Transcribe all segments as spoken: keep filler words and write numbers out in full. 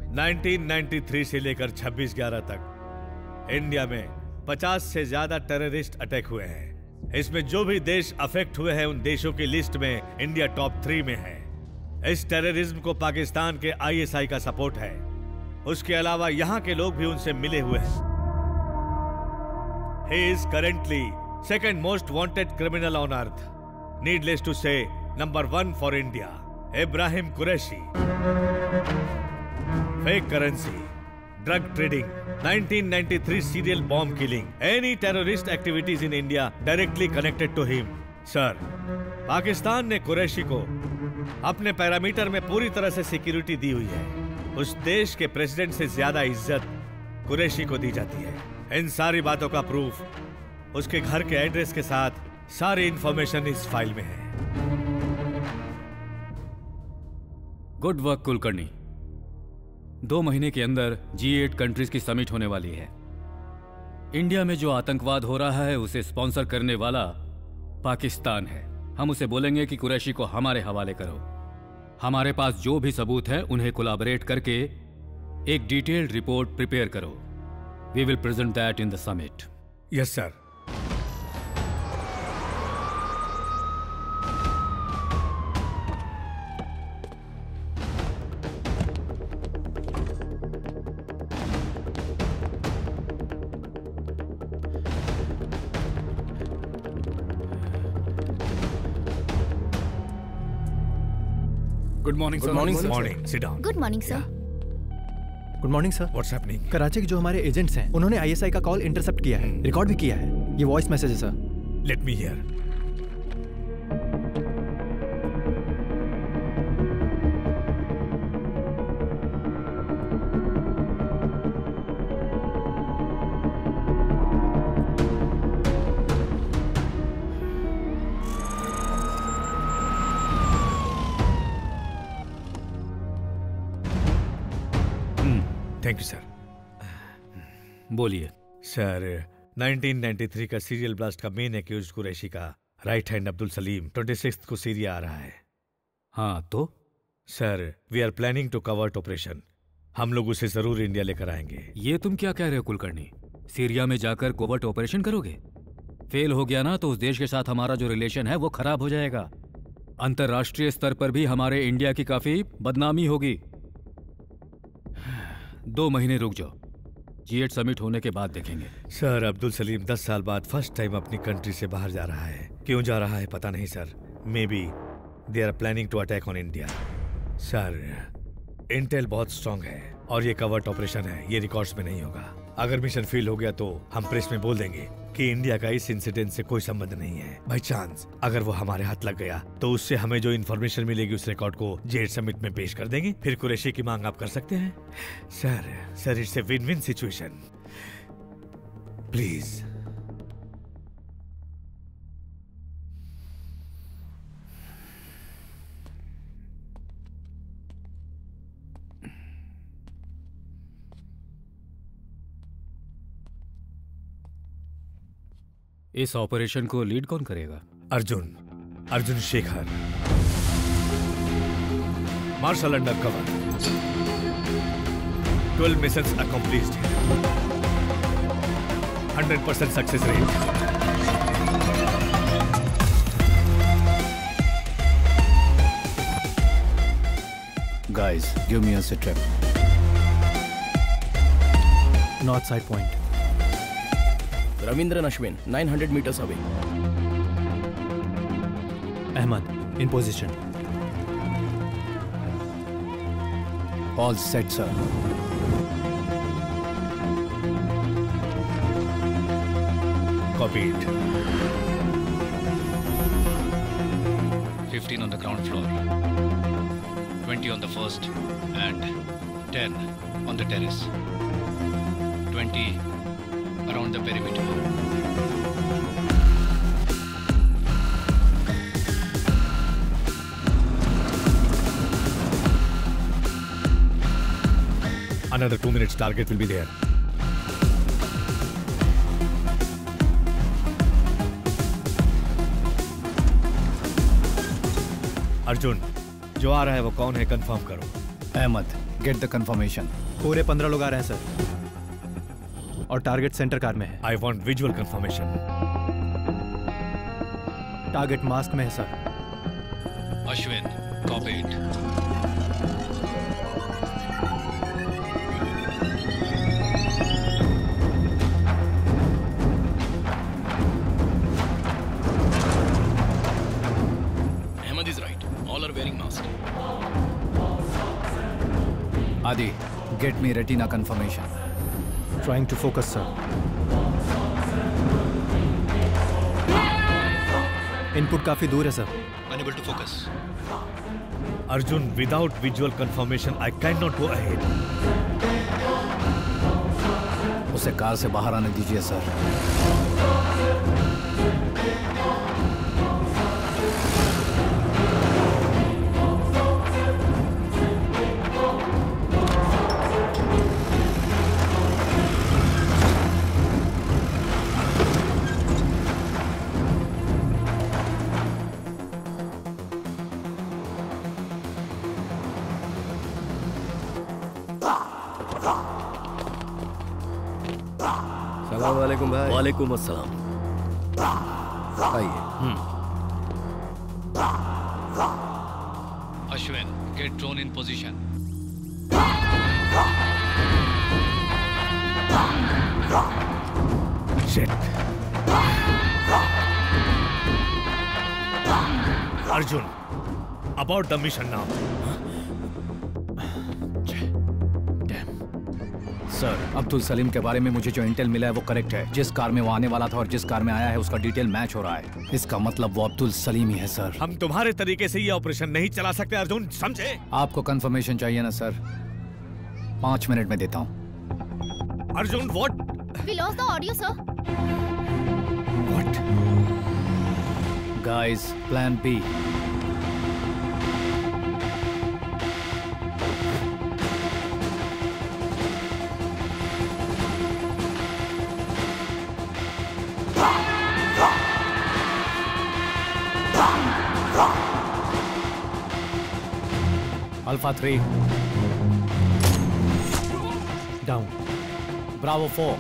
Nineteen ninety three से लेकर छब्बीस ग्यारह तक इंडिया में पचास से ज्यादा टेररिस्ट अटैक हुए हैं। इसमें जो भी देश अफेक्ट हुए हैं उन देशों की लिस्ट में इंडिया टॉप थ्री में है। इस टेररिज्म को पाकिस्तान के आई एस आई का सपोर्ट है। उसके अलावा यहाँ के लोग भी उनसे मिले हुए हैं। He is currently second most wanted criminal on earth. Needless to say, number one for India. Ibrahim Qureshi. Fake currency, drug trading, nineteen ninety-three serial bomb killing, any terrorist activities in India directly connected to him. Sir, Pakistan ने कुरैशी को अपने parameter में पूरी तरह से security दी हुई है। उस देश के प्रेसिडेंट से ज्यादा इज्जत कुरैशी को दी जाती है। इन सारी बातों का प्रूफ उसके घर के एड्रेस के साथ सारी इंफॉर्मेशन इस फाइल में है। Good work Kulkarni. दो महीने के अंदर जी एट कंट्रीज की समिट होने वाली है। इंडिया में जो आतंकवाद हो रहा है उसे स्पॉन्सर करने वाला पाकिस्तान है। हम उसे बोलेंगे कि कुरैशी को हमारे हवाले करो। हमारे पास जो भी सबूत है उन्हें कोलैबोरेट करके एक डिटेल्ड रिपोर्ट प्रिपेयर करो। We will present that in the summit. Yes, sir. Good morning, sir. Good morning, sir. Morning. Sit down. Good morning sir. Good morning sir. What's happening? Karachi के जो हमारे एजेंट्स हैं उन्होंने I S I का call intercept किया है, record भी किया है। ये वॉइस मैसेज है sir. Let me hear. Thank you sir. बोलिए सर, नाइनटीन नाइंटी थ्री का सीरियल ब्लास्ट का मेन एक्यूज्ड कुरैशी का राइट हैंड अब्दुल सलीम छब्बीस को सीरिया आ रहा है। हाँ तो sir, we are planning to covert operation. हम लोग उसे जरूर इंडिया लेकर आएंगे। ये तुम क्या कह रहे हो कुलकर्णी? सीरिया में जाकर कोवर्ट ऑपरेशन करोगे? फेल हो गया ना तो उस देश के साथ हमारा जो रिलेशन है वो खराब हो जाएगा। अंतरराष्ट्रीय स्तर पर भी हमारे इंडिया की काफी बदनामी होगी। दो महीने रुक जाओ, जी एट समिट होने के बाद देखेंगे। सर, अब्दुल सलीम दस साल बाद फर्स्ट टाइम अपनी कंट्री से बाहर जा रहा है। क्यों जा रहा है पता नहीं sir. May be they are planning to attack on India. Sir, intel बहुत स्ट्रांग है और ये कवर्ट ऑपरेशन है, ये रिकॉर्ड्स में नहीं होगा। अगर मिशन फेल हो गया तो हम प्रेस में बोल देंगे कि इंडिया का इस इंसिडेंट से कोई संबंध नहीं है। बाई चांस अगर वो हमारे हाथ लग गया तो उससे हमें जो इन्फॉर्मेशन मिलेगी उस रिकॉर्ड को जेट समिट में पेश कर देंगे। फिर कुरैशी की मांग आप कर सकते हैं। Sir sir it's a win win situation. Please. इस ऑपरेशन को लीड कौन करेगा? Arjun Arjun Shekhar, marshal under cover. Twelve missions accomplished, hundred percent success rate. Guys, give me a sit rep. North side point. Ravindran Ashwin, nine hundred meters away. Ahmed, in position. All set, sir. Copied. fifteen on the ground floor, twenty on the first, and ten on the terrace. twenty around the perimeter. Another two minutes, target will be there. Arjun, जो आ रहा है वो कौन है, confirm करो। Ahmed, get the confirmation. पूरे पंद्रह लोग आ रहे हैं सर, और टारगेट सेंटर कार में है। I want visual confirmation. Target mask में है sir. Ashwin, copy it. Ahmed is right. All are wearing masks. Adi, get me retina confirmation. Trying to focus sir. Input काफी दूर है sir. Unable to focus. Arjun, without visual confirmation, I cannot go ahead. उसे car से बाहर आने दीजिए sir. सलामुअलैकुम भाई। वालेकुम अस्सलाम। आइए। Ashwin, get drone in position. Shit. Arjun, about the mission now. Sir, Abdul Salim के बारे में मुझे जो इंटेल मिला है वो करेक्ट है। जिस कार में वो आने वाला था और जिस कार में आया है उसका डिटेल मैच हो रहा है। इसका मतलब वो अब्दुल सलीम ही है सर। हम तुम्हारे तरीके से ये ऑपरेशन नहीं चला सकते अर्जुन, समझे? आपको कंफर्मेशन चाहिए ना सर? पांच मिनट में देता हूँ। Arjun, what? We lost the audio, sir. What? Guys, plan B. Alpha three. Down. Bravo four.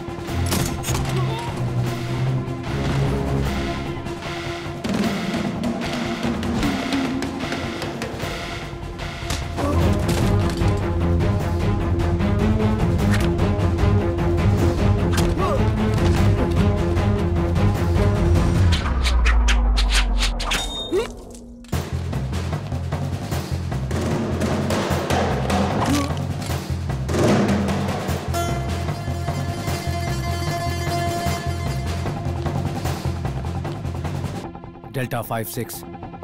Delta five six.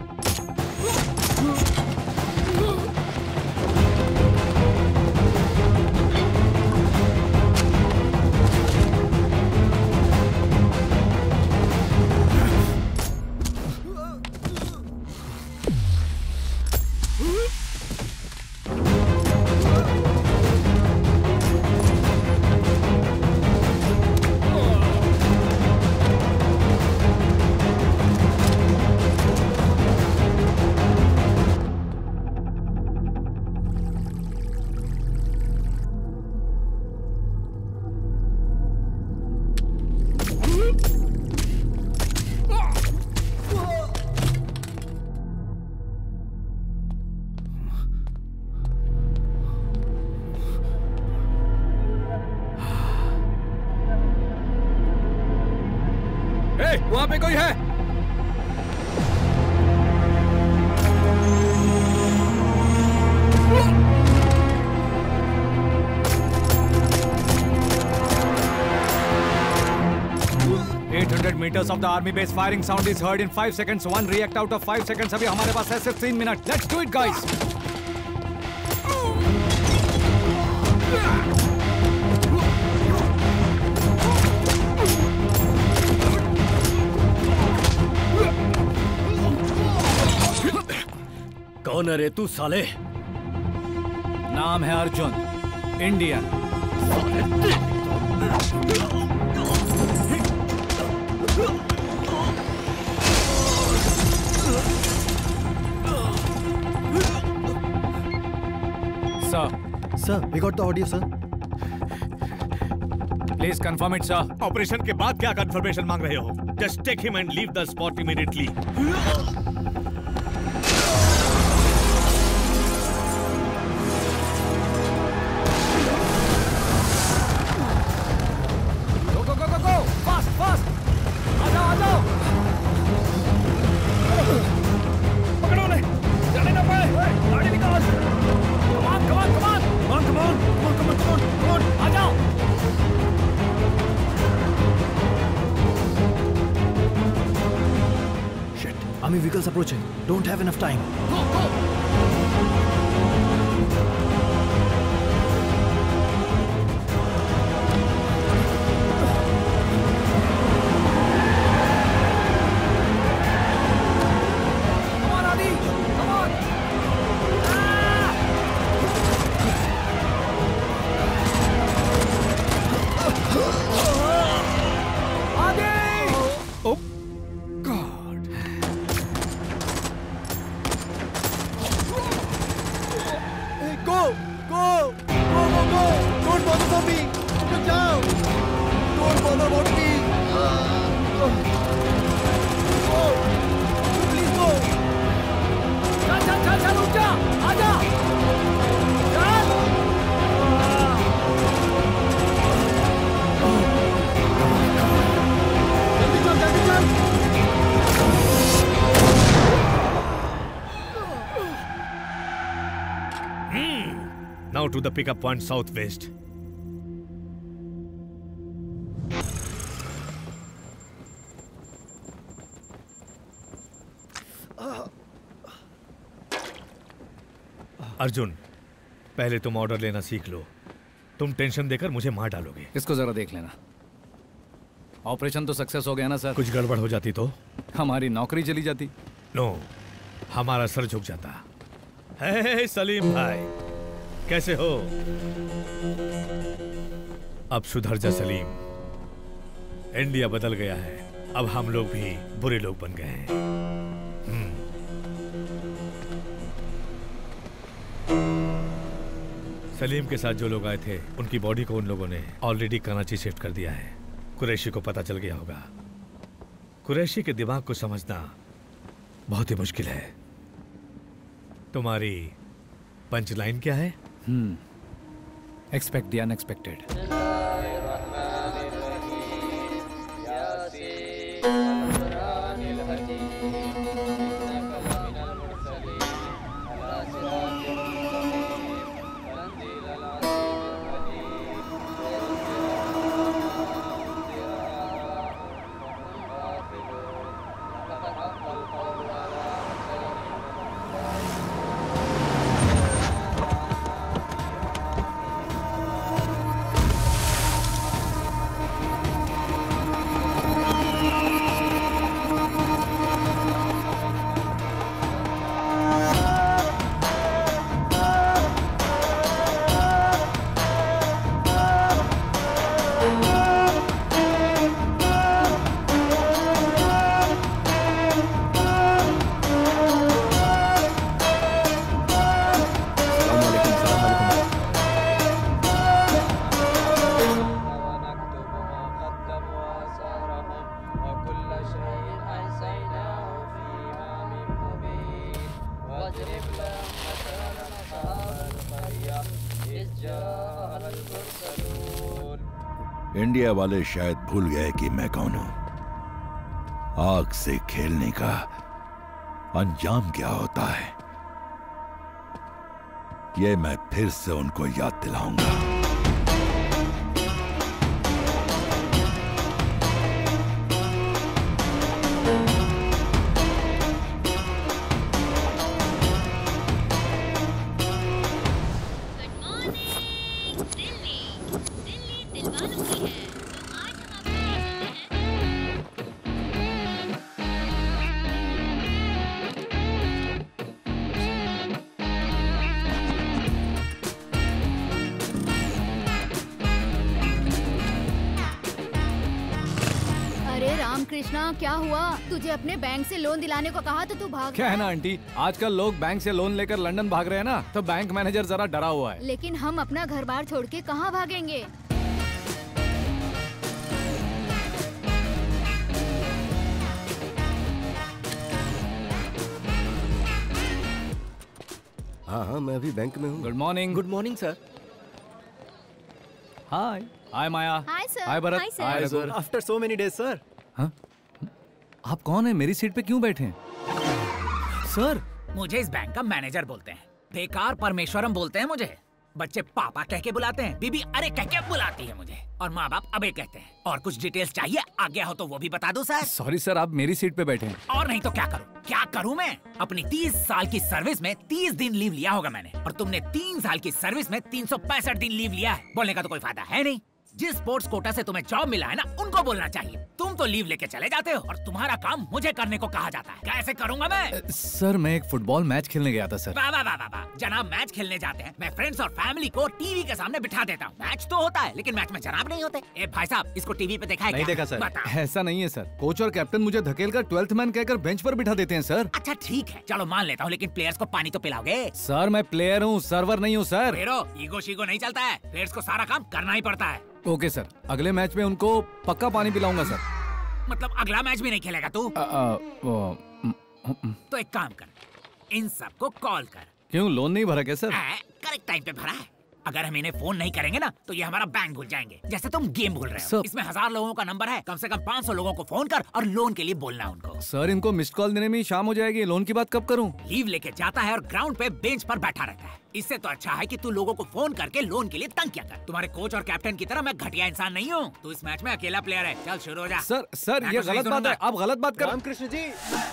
वहां पे कोई है? eight hundred meters of the army base firing sound is heard in five seconds. One react out of five seconds. अभी हमारे पास है सिर्फ तीन minute. Let's do it, guys. कौन है रे तू साले? नाम है Arjun, Indian. Sir, Sir, we got the audio, sir. Please confirm it sir. Operation के बाद क्या कंफर्मेशन मांग रहे हो? Just take him and leave the spot immediately. Go go go go go fast fast आ जाओ आ जाओ। पकड़ो उन्हें, जाने ना पाए। गाड़ी निकाल। Come on come on come on come on come on come on come on आ जाओ। Army vehicles approaching. Don't have enough time. Go, go! Come on, Adi! Come on! Ah! Adi! Oh, God! Go! Go! Go, go, go! Don't bother for me! Ruck जाओ! Don't bother about me! Go! Please go! चल चल चल चल रुक जा! आजा! चल! जल्दी चल, जल्दी चल! Now to the pickup point southwest. Arjun, पहले तुम ऑर्डर लेना सीख लो। तुम टेंशन देकर मुझे मार डालोगे। इसको जरा देख लेना। ऑपरेशन तो सक्सेस हो गया ना सर? कुछ गड़बड़ हो जाती तो? हमारी नौकरी चली जाती। नो, हमारा सर झुक जाता। हे सलीम भाई, कैसे हो? अब सुधर जा सलीम। इंडिया बदल गया है। अब हम लोग भी बुरे लोग बन गए हैं। सलीम के साथ जो लोग आए थे उनकी बॉडी को उन लोगों ने ऑलरेडी कराची शिफ्ट कर दिया है। कुरैशी को पता चल गया होगा। कुरैशी के दिमाग को समझना बहुत ही मुश्किल है। तुम्हारी पंच लाइन क्या है? Hmm expect the unexpected. India वाले शायद भूल गए कि मैं कौन हूं। आग से खेलने का अंजाम क्या होता है, यह मैं फिर से उनको याद दिलाऊंगा। कृष्णा, क्या हुआ? तुझे अपने बैंक से लोन दिलाने को कहा तो तू भाग क्या है ना आंटी, आजकल लोग बैंक से लोन लेकर लंदन भाग रहे हैं ना, तो बैंक मैनेजर जरा डरा हुआ है। लेकिन हम अपना घर बार छोड़ के कहाँ भागेंगे? हाँ हाँ, मैं अभी बैंक में हूँ। Good morning. Good morning sir. Hi hi Maya. Hi sir. Hi Bharat. Hi sir. Hi sir, after so many days sir. हाँ? आप कौन है? मेरी सीट पे क्यों बैठे हैं? सर, मुझे इस बैंक का मैनेजर बोलते हैं। बेकार परमेश्वरम बोलते हैं मुझे। बच्चे पापा कह के बुलाते हैं, बीबी अरे कह के बुलाती है मुझे, और माँ बाप अबे कहते हैं। और कुछ डिटेल्स चाहिए? आ गया हो तो वो भी बता दो सर। सॉरी सर, आप मेरी सीट पे बैठे हैं। और नहीं तो क्या करूँ? क्या करूँ मैं? अपनी तीस साल की सर्विस में तीस दिन लीव लिया होगा मैंने, और तुमने तीन साल की सर्विस में तीन सौ पैंसठ दिन लीव लिया है। बोलने का तो कोई फायदा है नहीं। जिस स्पोर्ट्स कोटा से तुम्हें जॉब मिला है ना, उनको बोलना चाहिए। तुम तो लीव लेके चले जाते हो और तुम्हारा काम मुझे करने को कहा जाता है। कैसे करूंगा मैं? सर, मैं एक फुटबॉल मैच खेलने गया था सर। वाह वाह वाह वाह वाह, जनाब मैच खेलने जाते हैं। मैं फ्रेंड्स और फैमिली को टीवी के सामने बिठा देता हूँ। मैच तो होता है लेकिन मैच में जनाब नहीं होते। ए भाई साहब, इसको टीवी पे देखा है? नहीं क्या? देखा सर। बता। ऐसा नहीं है सर, कोच और कैप्टन मुझे धकेलकर ट्वेल्थ मैन कहकर बेंच पर बिठा देते हैं सर। अच्छा ठीक है, चलो मान लेता हूँ, लेकिन प्लेयर्स को पानी तो पिलाओगे? सर, मैं प्लेयर हूँ, सर्वर नहीं हूँ सर। फेरो, ईगो शीगो नहीं चलता है। प्लेयर्स को सारा काम करना ही पड़ता है। ओके सर, अगले मैच में उनको पक्का पानी पिलाऊंगा सर। मतलब अगला मैच भी नहीं खेलेगा तू? आ, आ, वो, तो एक काम कर, इन सबको कॉल कर। क्यों, लोन नहीं भरा क्या सर? करेक्ट टाइम पे भरा है। अगर हम इन्हें फोन नहीं करेंगे ना, तो ये हमारा बैंक भूल जाएंगे, जैसे तुम गेम भूल रहे हो। सर, इसमें हजार लोगों का नंबर है, कम से कम पाँच सौ लोगों को फोन कर और लोन के लिए बोलना उनको। सर, इनको मिस्ड कॉल देने में ही शाम हो जाएगी, लोन की बात कब करूं? लीव लेके जाता है और ग्राउंड पे बेंच पर बैठा रहता है। इससे तो अच्छा है कि तू लोगों को फोन करके लोन के लिए तंग किया कर। तुम्हारे कोच और कैप्टन की तरह मैं घटिया इंसान नहीं हूँ। तू इस मैच में अकेला प्लेयर है। चल शुरू हो जा। सर सर, ये गलत बात है, आप गलत बात कर। रामकृष्ण जी,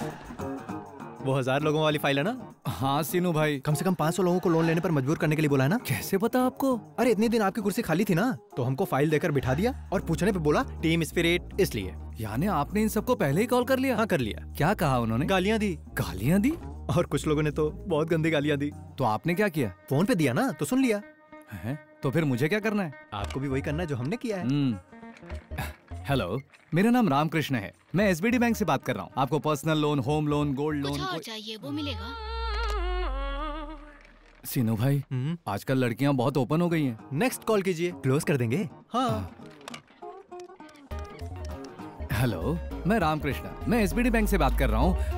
वो हजार लोगों वाली फाइल है ना? हाँ सीनू भाई, कम से कम पाँच सौ लोगों को लोन लेने पर मजबूर करने के लिए बोला है ना? कैसे पता आपको? अरे इतने दिन आपकी कुर्सी खाली थी ना, तो हमको फाइल देकर बिठा दिया और पूछने पे बोला टीम स्पिरिट, इसलिए। यानी आपने इन सबको पहले ही कॉल कर लिया? हाँ कर लिया। क्या कहा उन्होंने? गालियाँ दी। गालियाँ दी? और कुछ लोगों ने तो बहुत गंदी गालियाँ दी। तो आपने क्या किया? फोन पे दिया ना, तो सुन लिया। है? तो फिर मुझे क्या करना है? आपको भी वही करना है जो हमने किया है। हेलो, मेरा नाम रामकृष्ण है, मैं एसबीडी बैंक से बात कर रहा हूँ। आपको personal loan, home loan, gold loan कुछ और चाहिए वो मिलेगा। सीनू भाई, आजकल लड़कियाँ बहुत ओपन हो गई हैं। नेक्स्ट कॉल कीजिए, क्लोज कर देंगे। हाँ। हेलो, मैं रामकृष्ण, मैं एसबीडी बैंक से बात कर रहा हूँ।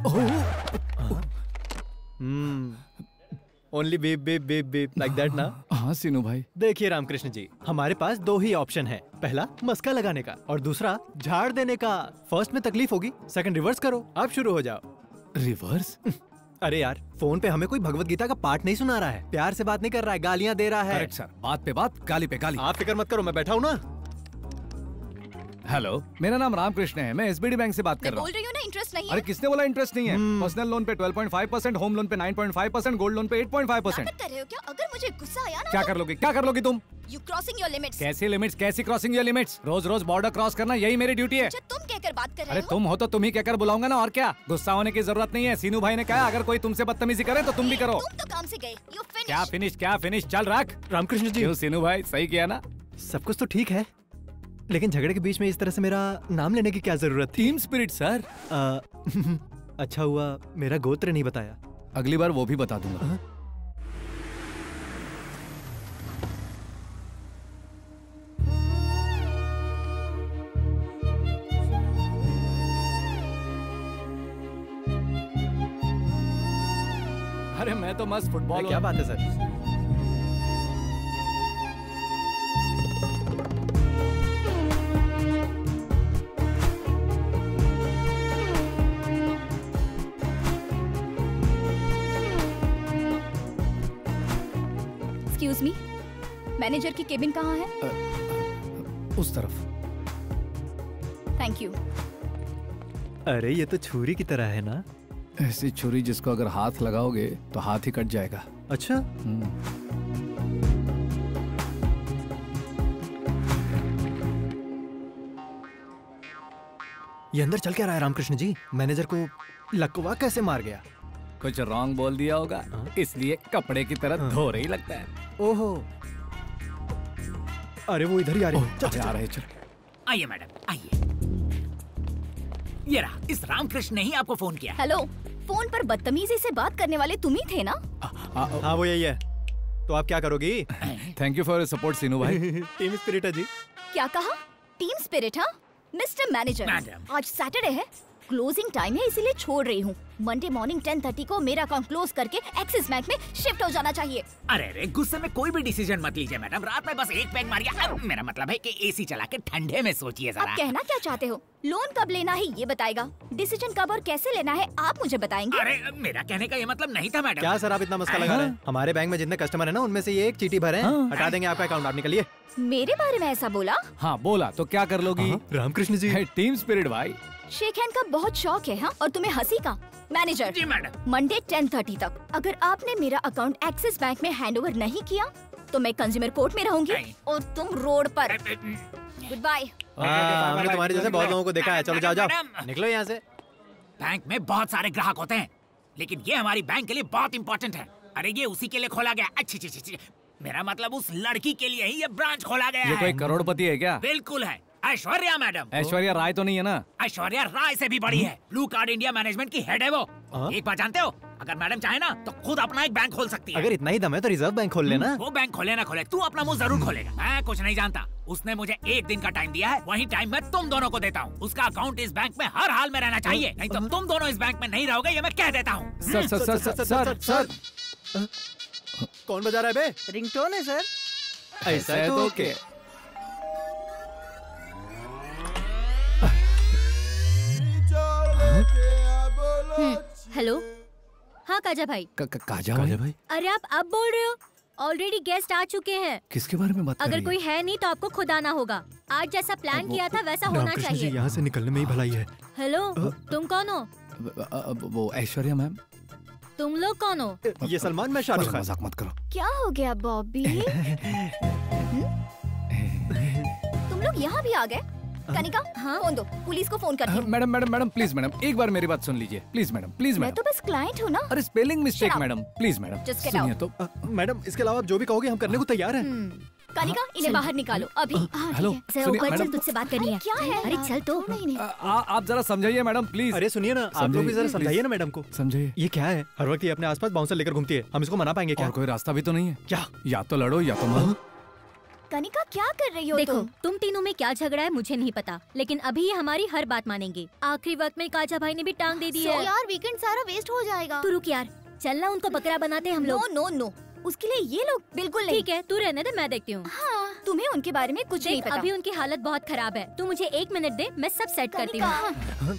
Only beep beep beep beep like that ना? हाँ सीनू भाई। देखिए रामकृष्ण जी, हमारे पास दो ही ऑप्शन है। पहला मस्का लगाने का और दूसरा झाड़ देने का। फर्स्ट में तकलीफ होगी, सेकंड रिवर्स करो। आप शुरू हो जाओ। रिवर्स? अरे यार, फोन पे हमें कोई भगवत गीता का पाठ नहीं सुना रहा है, प्यार से बात नहीं कर रहा है, गालियाँ दे रहा है। करेक्ट सर, बात पे बात, गाली पे गाली। आप फिक्र मत करो, मैं बैठा हूँ ना। हेलो, मेरा नाम रामकृष्ण है, मैं एसबीडी बैंक से बात कर रहा हूँ। बोल रही हूँ ना, इंटरेस्ट नहीं है। अरे किसने बोला इंटरेस्ट नहीं है? पर्सनल लोन पे twelve point five percent, home loan पे nine point five percent, gold loan पे एट पॉइंट फाइव परसेंट। कर रहे हो क्या? अगर मुझे गुस्सा आया ना, क्या कर लोगी? क्या कर लोगी तुम? You crossing your limits. कैसी लिमिट्स? कैसी क्रॉसिंग योर लिमिट्स? रोज रोज बॉर्डर क्रॉस करना यही मेरी ड्यूटी है। तुम कहकर बात कर रहे अरे हो? तुम हो तो तुम ही कहकर बुलाऊंगा ना, और क्या? गुस्सा होने की जरूरत नहीं है। सीनू भाई ने कहा अगर कोई तुमसे बदतमीजी करे तो तुम भी करो। तुम तो काम से गए। You finish. क्या फिनिश? क्या फिनिश? चल रख। रामकृष्ण जी, क्यों सीनू भाई, सही किया ना? सब कुछ तो ठीक है, लेकिन झगड़े के बीच में इस तरह से मेरा नाम लेने की क्या जरूरत थी? Team spirit sir. आ, अच्छा हुआ मेरा गोत्र नहीं बताया। अगली बार वो भी बता दूंगा। अरे मैं तो मस्त फुटबॉल। क्या बात है सर? एक्सक्यूज मी, मैनेजर की केबिन कहाँ है? आ, उस तरफ। Thank you. अरे ये तो छुरी की तरह है ना? ऐसी छुरी जिसको अगर हाथ लगाओगे तो हाथ ही कट जाएगा। अच्छा। ये अंदर चल क्या रहा है रामकृष्ण जी? मैनेजर को लकवा कैसे मार गया? कुछ रॉन्ग बोल दिया होगा, इसलिए कपड़े की तरह धो रही लगता है। ओहो, अरे वो इधर ही आ रही है। चल आ रहे, चल। आइए मैडम, आइए। ये रहा, इस रामकृष्ण ने ही आपको फोन किया। हेलो, फोन पर बदतमीजी से बात करने वाले तुम ही थे ना? हाँ वो यही है। तो आप क्या करोगी? Thank you for support Seenu भाई। टीम स्पिरिट है जी। क्या कहा? Team spirit? हाँ मिस्टर मैनेजर, आज सैटरडे है, क्लोजिंग टाइम है, इसीलिए छोड़ रही हूँ। मंडे मॉर्निंग टेन थर्टी को मेरा अकाउंट क्लोज करके एक्सिस बैंक में शिफ्ट हो जाना चाहिए। अरे रे, गुस्से में कोई भी डिसीजन मत लीजिए मैडम। रात में बस एक पैग मारिए। अब मेरा मतलब है कि एसी चला के ठंडे में सोचिए जरा। अब कहना क्या चाहते हो? लोन कब लेना है ये बताएगा, डिसीजन कब और कैसे लेना है आप मुझे बताएंगे। अरे मेरा कहने का ये मतलब नहीं था मैडम। क्या सर आप इतना मस्का लगा रहे हैं? हमारे बैंक में जितने कस्टमर है ना, उनमें से ये एक चीटी भरे हैं। हटा देंगे आपका अकाउंट, आप निकलिए। मेरे बारे में ऐसा बोला? हाँ बोला, तो क्या कर लोगी? रामकृष्ण जी, टीम स्पिरिट भाई। शेक हैंड का बहुत शौक है हाँ, और तुम्हें हंसी का। मैनेजर जी मैडम, मंडे टेन थर्टी तक अगर आपने मेरा अकाउंट एक्सिस बैंक में हैंडओवर नहीं किया तो मैं कंज्यूमर कोर्ट में रहूंगी और तुम रोड पर। Goodbye. हमने तुम्हारे जैसे बहुत लोगों को देखा है। चलो जाओ जाओ, निकलो यहाँ से। बैंक में बहुत सारे ग्राहक होते हैं, लेकिन ये हमारी बैंक के लिए बहुत इंपॉर्टेंट है। अरे ये उसी के लिए खोला गया। अच्छी अच्छी अच्छी, मेरा मतलब उस लड़की के लिए ही ये ब्रांच खोला गया है। ये कोई करोड़पति है क्या? बिल्कुल है, ऐश्वर्या मैडम। ऐश्वर्या राय तो नहीं है ना? ऐश्वर्या राय से भी बड़ी है। ब्लू कार्ड इंडिया मैनेजमेंट की हेड है वो। एक बात जानते हो, अगर मैडम चाहे ना तो खुद अपना एक बैंक खोल सकती है। अगर इतना ही दम है तो रिजर्व बैंक खोल लेना। वो बैंक खोले ना खोले, तू अपना मुंह जरूर खोलेगा। मैं कुछ नहीं जानता। उसने मुझे एक दिन का टाइम दिया है, वही टाइम मैं तुम दोनों को देता हूँ। उसका अकाउंट इस बैंक में हर हाल में रहना चाहिए, नहीं तो तुम दोनों इस बैंक में नहीं रहोगे, ये मैं कह देता हूँ। Sir sir sir sir sir sir कौन बजा रहा है बे? रिंगटोन है सर। ऐसा है तो ओके। हेलो, हाँ काजा भाई। काजा भाई? भाई अरे आप अब बोल रहे हो? ऑलरेडी गेस्ट आ चुके हैं। किसके बारे में बात कर रही अगर है? कोई है नहीं तो आपको खुद आना होगा। आज जैसा प्लान किया था वैसा होना चाहिए। यहाँ से निकलने में ही भलाई है। हेलो, तुम कौन हो? वो ऐश्वर्या मैम। तुम लोग कौन हो? ये सलमान, मैं शाहरुख खान। मजाक मत करो। क्या हो गया बॉबी? तुम लोग यहाँ भी आ गए? कनिका, हाँ? फोन दो, पुलिस को फोन करती हूँ। Madam madam madam please madam, एक बार मेरी बात सुन लीजिए प्लीज मैडम, प्लीज मैं मैडम। तो बस क्लाइंट हूँ ना। अरे spelling mistake madam, please madam Just get सुनिए out. तो। मैडम इसके अलावा आप जो भी कहोगे हम करने को तैयार हैं। कनिका, इन्हें बाहर निकालो अभी। हेलो, सर सुनिए, ऊपर चल, मैडम। तुझसे बात करनी है। क्या है? अरे चल तो। आ- आप जरा समझाइए मैडम प्लीज। अरे सुनिए ना, आप लोग भी जरा समझाइए ना मैडम को। समझाइए। ये क्या है? हर वक्त ये अपने आसपास बाउंसर लेकर घूमती है, हम इसको मना पाएंगे क्या? और कोई रास्ता भी तो नहीं है क्या? या तो लड़ो या तो मरो। कनिका क्या कर रही हो देखो तुम? तुम तीनों में क्या झगड़ा है मुझे नहीं पता, लेकिन अभी ये हमारी हर बात मानेंगे। आखिरी वक्त में काजा भाई ने भी टांग दे दी So है। यार वीकेंड सारा वेस्ट हो जाएगा। तू रुक यार, चलना उनको बकरा बनाते हम लोग। नो नो नो, उसके लिए ये लोग बिल्कुल नहीं। ठीक है, तू रहने दे, मैं देखती हूँ। हाँ, तुम्हें उनके बारे में कुछ नहीं देख, पता। अभी उनकी हालत बहुत खराब है। तू मुझे एक मिनट दे, मैं सब सेट करती हूँ।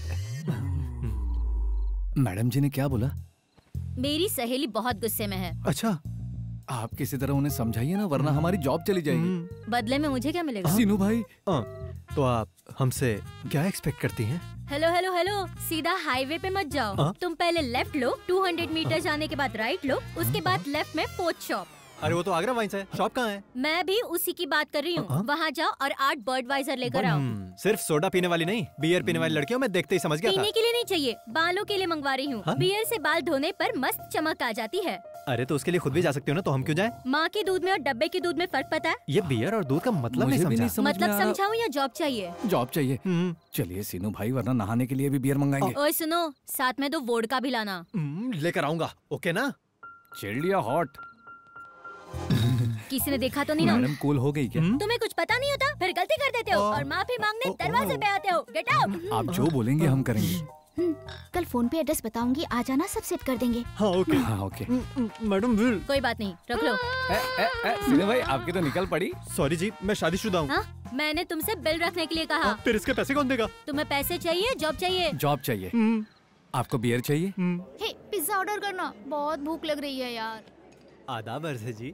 मैडम जी ने क्या बोला? मेरी सहेली बहुत गुस्से में है। अच्छा, आप किसी तरह उन्हें समझाइए ना, वरना हमारी जॉब चली जाएगी। बदले में मुझे क्या मिलेगा? सीनू भाई, तो आप हमसे क्या एक्सपेक्ट करती हैं? हेलो हेलो हेलो, सीधा हाईवे पे मत जाओ। हाँ? तुम पहले लेफ्ट लो, दो सौ मीटर जाने के बाद राइट लो, उसके बाद लेफ्ट में पोस्ट शॉप। अरे वो तो आगरा वाइन्स है, शॉप कहाँ है? मैं भी उसी की बात कर रही हूँ। वहाँ जाओ और आठ बर्ड वाइजर लेकर आओ। हम्म, सिर्फ सोडा पीने वाली नहीं, बियर पीने वाली लड़कियों मैं देखते ही समझ गया था। पीने के लिए नहीं चाहिए, बालों के लिए मंगवा रही हूँ। हाँ? बियर से बाल धोने पर मस्त चमक आ जाती है। अरे तो उसके लिए खुद भी जा सकते हो ना, तो हम क्यों जाएं? माँ के दूध में और डब्बे के दूध में फर्क पता है? ये बियर और दूध का मतलब मुझे नहीं भी नहीं समझा। समझ में मतलब आ रहा। समझाऊँ या जॉब चाहिए? जॉब चाहिए। चलिए सीनू भाई, वरना नहाने के लिए भी बियर मंगाएंगे। ओए सुनो, साथ में दो वोडका भी लाना। हम्म, लेकर आऊंगा, ओके ना? चिल्ड या हॉट? किसी ने देखा तो नहीं ना? मैडम कूल हो गई क्या? तुम्हें कुछ पता नहीं होता, फिर गलती कर देते हो और माफी मांगने दरवाजे पे आते हो। Get out. आप जो बोलेंगे हम करेंगे। कल फोन पे एड्रेस बताऊंगी, आ जाना, सब सेट कर देंगे। हाँ ओके। हाँ ओके। Madam will. कोई बात नहीं, रख लो। सीनू भाई आपकी तो निकल पड़ी। सॉरी जी, मैं शादीशुदा हूँ। हाँ? मैंने तुमसे बिल रखने के लिए कहा। फिर इसके पैसे कौन देगा? तुम्हें पैसे चाहिए, जॉब चाहिए? जॉब चाहिए। आपको बियर चाहिए? हे, पिज्जा ऑर्डर करना, बहुत भूख लग रही है यार। आदाब अर्ज़ है जी।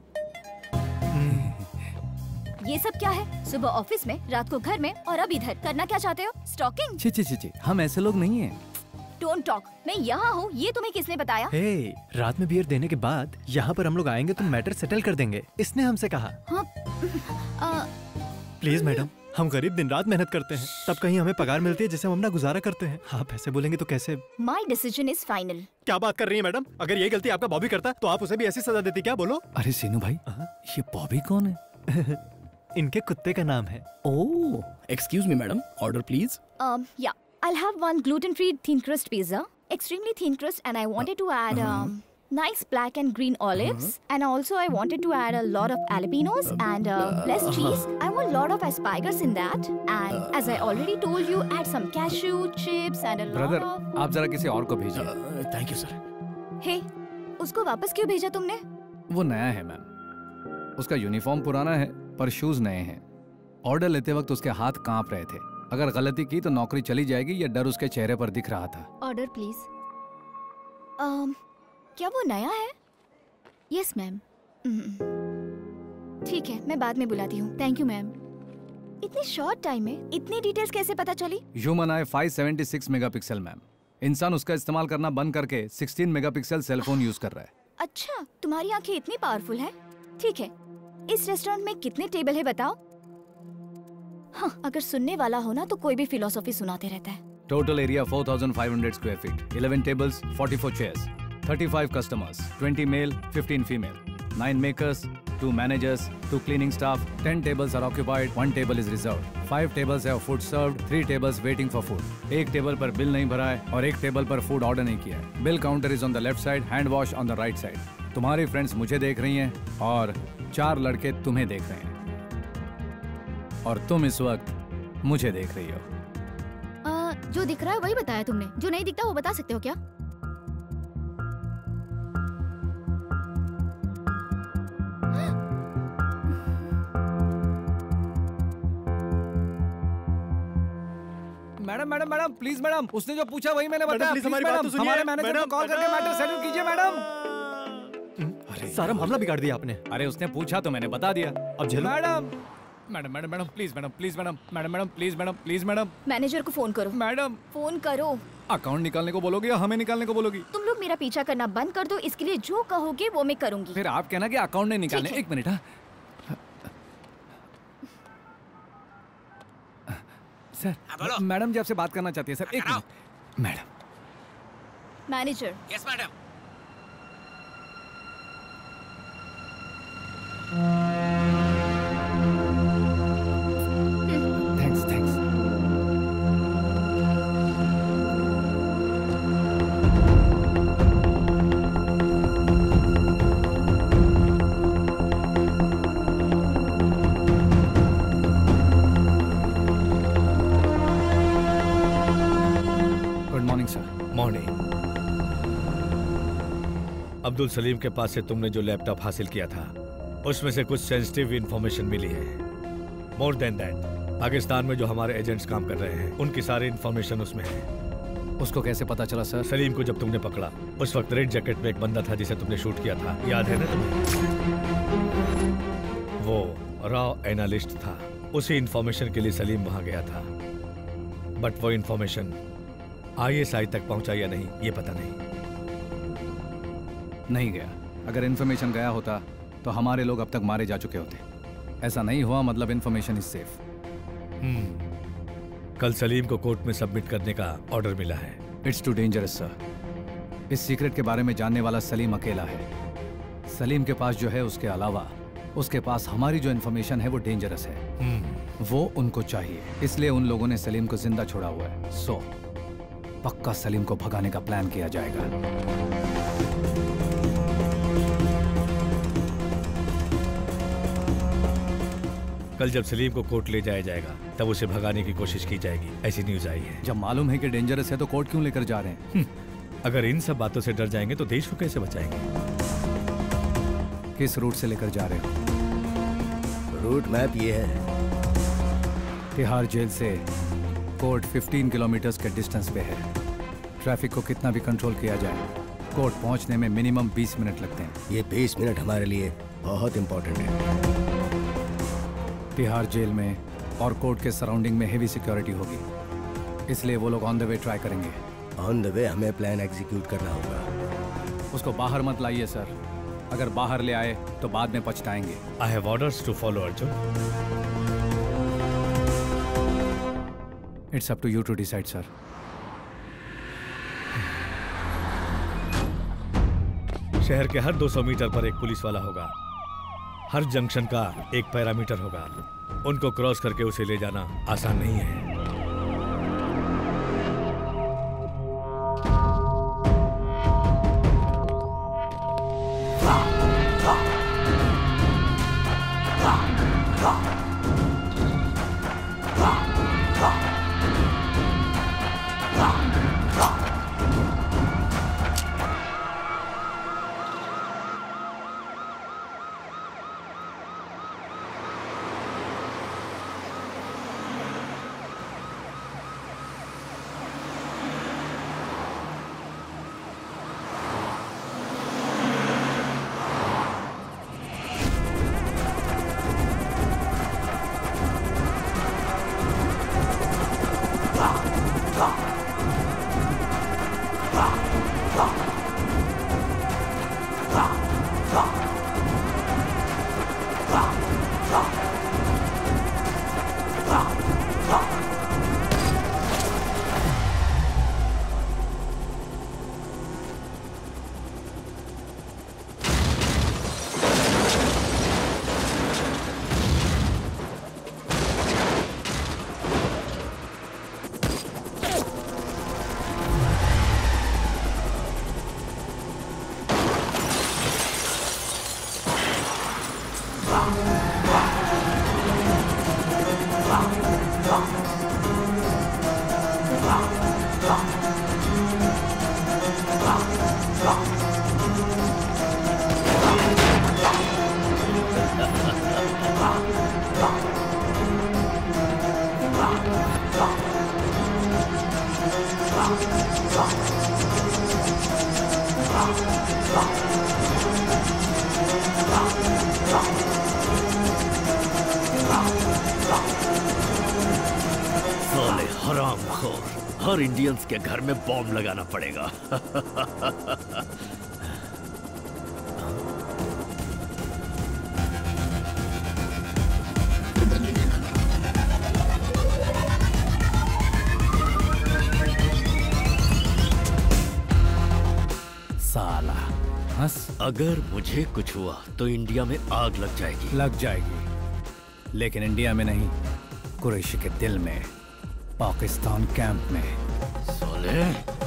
ये सब क्या है? सुबह ऑफिस में, रात को घर में और अब इधर। करना क्या चाहते हो? स्टॉकिंग? छी छी छी छी, हम ऐसे लोग नहीं हैं। Don't talk. मैं यहाँ हूँ, ये तुम्हें किसने बताया? हे, रात में बियर देने के बाद यहाँ पर हम लोग आएंगे तो मैटर सेटल कर देंगे, इसने हमसे कहा। हाँ, आ, प्लीज मैडम, हम गरीब दिन रात मेहनत करते हैं, तब कहीं हमें पगार मिलती है जिससे हम अपना गुजारा करते हैं। आप ऐसे बोलेंगे तो कैसे? My decision is final. क्या बात कर रही है मैडम? अगर ये गलती आपका बॉबी करता तो आप उसे भी ऐसी सजा देती क्या? बोलो। अरे सीनू भाई, ये बॉबी कौन है? इनके कुत्ते का नाम है। Oh, excuse me madam, order please. या I'll have one gluten-free thin crust pizza, extremely thin crust, and I wanted to add um, nice black and green olives, and also I wanted to add a lot of jalapenos and uh, less cheese. I want a lot of asparagus in that, and as I already told you, add some cashew chips and a lot brother, of. आप जरा किसी और को भेजिए। Thank you sir. Hey, उसको वापस क्यों भेजा तुमने? वो नया है मैम, उसका यूनिफॉर्म पुराना है पर शूज नए हैं। ऑर्डर लेते वक्त उसके हाथ कांप रहे थे। अगर गलती की तो नौकरी चली जाएगी, ये डर उसके चेहरे पर दिख रहा था। Order please. um, क्या वो नया है? Yes ma'am. ठीक है, मैं बाद में बुलाती हूँ। Thank you ma'am. इतनी शॉर्ट टाइम में इतनी डिटेल्स कैसे पता चली? Human eye five seventy six megapixel ma'am. इंसान उसका इस्तेमाल करना बंद करके सिक्सटीन मेगापिक्सल सेलफोन यूज कर रहा है। अच्छा, तुम्हारी आंखें इतनी पावरफुल हैं? ठीक है, इस रेस्टोरेंट में कितने टेबल है बताओ? हाँ, अगर सुनने वाला हो ना तो कोई भी फिलोसॉफी सुनाते रहता है। Total area four thousand five hundred square feet, eleven tables, forty four chairs, thirty five customers, twenty male, fifteen female, nine makers, two managers, two cleaning staff, ten tables are occupied, one table is reserved, five tables have food served, three tables waiting for food. एक table पर bill नहीं भरा है और एक table पर food order नहीं किया है। Bill counter is on the left side, hand wash on the right side. तुम्हारी फ्रेंड्स मुझे देख रही हैं और चार लड़के तुम्हें देख रहे हैं और तुम इस वक्त मुझे देख रही हो। आ, जो दिख रहा है वही बताया तुमने, जो नहीं दिखता वो बता सकते हो क्या? Madam madam madam please madam, उसने जो पूछा वही मैंने बताया। प्लीज हमारी बात तो सुनिए। हमारे मैनेजर को कॉल करके मैटर सेटल कीजिए मैडम। अरे सारा मामला बिगाड़ दिया आपने। अरे उसने पूछा तो मैंने बता दिया। अब झेलो। Madam madam madam madam please madam please madam madam madam please madam please madam. Manager को फोन करो। मैडम फोन करो। अकाउंट निकालने को बोलोगे या हमें निकालने को बोलोगी? तुम लोग मेरा पीछा करना बंद कर दो, इसके लिए जो कहोगे वो मैं करूंगी। फिर आप कहना कि अकाउंट नहीं निकालने। एक मिनट। हाँ सर, मैडम जी आपसे बात करना चाहती है सर। एक minute. Madam manager. Yes madam. Thanks thanks. Morning. Abdul Salim के पास से तुमने जो लैपटॉप हासिल किया था उसमें से कुछ सेंसिटिव इंफॉर्मेशन मिली है। मोर देन दैट, पाकिस्तान में जो हमारे एजेंट्स काम कर रहे हैं उनकी सारी इंफॉर्मेशन उसमें है। उसको कैसे पता चला सर? सलीम को जब तुमने पकड़ा उस वक्त रेड जैकेट में एक बंदा था जिसे तुमने शूट किया था, याद है ना तुम्हें? वो रॉ एनालिस्ट था। उसी इंफॉर्मेशन के लिए सलीम वहां गया था, बट वो इंफॉर्मेशन आईएसआई तक पहुंचा या नहीं ये पता नहीं। नहीं गया। अगर इन्फॉर्मेशन गया होता तो हमारे लोग अब तक मारे जा चुके होते। ऐसा नहीं हुआ, मतलब इन्फॉर्मेशन इज सेफ। हम्म कल सलीम को कोर्ट में सबमिट करने का ऑर्डर मिला है। It's too dangerous sir. इस सीक्रेट के बारे में जानने वाला सलीम अकेला है। सलीम के पास जो है उसके अलावा उसके पास हमारी जो इन्फॉर्मेशन है वो डेंजरस है। वो उनको चाहिए, इसलिए उन लोगों ने सलीम को जिंदा छोड़ा हुआ है। सो पक्का सलीम को भगाने का प्लान किया जाएगा। कल जब सलीम को कोर्ट ले जाया जाएगा तब उसे भगाने की कोशिश की जाएगी, ऐसी न्यूज आई है। जब मालूम है कि डेंजरस है तो कोर्ट क्यों लेकर जा रहे हैं? अगर इन सब बातों से डर जाएंगे तो देश को कैसे बचाएंगे? किस रूट से लेकर जा रहे हो? रूट मैप ये है। तिहाड़ जेल से कोर्ट पंद्रह किलोमीटर के डिस्टेंस पे है। ट्रैफिक को कितना भी कंट्रोल किया जाए, कोर्ट पहुंचने में मिनिमम बीस मिनट लगते हैं। ये बीस मिनट हमारे लिए बहुत इंपॉर्टेंट है। तिहाड़ जेल में और कोर्ट के सराउंडिंग में हेवी सिक्योरिटी होगी, इसलिए वो लोग ऑन द वे ट्राई करेंगे। ऑन द वे हमें प्लान एग्जीक्यूट करना होगा। उसको बाहर मत लाइए सर। अगर बाहर ले आए तो बाद में पछताएंगे। I have orders to follow Arjun. It's up to you to decide sir. शहर के हर दो सौ मीटर पर एक पुलिस वाला होगा। हर जंक्शन का एक पैरामीटर होगा। उनको क्रॉस करके उसे ले जाना आसान नहीं है। साले हरामखोर, हर इंडियंस के घर में बॉम्ब लगाना पड़ेगा। साला हंस। अगर मुझे कुछ हुआ तो इंडिया में आग लग जाएगी। लग जाएगी, लेकिन इंडिया में नहीं, कुरैशी के दिल में, पाकिस्तान कैंप में। साले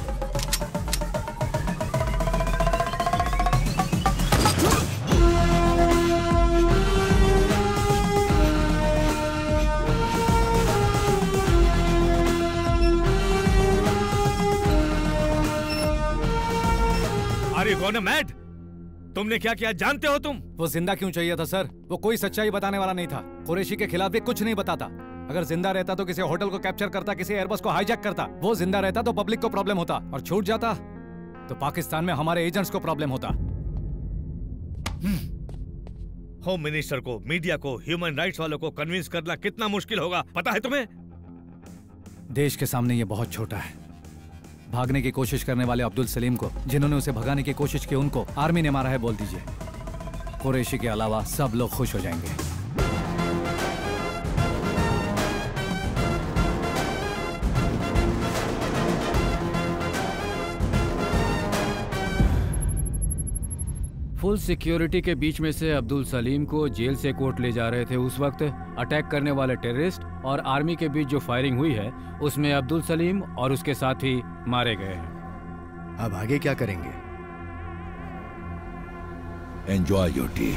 Are you gonna mad? तुमने क्या किया जानते हो तुम? वो जिंदा क्यों चाहिए था सर? वो कोई सच्चाई बताने वाला नहीं था। कुरैशी के खिलाफ भी कुछ नहीं बताता। अगर जिंदा रहता तो किसी होटल को कैप्चर करता, किसी एयरबस को हाईजैक करता। वो जिंदा रहता तो पब्लिक को प्रॉब्लम होता, और छूट जाता तो पाकिस्तान में हमारे एजेंट्स को प्रॉब्लम होता। होम मिनिस्टर को, मीडिया को, ह्यूमन राइट्स वालों को कन्विंस करना कितना मुश्किल होगा पता है तुम्हें? देश के सामने ये बहुत छोटा है। भागने की कोशिश करने वाले अब्दुल सलीम को, जिन्होंने उसे भगाने की कोशिश की, उनको आर्मी ने मारा है बोल दीजिए। कुरैशी के अलावा सब लोग खुश हो जाएंगे। फुल सिक्योरिटी के बीच में से अब्दुल सलीम को जेल से कोर्ट ले जा रहे थे। उस वक्त अटैक करने वाले टेररिस्ट और आर्मी के बीच जो फायरिंग हुई है, उसमें अब्दुल सलीम और उसके साथी मारे गए हैं। अब आगे क्या करेंगे? Enjoy your T.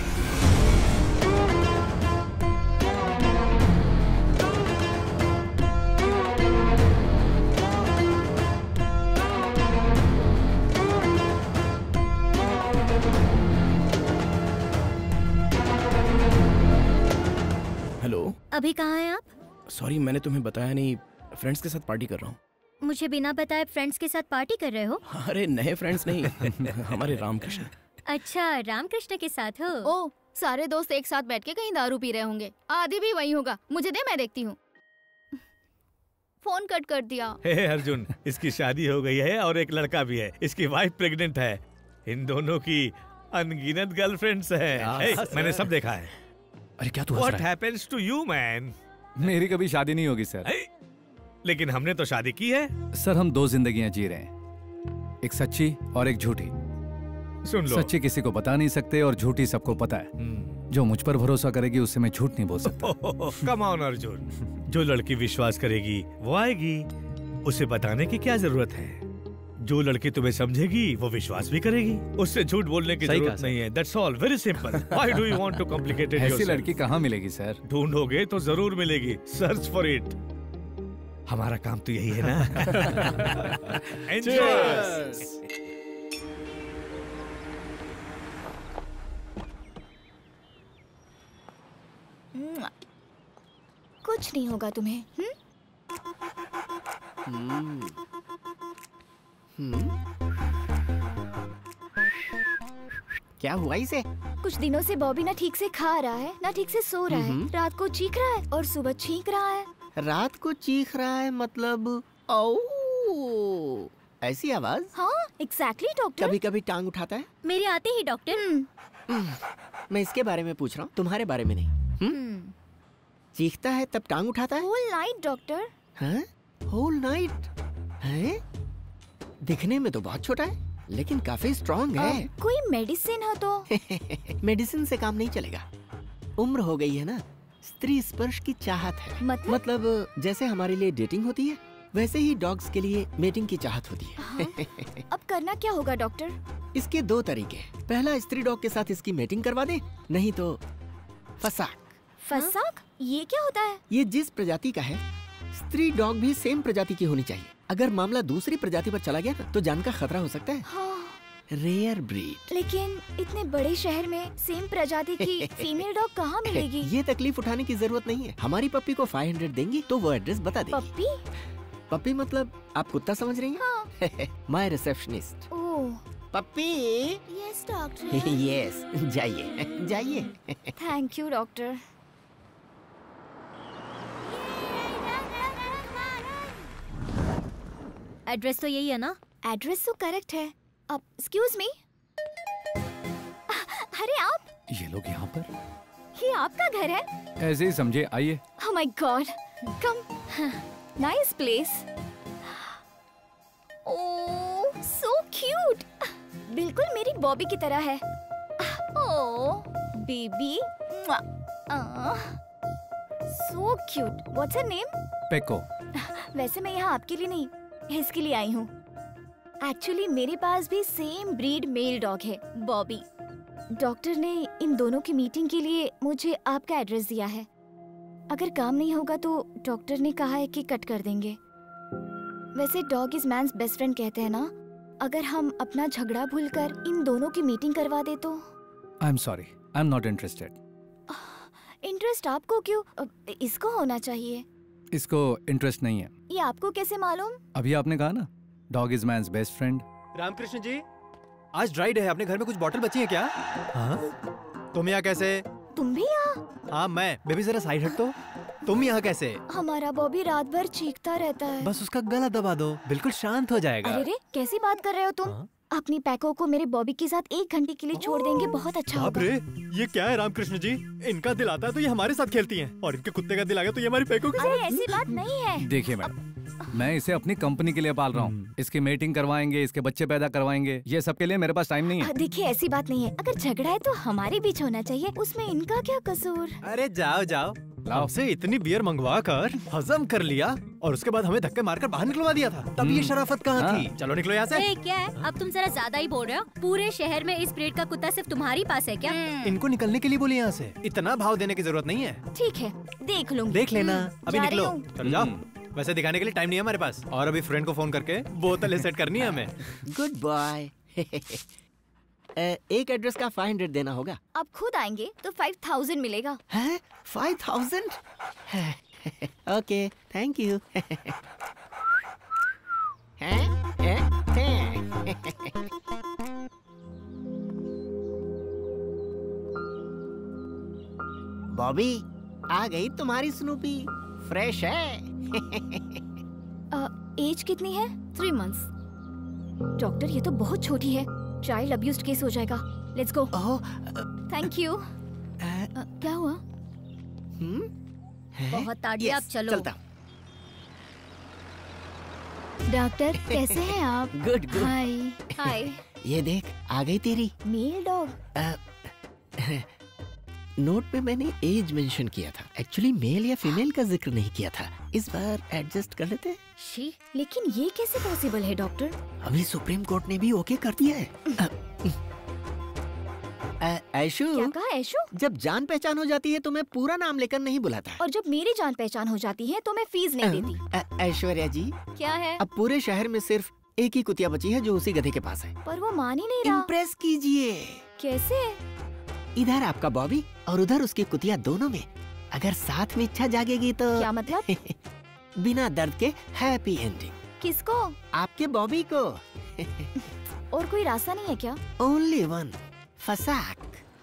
हेलो, अभी कहाँ हैं आप? सॉरी मैंने तुम्हें बताया नहीं, फ्रेंड्स के साथ पार्टी कर रहा हूँ। मुझे बिना बताए फ्रेंड्स के साथ पार्टी कर रहे हो? अरे नए फ्रेंड्स नहीं, हमारे रामकृष्ण। अच्छा, रामकृष्ण के साथ हो? ओ, सारे दोस्त एक साथ बैठ के कहीं दारू पी रहे होंगे। आदि भी वही होगा। मुझे दे, मैं देखती हूँ। फोन कट कर दिया। हे अर्जुन, इसकी शादी हो गई है और एक लड़का भी है। इसकी वाइफ प्रेग्नेंट है। इन दोनों की अनगिनत गर्लफ्रेंड्स हैं। मैंने सब देखा है। अरे क्या तू हंस What रहा है? happens to you, man? मेरी कभी शादी नहीं होगी सर। लेकिन हमने तो शादी की है। सर हम दो जिंदगियां जी रहे हैं, एक सच्ची और एक झूठी। सुन लो, सच्ची किसी को बता नहीं सकते और झूठी सबको पता है। जो मुझ पर भरोसा करेगी उससे मैं झूठ नहीं बोल सकता। कम ऑन अर्जुन, जो लड़की विश्वास करेगी वो आएगी। उसे बताने की क्या जरूरत है? जो लड़की तुम्हें समझेगी वो विश्वास भी करेगी, उससे झूठ बोलने की जरूरत नहीं है। That's all, very simple. Why do you want to complicate it? ऐसी लड़की कहाँ मिलेगी सर? ढूंढोगे तो जरूर मिलेगी। Search for it. हमारा काम तो यही है ना। एंजॉय। कुछ नहीं होगा तुम्हें। हुँ? हम्म। हम्म। क्या हुआ इसे? कुछ दिनों से बॉबी ना ठीक से खा रहा है ना ठीक से सो रहा है। रात को चीख रहा है और सुबह छींक रहा है। रात को चीख रहा है मतलब ओ ऐसी आवाज? हाँ एग्जैक्टली डॉक्टर। कभी कभी टांग उठाता है। मेरे आते ही डॉक्टर। मैं इसके बारे में पूछ रहा हूँ, तुम्हारे बारे में नहीं। हुँ? चीखता है तब टांग उठाता है? Whole night doctor. हाँ? Whole night? हैं? दिखने में तो बहुत छोटा है लेकिन काफी स्ट्रॉन्ग है। कोई मेडिसिन हो तो? मेडिसिन से काम नहीं चलेगा। उम्र हो गई है ना, स्त्री स्पर्श की चाहत है। मतलब? मतलब जैसे हमारे लिए डेटिंग होती है वैसे ही डॉग्स के लिए मेटिंग की चाहत होती है। हाँ? अब करना क्या होगा डॉक्टर? इसके दो तरीके। पहला, स्त्री डॉग के साथ इसकी मेटिंग करवा दे, नहीं तो फसाक। फसाक? ये क्या होता है? ये जिस प्रजाति का है, स्त्री डॉग भी सेम प्रजाति की होनी चाहिए। अगर मामला दूसरी प्रजाति पर चला गया ना तो जान का खतरा हो सकता है। हाँ। Rare breed. लेकिन इतने बड़े शहर में सेम प्रजाति की फीमेल डॉग कहाँ मिलेगी? ये तकलीफ उठाने की जरूरत नहीं है। हमारी पप्पी को फाइव हंड्रेड देंगी तो वो एड्रेस बता देगी। पप्पी? पप्पी मतलब आप कुत्ता समझ रही हैं? हाँ। My receptionist. Oh puppy. Yes doctor. Yes, जाइए जाइए। Thank you doctor. एड्रेस तो यही है ना? एड्रेस तो करेक्ट है। अब एक्सक्यूज मी, अरे आप? ये लोग यहाँ पर? ये आपका घर है? ऐसे ही समझे, आइए। Oh my God, come, nice place. Oh, so cute. बिल्कुल मेरी बॉबी की तरह है। Oh, baby. Ah, so cute. What's her name? Peko. वैसे मैं यहाँ आपके लिए नहीं, इसके लिए आई हूँ। एक्चुअली मेरे पास भी सेम ब्रीड मेल डॉग है, बॉबी। डॉक्टर ने इन दोनों की मीटिंग के लिए मुझे आपका एड्रेस दिया है। अगर काम नहीं होगा तो डॉक्टर ने कहा है कि कट कर देंगे। वैसे dog is man's best friend कहते हैं ना। अगर हम अपना झगड़ा भूलकर इन दोनों की मीटिंग करवा दे तो? I am sorry, I am not interested. Interest आपको क्यों? इसको होना चाहिए। इसको इंटरेस्ट नहीं है। ये आपको कैसे मालूम? अभी आपने कहा ना, dog is man's best friend. Ramakrishna ji, आज ड्राई डे है, अपने घर में कुछ बॉटल बची है क्या? हाँ? तुम यहाँ कैसे? तुम भी यहाँ? हाँ मैं। बेबी जरा साइड हट तो। तुम यहाँ कैसे? हमारा बॉबी रात भर चीखता रहता है। बस उसका गला दबा दो, बिल्कुल शांत हो जाएगा। अरे रे, कैसी बात कर रहे हो तुम? हाँ? अपनी पैको को मेरे बॉबी के साथ एक घंटे के लिए छोड़ देंगे, बहुत अच्छा होगा। रे, ये क्या है रामकृष्ण जी? इनका दिल आता है तो ये हमारे साथ खेलती हैं, और इनके कुत्ते का दिल आ गया तो ये हमारी पैको के साथ। अरे ऐसी बात नहीं है। देखिए मैडम, मैं इसे अपनी कंपनी के लिए पाल रहा हूँ। इसकी मीटिंग करवाएंगे, इसके बच्चे पैदा करवाएंगे, ये सब के लिए मेरे पास टाइम नहीं है। देखिए ऐसी बात नहीं है। अगर झगड़ा है तो हमारे बीच होना चाहिए, उसमें इनका क्या कसूर? अरे जाओ जाओ, आपसे इतनी बियर मंगवा कर हजम कर लिया और उसके बाद हमें धक्के मारकर बाहर निकलवा दिया था, तब ये शराफत कहाँ हाँ। थी? चलो निकलो यहाँ से। ए, क्या है? अब तुम जरा ज्यादा ही बोल रहे हो। पूरे शहर में इस ब्रीड का कुत्ता सिर्फ तुम्हारी पास है क्या? इनको निकलने के लिए बोले यहाँ से, इतना भाव देने की जरूरत नहीं है। ठीक है, देख लूंगी। देख लेना, अभी निकलो। चलो जाओ, वैसे दिखाने के लिए टाइम नहीं है हमारे पास, और अभी फ्रेंड को फोन करके बोतल सेट करनी है हमें। Good boy. एक एड्रेस का फाइव हंड्रेड देना होगा। आप खुद आएंगे तो फाइव थाउजेंड मिलेगा। है? Five thousand? Okay, thank you. Bobby, आ गई तुम्हारी स्नूपी। फ्रेश है। एज कितनी है? Three months. डॉक्टर ये तो बहुत छोटी है, चाइल्ड अब्यूज केस हो जाएगा। Let's go. Thank you. क्या हुआ? हम्म? बहुत ताड़िया, आप चलो। चलता। डॉक्टर कैसे हैं आप? Good good. Hi hi. ये देख, आ गई तेरी मेल डॉग। नोट में मैंने एज मेंशन किया था, एक्चुअली मेल या फीमेल का जिक्र नहीं किया था। इस बार एडजस्ट कर लेते हैं। शी, लेकिन ये कैसे पॉसिबल है डॉक्टर? अभी सुप्रीम कोर्ट ने भी ओके कर दिया है। ऐशु, क्या कहा ऐशु? जब जान पहचान हो जाती है तो मैं पूरा नाम लेकर नहीं बुलाता। और जब मेरी जान पहचान हो जाती है तो मैं फीस नहीं देती। ऐश्वर्या जी, क्या है? अब पूरे शहर में सिर्फ एक ही कुतिया बची है जो उसी गधे के पास है। पर वो मान ही नहीं रहा। इम्प्रेस कीजिए। कैसे? इधर आपका बॉबी और उधर उसकी कुतिया, दोनों में अगर साथ में इच्छा जागेगी तो क्या मतलब? बिना दर्द के हैप्पी एंडिंग। किसको? आपके बॉबी को। और कोई रास्ता नहीं है क्या? ओनली वन, फसाक।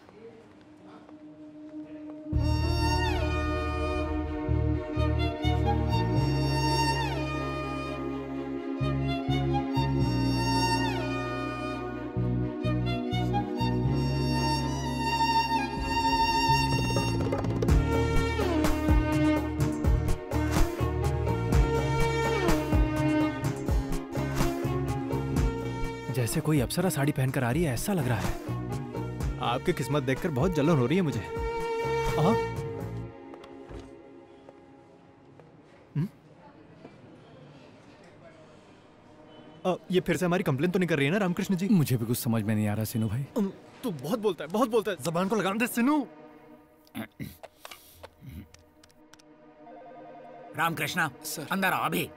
जैसे कोई अप्सरा साड़ी पहनकर आ रही है ऐसा लग रहा है। आपकी किस्मत देखकर बहुत जलन हो रही है मुझे। आ? आ, ये फिर से हमारी कंप्लेन तो नहीं कर रही है ना रामकृष्ण जी? मुझे भी कुछ समझ में नहीं आ रहा सिनू भाई। तू बहुत बोलता है, बहुत बोलता है। जबान को लगाने दे सिनू। रामकृष्णा, अंदर आओ अभी।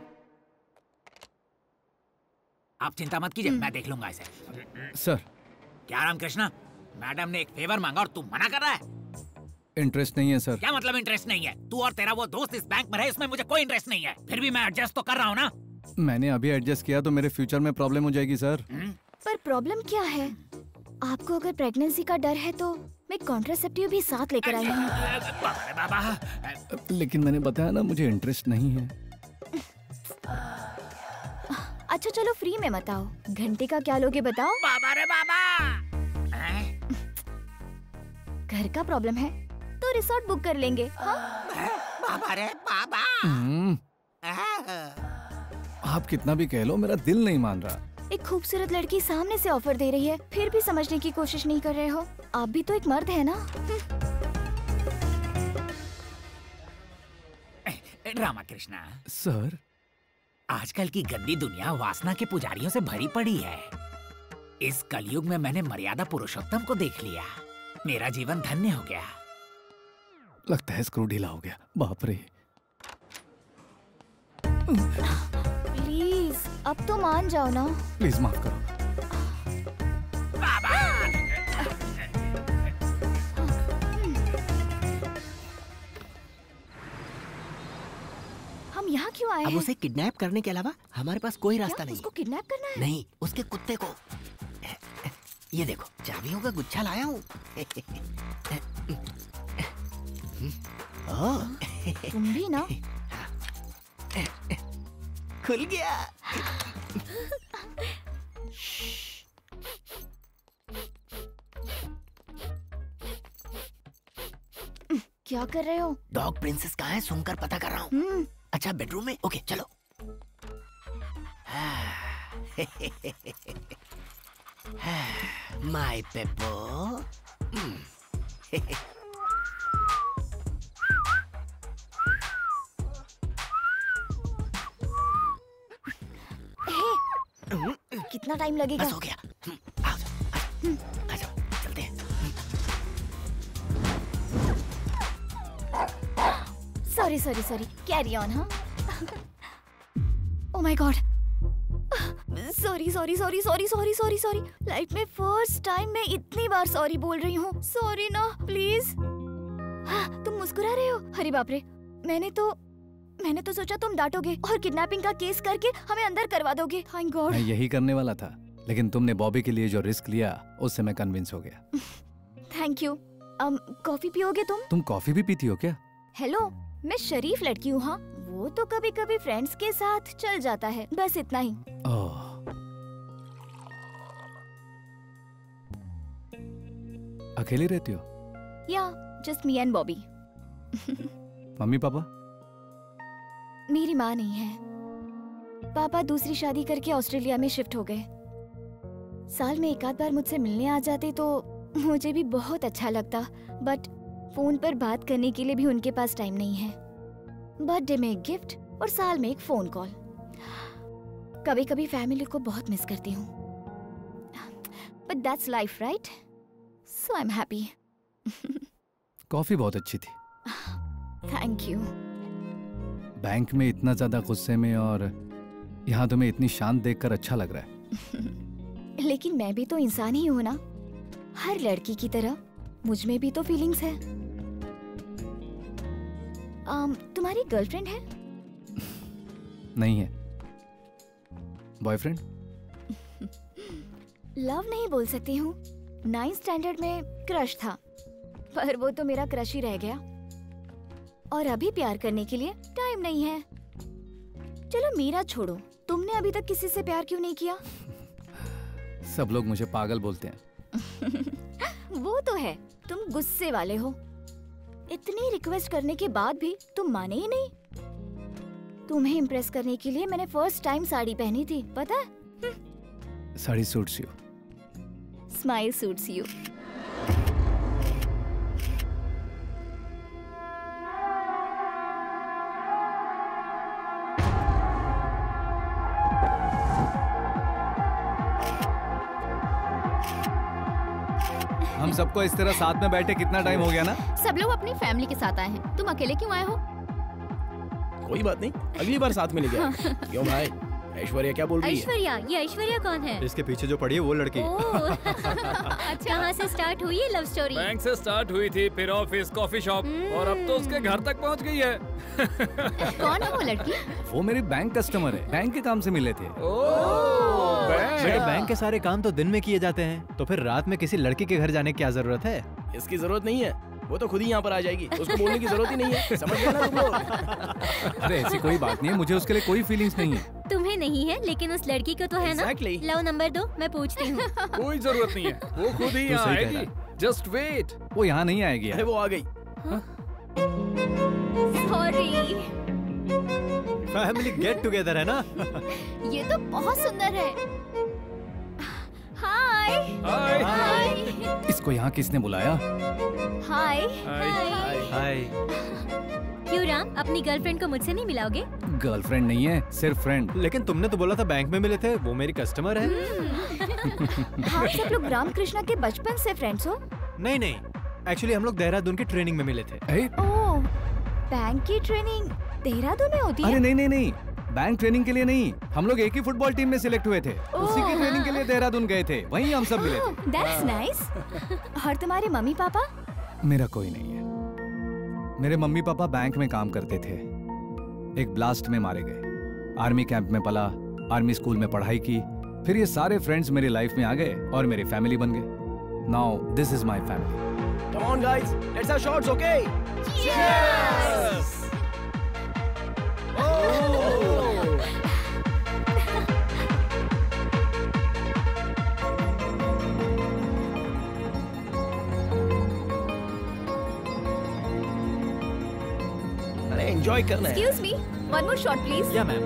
आप चिंता मत कीजिए, मैं देख लूंगा इसे। सर। क्या रामकृष्णा, मैडम ने एक फेवर मांगा और तू मना कर रहा है? इंटरेस्ट नहीं है सर। क्या मतलब इंटरेस्ट नहीं है? तू और तेरा वो दोस्त इस बैंक में रहे, इसमें मुझे कोई इंटरेस्ट नहीं है। फिर भी मैं एडजस्ट तो कर रहा हूँ ना। मैंने अभी एडजस्ट किया तो मेरे फ्यूचर में प्रॉब्लम हो जाएगी सर। पर प्रॉब्लम क्या है? आपको अगर प्रेगनेंसी का डर है तो मैं कॉन्ट्रासेप्टिव भी साथ लेकर आई हूँ। बाबा, लेकिन मैंने बताया ना मुझे इंटरेस्ट नहीं है। अच्छा चलो फ्री में मत आओ। घंटे का क्या लोगे बताओ? बाबा रे बाबा। घर का प्रॉब्लम है तो रिसोर्ट बुक कर लेंगे। हाँ? बाबा रे बाबा। आप कितना भी कह लो मेरा दिल नहीं मान रहा। एक खूबसूरत लड़की सामने से ऑफर दे रही है, फिर भी समझने की कोशिश नहीं कर रहे हो। आप भी तो एक मर्द है ना। रामकृष्णा सर, आजकल की गंदी दुनिया वासना के पुजारियों से भरी पड़ी है। इस कलयुग में मैंने मर्यादा पुरुषोत्तम को देख लिया। मेरा जीवन धन्य हो गया। लगता है स्क्रू ढीला हो गया। बाप रे। प्लीज अब तो मान जाओ ना। प्लीज माफ करो। बाबा। हम यहाँ क्यों आए अब हैं? उसे किडनैप करने के अलावा हमारे पास कोई रास्ता नहीं। उसको किडनैप करना है? नहीं, उसके कुत्ते को। ये देखो, चाबियों का गुच्छा लाया हूँ। तुम भी ना। खुल गया। क्या कर रहे हो? डॉग प्रिंसेस कहाँ है सुनकर पता कर रहा हूँ। अच्छा बेडरूम में? ओके चलो। My Pepo. कितना टाइम लगेगा? बस हो गया। आओ जाओ, आ जाओ, चलते हैं। Sorry sorry sorry, carry on. हाँ। Oh my god. Sorry sorry sorry sorry sorry sorry sorry. Life में फर्स्ट टाइम मैं इतनी बार सॉरी बोल रही हूँ। सॉरी ना प्लीज। हाँ, तुम मुस्कुरा रहे हो? अरे बाप रे, मैंने तो मैंने तो सोचा तुम डांटोगे और किडनैपिंग का केस करके हमें अंदर करवा दोगे। Thank god. मैं यही करने वाला था, लेकिन तुमने बॉबी के लिए जो रिस्क लिया उससे मैं कन्विंस हो गया। Thank you. um, कॉफी पियोगे तुम? तुम कॉफी भी पीती हो क्या? हेलो, मैं शरीफ लड़की हूँ। हाँ, वो तो कभी कभी फ्रेंड्स के साथ चल जाता है, बस इतना ही। ओह। अकेली रहती हो? या just me and Bobby. Mummy papa? मेरी माँ नहीं है। पापा दूसरी शादी करके ऑस्ट्रेलिया में शिफ्ट हो गए। साल में एक आध बार मुझसे मिलने आ जाते तो मुझे भी बहुत अच्छा लगता, बट फोन पर बात करने के लिए भी उनके पास टाइम नहीं है। बर्थडे में एक गिफ्ट और साल में एक फोन कॉल। कभी कभी फैमिली को बहुत मिस करती हूँ, but that's life right, so I am happy. Coffee बहुत अच्छी थी। Thank you. बैंक में इतना ज्यादा गुस्से में और यहाँ तुम्हें इतनी शांत देखकर अच्छा लग रहा है। लेकिन मैं भी तो इंसान ही हूँ ना, हर लड़की की तरह मुझ में भी तो फीलिंग्स है। um, तुम्हारी गर्लफ्रेंड है? नहीं है। बॉयफ्रेंड? लव नहीं बोल सकती हूँ, नाइन्थ स्टैंडर्ड में क्रश था, पर वो तो मेरा क्रश ही रह गया। और अभी प्यार करने के लिए टाइम नहीं है। चलो मेरा छोड़ो, तुमने अभी तक किसी से प्यार क्यों नहीं किया? सब लोग मुझे पागल बोलते हैं। वो तो है, तुम गुस्से वाले हो। इतनी रिक्वेस्ट करने के बाद भी तुम माने ही नहीं। तुम्हें इम्प्रेस करने के लिए मैंने फर्स्ट टाइम साड़ी पहनी थी, पता है? Sari suits you. Smile suits you. हम सबको इस तरह साथ में बैठे कितना टाइम हो गया ना? सब लोग अपनी फैमिली के साथ आए हैं, तुम अकेले क्यों आए हो? कोई बात नहीं, अगली बार साथ में ले गया। क्यों भाई, ऐश्वर्या क्या बोल रही है? ऐश्वर्या? ये ऐश्वर्या कौन है? इसके पीछे जो पड़ी है वो लड़की। अच्छा, कहाँ से स्टार्ट हुई है लव स्टोरी? बैंक से स्टार्ट हुई थी, फिर ऑफिस, कॉफी शॉप, और अब तो उसके घर तक पहुंच गई है। कौन है वो लड़की? वो मेरी बैंक कस्टमर है, बैंक के काम से मिले थे। बेटे, बैंक के सारे काम तो दिन में किए जाते हैं, तो फिर रात में किसी लड़की के घर जाने की क्या जरूरत है? इसकी जरूरत नहीं है, वो तो खुद ही यहाँ पर आ जाएगी, उसको बोलने की जरूरत ही नहीं है। समझ गए ना तुम लोग? अरे ऐसी कोई बात नहीं है, मुझे उसके लिए कोई फीलिंग्स नहीं है। तुम्हें नहीं है, लेकिन उस लड़की को तो है ना? Exactly. लो नंबर दो, मैं पूछती हूँ। कोई जरूरत नहीं है, वो खुद ही तू यहाँ सही कह आएगी। Just wait. वो यहाँ नहीं आएगी। अरे वो आ गई। सॉरी। फैमिली गेट टुगेदर है ना? ये तो बहुत सुंदर है। हाय। हाय। हाय। इसको यहाँ किसने बुलाया? हाय। हाय। क्यों राम, अपनी गर्लफ्रेंड को मुझसे नहीं मिलाओगे? गर्लफ्रेंड नहीं है, सिर्फ फ्रेंड। लेकिन तुमने तो बोला था बैंक में मिले थे, वो मेरी कस्टमर है। आप सब लोग रामकृष्णा के बचपन से फ्रेंड्स हो? नहीं नहीं, एक्चुअली हम लोग देहरादून की ट्रेनिंग में मिले थे। ओह, बैंक की ट्रेनिंग देहरादून में होती है? अरे नहीं नहीं नहीं, बैंक ट्रेनिंग के लिए नहीं, हम लोग एक ही फुटबॉल टीम में सिलेक्ट हुए थे, उसी की ट्रेनिंग के लिए देहरादून गए थे, वहीं हम सब मिले थे। That's nice. और तुम्हारे मम्मी पापा? मेरा कोई नहीं है। मेरे मम्मी पापा बैंक में काम करते थे, एक ब्लास्ट में मारे गए। आर्मी कैंप में पला, आर्मी स्कूल में पढ़ाई की, फिर ये सारे फ्रेंड्स मेरी लाइफ में आ गए और मेरी फैमिली बन गए। Now this is my family. Come on guys, let's have shots, okay? Cheers! अरे एंजॉय करना है। Excuse me, one more shot please. या मैम।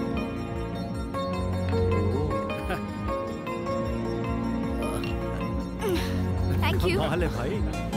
Thank you. हाल है भाई।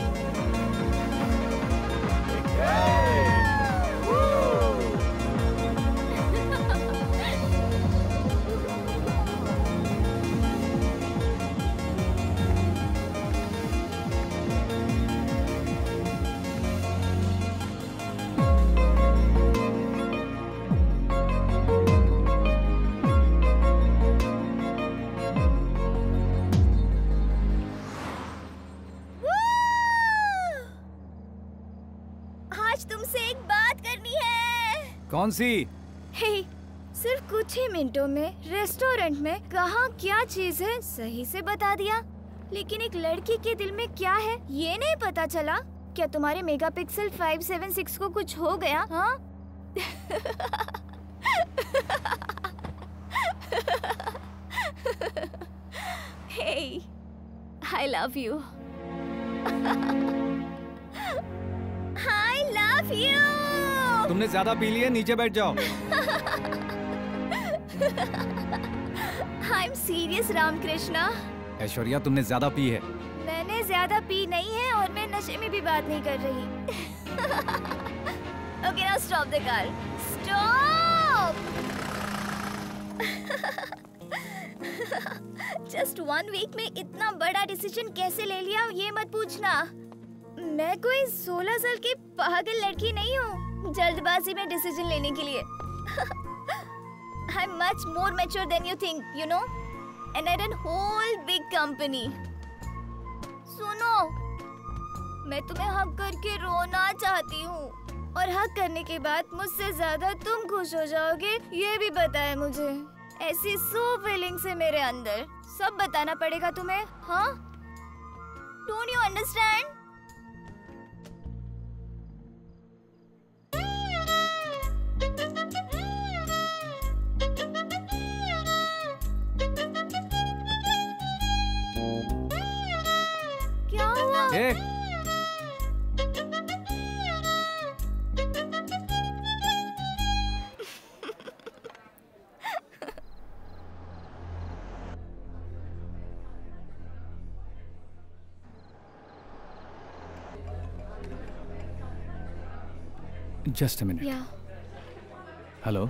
आज तुमसे एक बात करनी है। कौन सी? हे, सिर्फ कुछ ही मिनटों में रेस्टोरेंट में कहाँ क्या चीज है सही से बता दिया, लेकिन एक लड़की के दिल में क्या है ये नहीं पता चला। क्या तुम्हारे मेगापिक्सल फाइव सेवन सिक्स को कुछ हो गया? हाँ? हे, I love you. I love you. तुमने ज्यादा पी लिया, नीचे बैठ जाओ। I'm serious, Ramakrishna. ऐश्वर्या, तुमने ज्यादा पी है। मैंने मैंने ज्यादा पी नहीं है और मैं नशे में भी बात नहीं कर रही। Okay now stop the car, stop. Just one week में इतना बड़ा डिसीजन कैसे ले लिया ये मत पूछना। मैं कोई सोलह साल की पागल लड़की नहीं हूँ जल्दबाजी में डिसीजन लेने के लिए। I'm much more mature than you think, you know, and I run whole big company. सुनो, मैं तुम्हें हक करके रोना चाहती हूँ और हक करने के बाद मुझसे ज्यादा तुम खुश हो जाओगे ये भी पता है मुझे। ऐसी सो फीलिंग्स है मेरे अंदर, सब बताना पड़ेगा तुम्हें, हाँ? Don't you understand? क्या हुआ? ए! Just a minute. Yeah. Hello.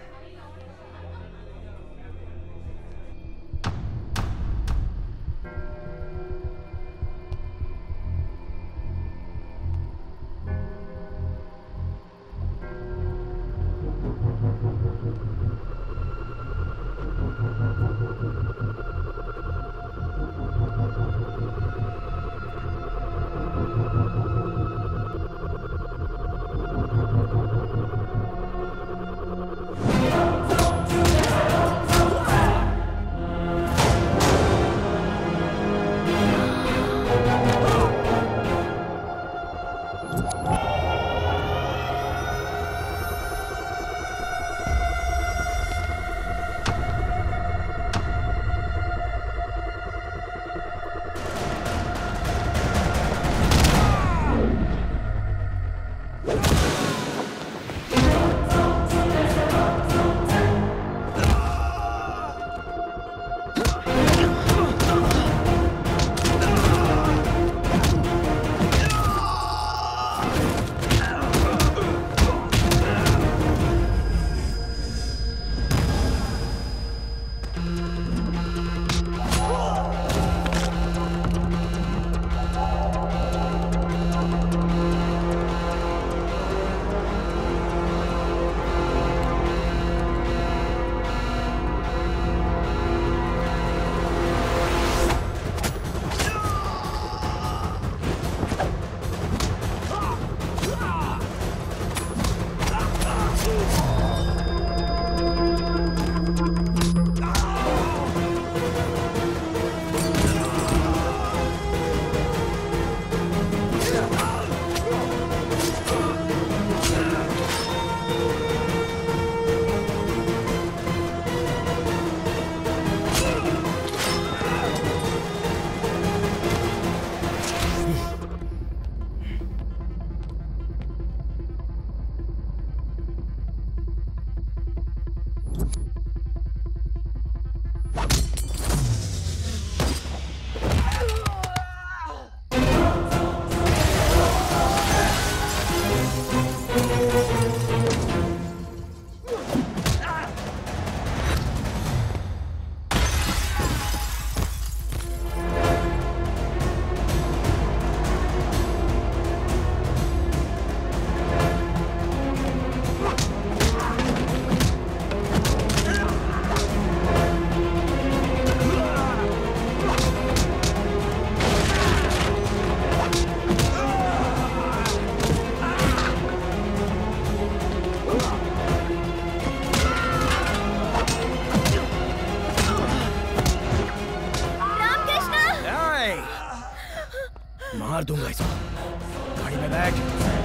मार दूंगा इसको। गाड़ी में बैठ।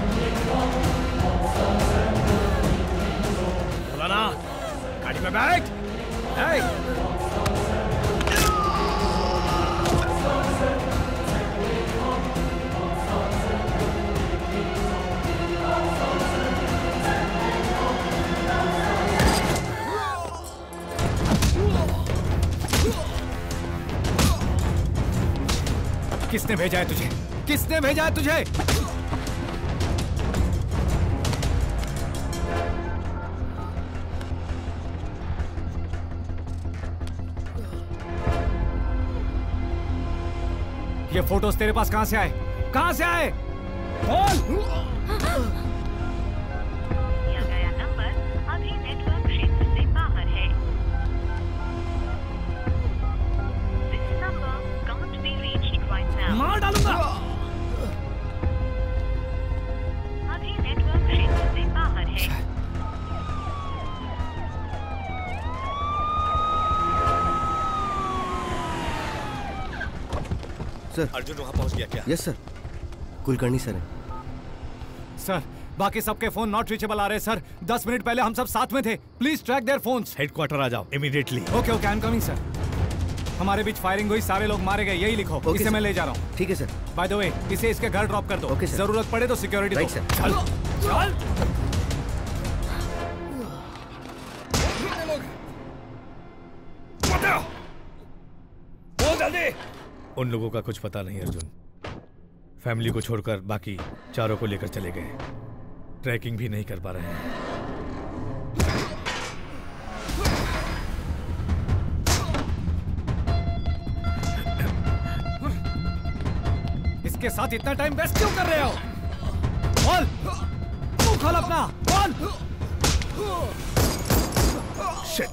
बोला गाड़ी में बैठ। किसने भेजा है तुझे? किसने भेजा है तुझे? ये फोटोज तेरे पास कहां से आए? कहां से आए? बोल! दिया गया नंबर अभी नेटवर्क क्षेत्र से बाहर है। This number can't be reached right now. मार डालूंगा। अभी नेटवर्क क्षेत्र से बाहर है। सर, अर्जुन वहां पहुंच गया क्या? यस सर, कुलकर्णी सर है। सर, बाकी सबके फोन नॉट रीचेबल आ रहे हैं सर। दस मिनट पहले हम सब साथ में थे। Please track their phones. Headquarter आ जाओ immediately. Okay okay, I am coming sir. हमारे बीच फायरिंग हुई, सारे लोग मारे गए, यही लिखो। okay, इसे sir. मैं ले जा रहा हूँ। ठीक है सर। बाय द वे, इसे इसके घर ड्रॉप कर दो। okay, जरूरत पड़े तो सिक्योरिटी दो। right, sir. चल चल। बोल जल्दी। उन लोगों का कुछ पता नहीं अर्जुन। फैमिली को छोड़कर बाकी चारों को लेकर चले गए। ट्रैकिंग भी नहीं कर पा रहे हैं। इसके साथ इतना टाइम वेस्ट क्यों कर रहे हो? बोल, तू खोल अपना, बोल। शिट।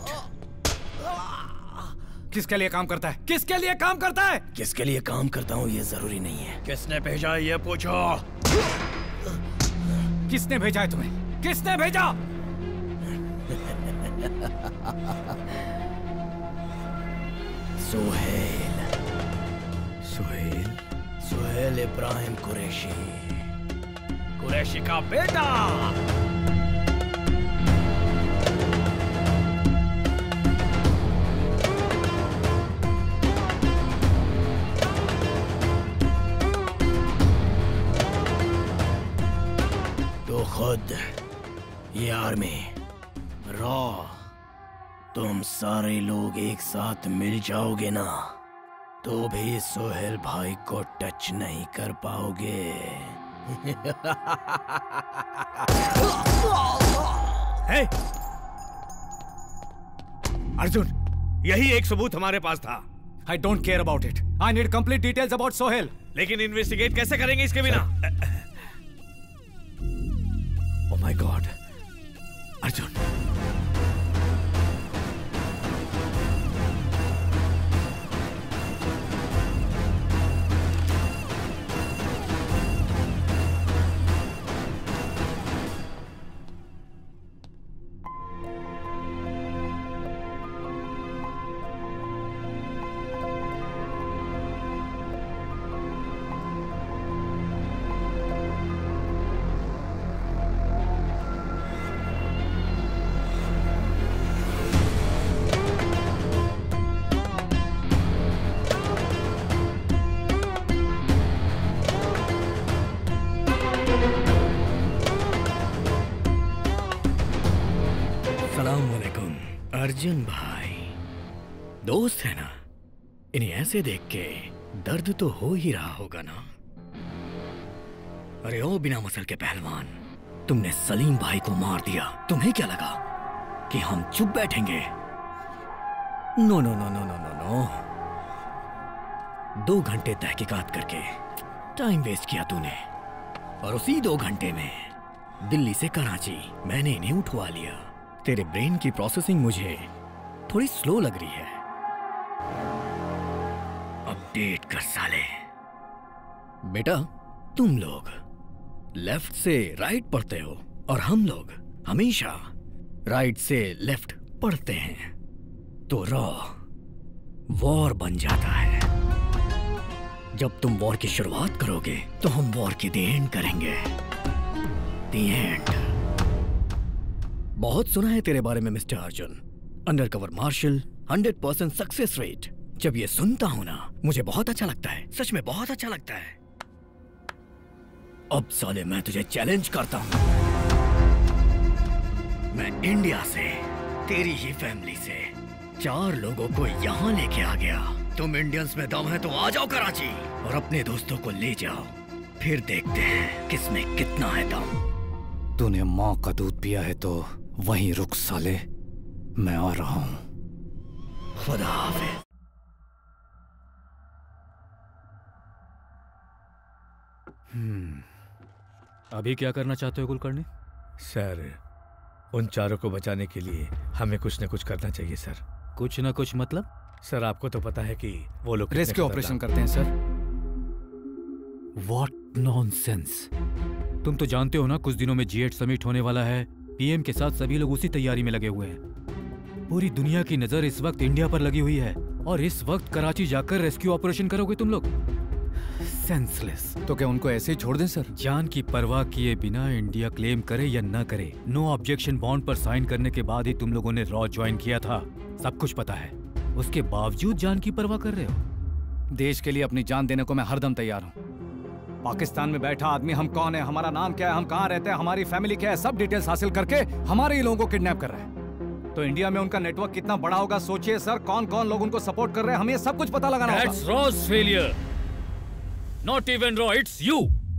किसके लिए काम करता है? किसके लिए काम करता है? किसके लिए काम करता हूँ ये जरूरी नहीं है। किसने भेजा ये पूछो। किसने भेजा है तुम्हें? किसने भेजा? सुहेल। सुहेल? सुहेल इब्राहिम कुरैशी। कुरैशी का बेटा। खुद ये आर्मी रॉ, तुम सारे लोग एक साथ मिल जाओगे ना तो भी सोहेल भाई को टच नहीं कर पाओगे। hey! अर्जुन, यही एक सबूत हमारे पास था। I don't care about it. I need complete details about Sohail. लेकिन इन्वेस्टिगेट कैसे करेंगे इसके बिना? Oh my God, Arjun. Arjun भाई दोस्त है ना, इन्हें ऐसे देख के दर्द तो हो ही रहा होगा ना। अरे ओ बिना मसल के पहलवान, तुमने सलीम भाई को मार दिया। तुम्हें क्या लगा कि हम चुप बैठेंगे? No no no no no no no. दो घंटे तहकीकात करके टाइम वेस्ट किया तूने, और उसी दो घंटे में दिल्ली से कराची मैंने इन्हें उठवा लिया। तेरे ब्रेन की प्रोसेसिंग मुझे थोड़ी स्लो लग रही है। अपडेट कर साले। बेटा, तुम लोग लेफ्ट से राइट पढ़ते हो और हम लोग हमेशा राइट से लेफ्ट पढ़ते हैं, तो रॉ वॉर बन जाता है। जब तुम वॉर की शुरुआत करोगे तो हम वॉर की द एंड करेंगे। The end. बहुत सुना है तेरे बारे में mister Arjun, undercover marshal, hundred percent success rate. जब ये सुनता हूं ना, मुझे बहुत अच्छा लगता है, सच में बहुत अच्छा लगता है। अब साले मैं तुझे चैलेंज करता हूं। मैं इंडिया से, तेरी ही फैमिली से चार लोगों को यहां लेके आ गया। तुम इंडियंस में दम है तो आ जाओ कराची और अपने दोस्तों को ले जाओ, फिर देखते हैं किसमें कितना है दम। तूने माँ का दूध पिया है तो वहीं रुक साले, मैं आ रहा हूं। खुदा हाफिज। हम्म, अभी क्या करना चाहते हो कुलकर्णी? सर, उन चारों को बचाने के लिए हमें कुछ न कुछ करना चाहिए सर। कुछ न कुछ मतलब? सर, आपको तो पता है कि वो लोग रेस्क्यू ऑपरेशन करते हैं सर। What nonsense! तुम तो जानते हो ना, कुछ दिनों में जी एट समिट होने वाला है। पीएम के साथ सभी लोग उसी तैयारी में लगे हुए हैं। पूरी दुनिया की नजर इस वक्त इंडिया पर लगी हुई है और इस वक्त कराची जाकर रेस्क्यू ऑपरेशन करोगे तुम लोग? सेंसलेस। तो क्या उनको ऐसे ही छोड़ दें सर? जान की परवाह किए बिना इंडिया क्लेम करे या न करे, नो ऑब्जेक्शन बॉन्ड पर साइन करने के बाद ही तुम लोगों ने रॉ ज्वाइन किया था। सब कुछ पता है, उसके बावजूद जान की परवाह कर रहे हो। देश के लिए अपनी जान देने को मैं हरदम तैयार हूँ। पाकिस्तान में बैठा आदमी हम कौन है, हमारा नाम क्या है, हम कहाँ रहते हैं, हमारी फैमिली क्या है, सब डिटेल्स हासिल करके हमारे ही लोगों को किडनैप कर रहा है। तो इंडिया में उनका नेटवर्क कितना बड़ा होगा सोचिए सर, कौन कौन लोग उनको सपोर्ट कर रहे हैं, हमें सब कुछ पता लगाना होगा। That's Raw's failure. Not even Raw, it's you.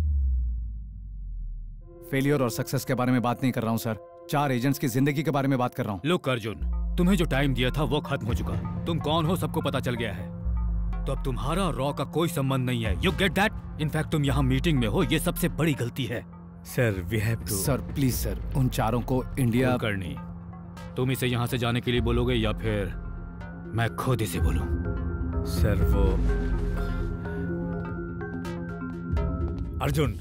Failure और सक्सेस के बारे में बात नहीं कर रहा हूँ सर, चार एजेंट्स की जिंदगी के बारे में बात कर रहा हूँ। लुक अर्जुन, तुम्हें जो टाइम दिया था वो खत्म हो चुका। तुम कौन हो सबको पता चल गया है, तो अब तुम्हारा और रॉ का कोई संबंध नहीं है। You get that? इनफैक्ट तुम यहाँ मीटिंग में हो, ये सबसे बड़ी गलती है। Sir, we have to. Sir please sir, उन चारों को इंडिया करनी। तुम इसे यहाँ से जाने के लिए बोलोगे या फिर मैं खुद इसे बोलूं? सर वो अर्जुन।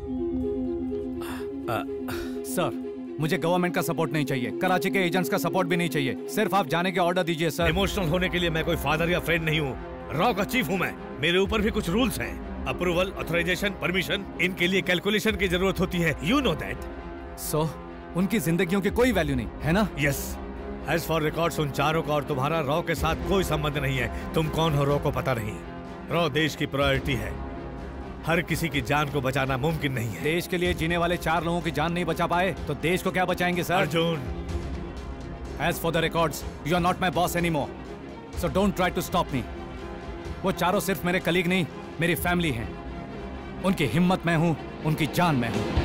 आ, सर मुझे गवर्नमेंट का सपोर्ट नहीं चाहिए, कराची के एजेंट्स का सपोर्ट भी नहीं चाहिए, सिर्फ आप जाने के ऑर्डर दीजिए सर। इमोशनल होने के लिए मैं कोई फादर या फ्रेंड नहीं हूँ, रॉ का चीफ हूँ मैं। मेरे ऊपर भी कुछ रूल्स हैं, अप्रूवल, ऑथराइजेशन, परमिशन, इनके लिए कैलकुलेशन की जरूरत होती है। You know that. सो उनकी जिंदगियों की कोई वैल्यू नहीं है ना? यस। एज फॉर रिकॉर्ड्स उन चारों का और तुम्हारा रॉ के साथ कोई संबंध नहीं है। तुम कौन हो रॉ को पता नहीं। रॉ देश की प्रायोरिटी है, हर किसी की जान को बचाना मुमकिन नहीं है। देश के लिए जीने वाले चार लोगों की जान नहीं बचा पाए तो देश को क्या बचाएंगे sir? Arjun, as for the records, you are not my boss anymore, so don't try to stop me. वो चारों सिर्फ मेरे कलीग नहीं, मेरी फैमिली हैं। उनकी हिम्मत मैं हूं, उनकी जान मैं हूं।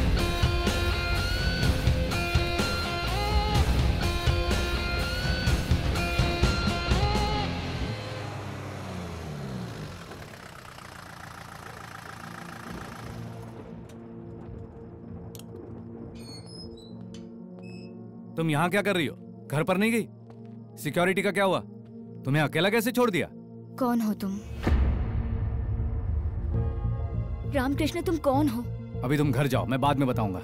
तुम यहाँ क्या कर रही हो? घर पर नहीं गई? सिक्योरिटी का क्या हुआ? तुम्हें अकेला कैसे छोड़ दिया? कौन हो तुम? रामकृष्ण, तुम कौन हो? अभी तुम घर जाओ, मैं बाद में बताऊंगा।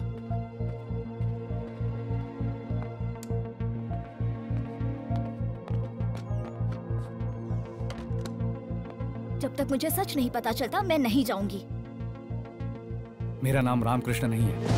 जब तक मुझे सच नहीं पता चलता मैं नहीं जाऊंगी। मेरा नाम रामकृष्ण नहीं है।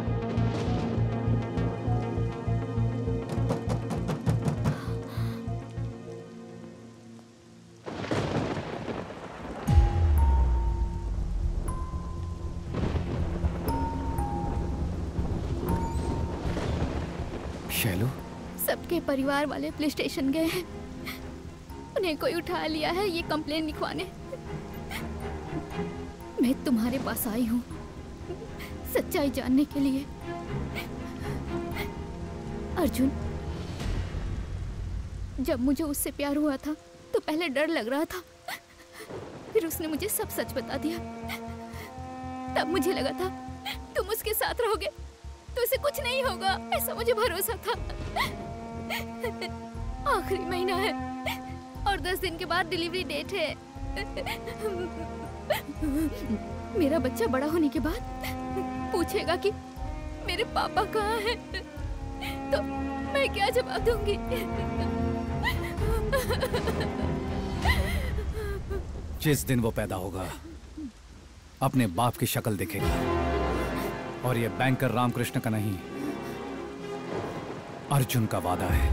शैलू, सबके परिवार वाले पुलिस स्टेशन गए हैं, उन्हें कोई उठा लिया है ये कंप्लेन लिखवाने। मैं तुम्हारे पास आई हूँ सच्चाई जानने के लिए। अर्जुन, जब मुझे उससे प्यार हुआ था तो पहले डर लग रहा था, फिर उसने मुझे सब सच बता दिया। तब मुझे लगा था तुम उसके साथ रहोगे तो उसे कुछ नहीं होगा, ऐसा मुझे भरोसा था। आखिरी महीना है और दस दिन के बाद डिलीवरी डेट है। मेरा बच्चा बड़ा होने के बाद पूछेगा कि मेरे पापा कहाँ हैं, तो मैं क्या जवाब दूंगी? जिस दिन वो पैदा होगा अपने बाप की शक्ल देखेगा, और ये बैंकर रामकृष्ण का नहीं, अर्जुन का वादा है।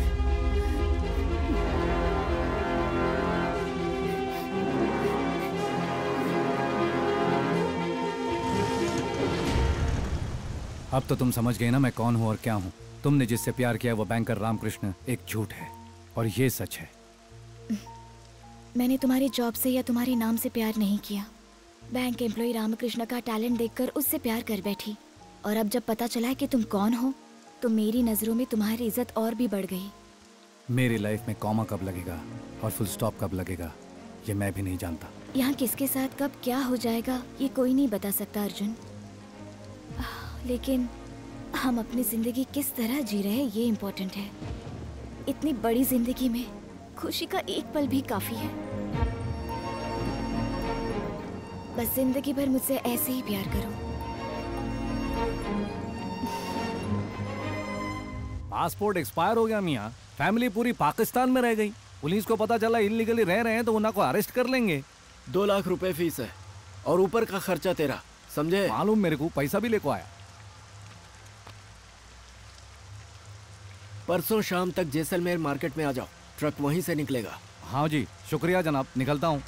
अब तो तुम समझ गए ना मैं कौन हूं और क्या हूं। तुमने जिससे प्यार किया वो बैंकर रामकृष्ण एक झूठ है और ये सच है। मैंने तुम्हारे जॉब से या तुम्हारे नाम से प्यार नहीं किया। बैंक एम्प्लॉय रामकृष्ण का टैलेंट देखकर उससे प्यार कर बैठी, और अब जब पता चला कि तुम कौन हो तो मेरी नजरों में तुम्हारी इज्जत और भी बढ़ गई। मेरी लाइफ में कॉमा कब लगेगा और फुल स्टॉप कब लगेगा ये मैं भी नहीं जानता। यहाँ किसके साथ कब क्या हो जाएगा ये कोई नहीं बता सकता अर्जुन, लेकिन हम अपनी जिंदगी किस तरह जी रहे हैं ये इम्पोर्टेंट है। इतनी बड़ी जिंदगी में खुशी का एक पल भी काफी है। बस जिंदगी भर मुझसे ऐसे ही प्यार करो। पासपोर्ट एक्सपायर हो गया मियाँ, फैमिली पूरी पाकिस्तान में रह गई। पुलिस को पता चला इलीगली रह रहे हैं तो उन्हें को अरेस्ट कर लेंगे। दो लाख रुपए फीस है और ऊपर का खर्चा तेरा, समझे? मालूम मेरे को, पैसा भी लेको आया। परसों शाम तक जैसलमेर मार्केट में आ जाओ, ट्रक वहीं से निकलेगा। हाँ जी, शुक्रिया जनाब, निकलता हूँ।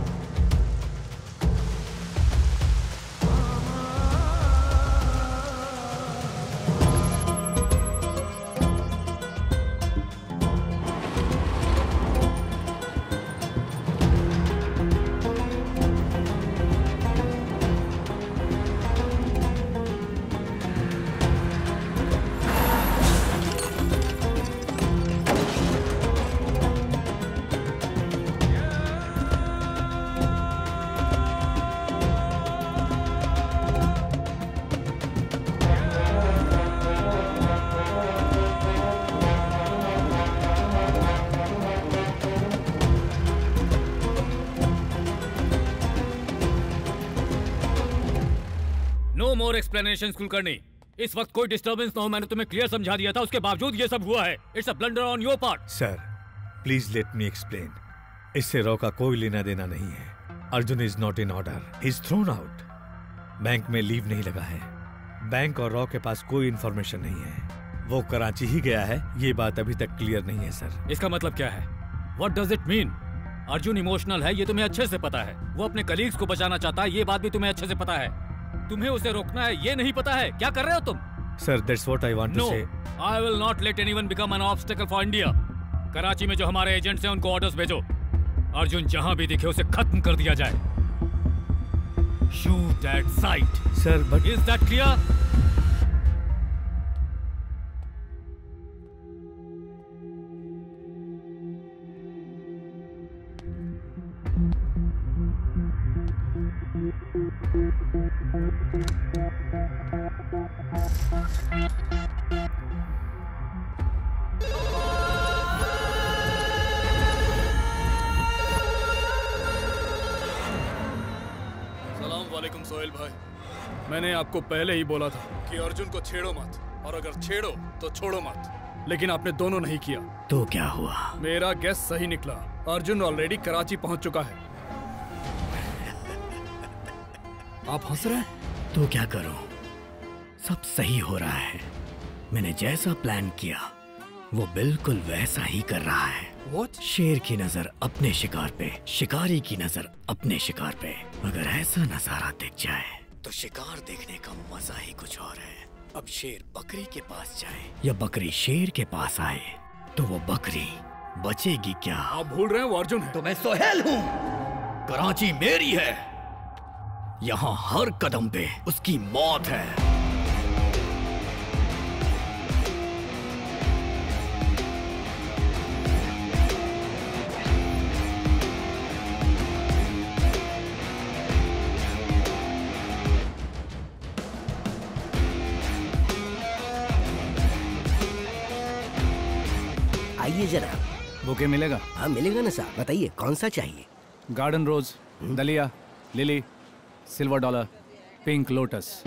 More explanation Kulkarni. इस वक्त कोई डिस्टर्बेंस ना हो, मैंने तुम्हें क्लियर समझा दिया था, उसके बावजूद ये सब हुआ है। It's a blunder on your part. Sir please let me explain. इससे रॉ का कोई लेना देना नहीं है। Arjun is not in order, he is thrown out. Bank में लीव नहीं लगा है। बैंक और रॉ के पास कोई इंफॉर्मेशन नहीं है। वो कराची ही गया है, ये बात अभी तक क्लियर नहीं है सर। इसका मतलब क्या है? What does it mean? Arjun emotional है, ये तुम्हें अच्छे से पता है। वो अपने कलीग्स को बचाना चाहता है, ये बात भी तुम्हें अच्छे से पता है। तुम्हें उसे रोकना है, ये नहीं पता है। क्या कर रहे हो तुम? Sir that's what I want to say. I will not let anyone become an obstacle for India. Karachi में जो हमारे एजेंट्स हैं उनको ऑर्डर्स भेजो। अर्जुन जहां भी दिखे उसे खत्म कर दिया जाए। Shoot at sight. Sir but is that clear? वालेकुम सोहेल भाई, मैंने आपको पहले ही बोला था कि अर्जुन को छेड़ो मत, और अगर छेड़ो तो छोड़ो मत, लेकिन आपने दोनों नहीं किया। तो क्या हुआ? मेरा गेस सही निकला। अर्जुन ऑलरेडी कराची पहुंच चुका है। आप हंस रहे हैं? तो क्या करूं? सब सही हो रहा है। मैंने जैसा प्लान किया वो बिल्कुल वैसा ही कर रहा है। What? शेर की नजर अपने शिकार पे, शिकारी की नजर अपने शिकार पे। अगर ऐसा नजारा दिख जाए तो शिकार देखने का मजा ही कुछ और है। अब शेर बकरी के पास जाए या बकरी शेर के पास आए तो वो बकरी बचेगी क्या? आप भूल रहे हैं वो अर्जुन है। तो मैं सोहेल हूँ। कराची मेरी है। यहाँ हर कदम पे उसकी मौत है। आइए जरा। बुके मिलेगा? हाँ मिलेगा ना साहब, बताइए कौन सा चाहिए? Garden rose, dahlia, lily, silver dollar, pink lotus.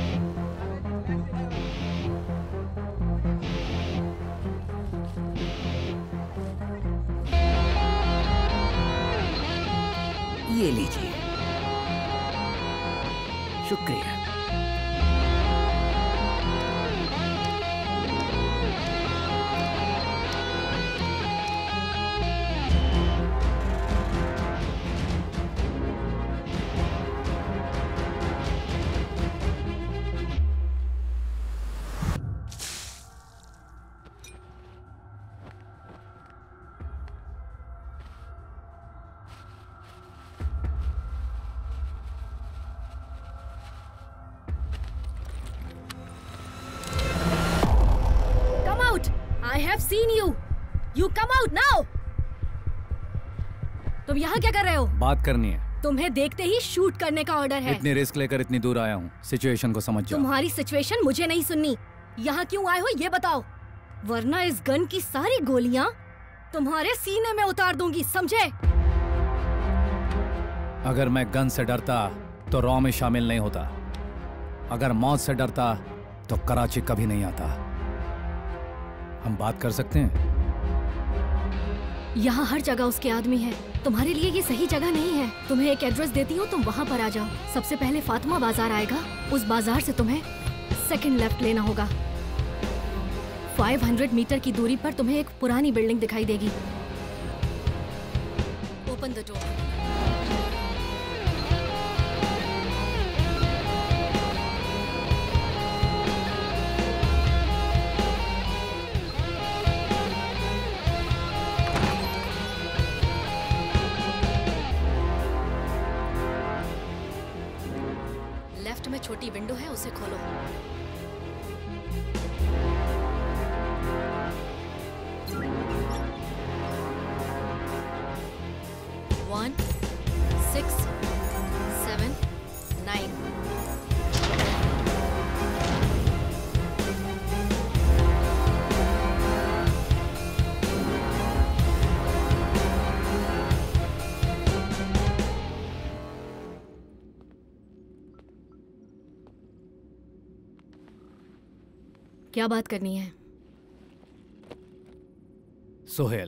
ये लीजिए। शुक्रिया। I have seen you. You come out now. तुम यहाँ क्या कर रहे हो? बात करनी है। तुम्हें देखते ही शूट करने का ऑर्डर है। इतनी रिस्क लेकर इतनी दूर आया हूँ, सिचुएशन को समझ जाओ। तुम्हारी सिचुएशन मुझे नहीं सुननी। यहाँ क्यों आए हो ये बताओ, वरना इस गन की सारी गोलियाँ तुम्हारे सीने में उतार दूंगी, समझे? अगर मैं गन से डरता तो रॉ में शामिल नहीं होता। अगर मौत से डरता तो कराची कभी नहीं आता। हम बात कर सकते हैं? यहाँ हर जगह उसके आदमी है। तुम्हारे लिए ये सही जगह नहीं है। तुम्हें एक एड्रेस देती हूँ, तुम वहाँ पर आ जाओ। सबसे पहले फातिमा बाजार आएगा, उस बाजार से तुम्हें सेकंड लेफ्ट लेना होगा। पाँच सौ मीटर की दूरी पर तुम्हें एक पुरानी बिल्डिंग दिखाई देगी। Open the door. लेफ्ट में छोटी विंडो है, उसे खोलो। One six seven nine. क्या बात करनी है? सोहेल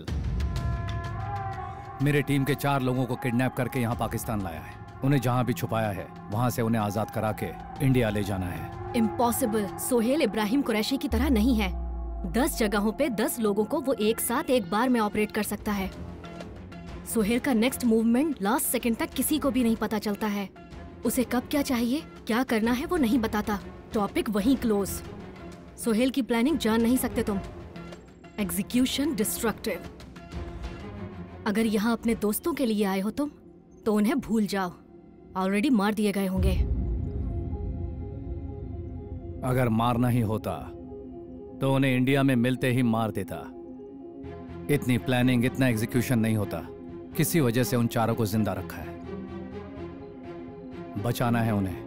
मेरे टीम के चार लोगों को किडनैप करके यहाँ पाकिस्तान लाया है। उन्हें जहाँ भी छुपाया है वहाँ से उन्हें आजाद करा के इंडिया ले जाना है। इम्पॉसिबल। सोहेल इब्राहिम कुरैशी की तरह नहीं है। दस जगहों पे दस लोगों को वो एक साथ एक बार में ऑपरेट कर सकता है। सोहेल का नेक्स्ट मूवमेंट लास्ट सेकंड तक किसी को भी नहीं पता चलता है। उसे कब क्या चाहिए, क्या करना है वो नहीं बताता। टॉपिक वहीं क्लोज। सोहेल की प्लानिंग जान नहीं सकते तुम। Execution destructive. अगर यहाँ अपने दोस्तों के लिए आए हो तुम तो उन्हें भूल जाओ, ऑलरेडी मार दिए गए होंगे। अगर मारना ही होता तो उन्हें इंडिया में मिलते ही मार देता। इतनी प्लानिंग, इतना एग्जीक्यूशन नहीं होता। किसी वजह से उन चारों को जिंदा रखा है। बचाना है उन्हें।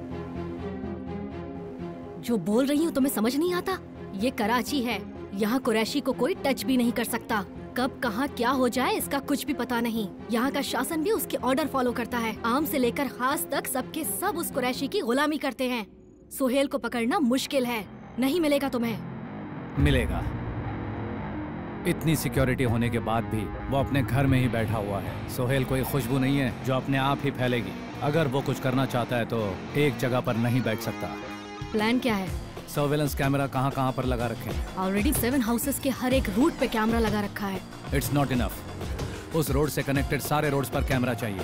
जो बोल रही हूँ तुम्हें समझ नहीं आता? ये कराची है, यहाँ कुरैशी को कोई टच भी नहीं कर सकता। कब कहाँ क्या हो जाए इसका कुछ भी पता नहीं। यहाँ का शासन भी उसके ऑर्डर फॉलो करता है। आम से लेकर खास तक सबके सब उस कुरैशी की गुलामी करते हैं। सोहेल को पकड़ना मुश्किल है, नहीं मिलेगा तुम्हें। मिलेगा। इतनी सिक्योरिटी होने के बाद भी वो अपने घर में ही बैठा हुआ है। सोहेल कोई खुशबू नहीं है जो अपने आप ही फैलेगी। अगर वो कुछ करना चाहता है तो एक जगह पर नहीं बैठ सकता। प्लान क्या है? सर्वेलेंस कैमरा कहाँ कहाँ पर लगा रखे हैं? ऑलरेडी सेवन हाउसेस के हर एक रूट पे कैमरा लगा रखा है। It's not enough. उस रोड से कनेक्टेड सारे रोड्स पर कैमरा चाहिए।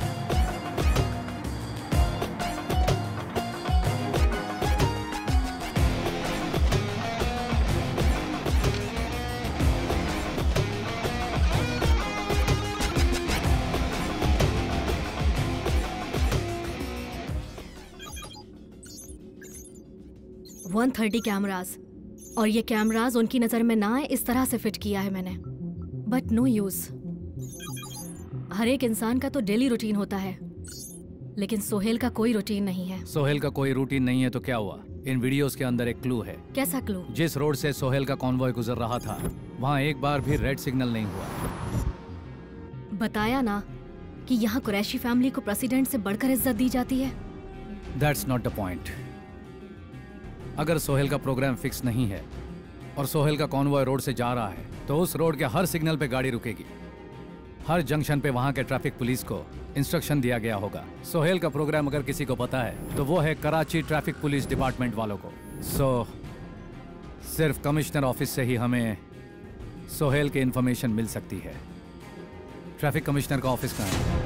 वन थर्टी कैमराज, और ये कैमराज उनकी नजर में ना आए इस तरह से फिट किया है मैंने। But no use. हर एक इंसान का तो डेली रूटीन होता है, लेकिन सोहेल का कोई रूटीन नहीं है। सोहेल का कोई रूटीन नहीं है तो क्या हुआ? इन वीडियोस के अंदर एक क्लू है। कैसा क्लू? जिस रोड से सोहेल का कॉन्वॉय गुजर रहा था वहाँ एक बार भी रेड सिग्नल नहीं हुआ। बताया ना कि यहाँ कुरैशी फैमिली को प्रेसिडेंट से बढ़कर इज्जत दी जाती है। That's not the point. अगर सोहेल का प्रोग्राम फिक्स नहीं है और सोहेल का कॉन्वॉय रोड से जा रहा है तो उस रोड के हर सिग्नल पे गाड़ी रुकेगी। हर जंक्शन पे वहाँ के ट्रैफिक पुलिस को इंस्ट्रक्शन दिया गया होगा। सोहेल का प्रोग्राम अगर किसी को पता है तो वो है कराची ट्रैफिक पुलिस डिपार्टमेंट वालों को। सो so, सिर्फ कमिश्नर ऑफिस से ही हमें सोहेल की इंफॉर्मेशन मिल सकती है। ट्रैफिक कमिश्नर का ऑफिस कहाँ है?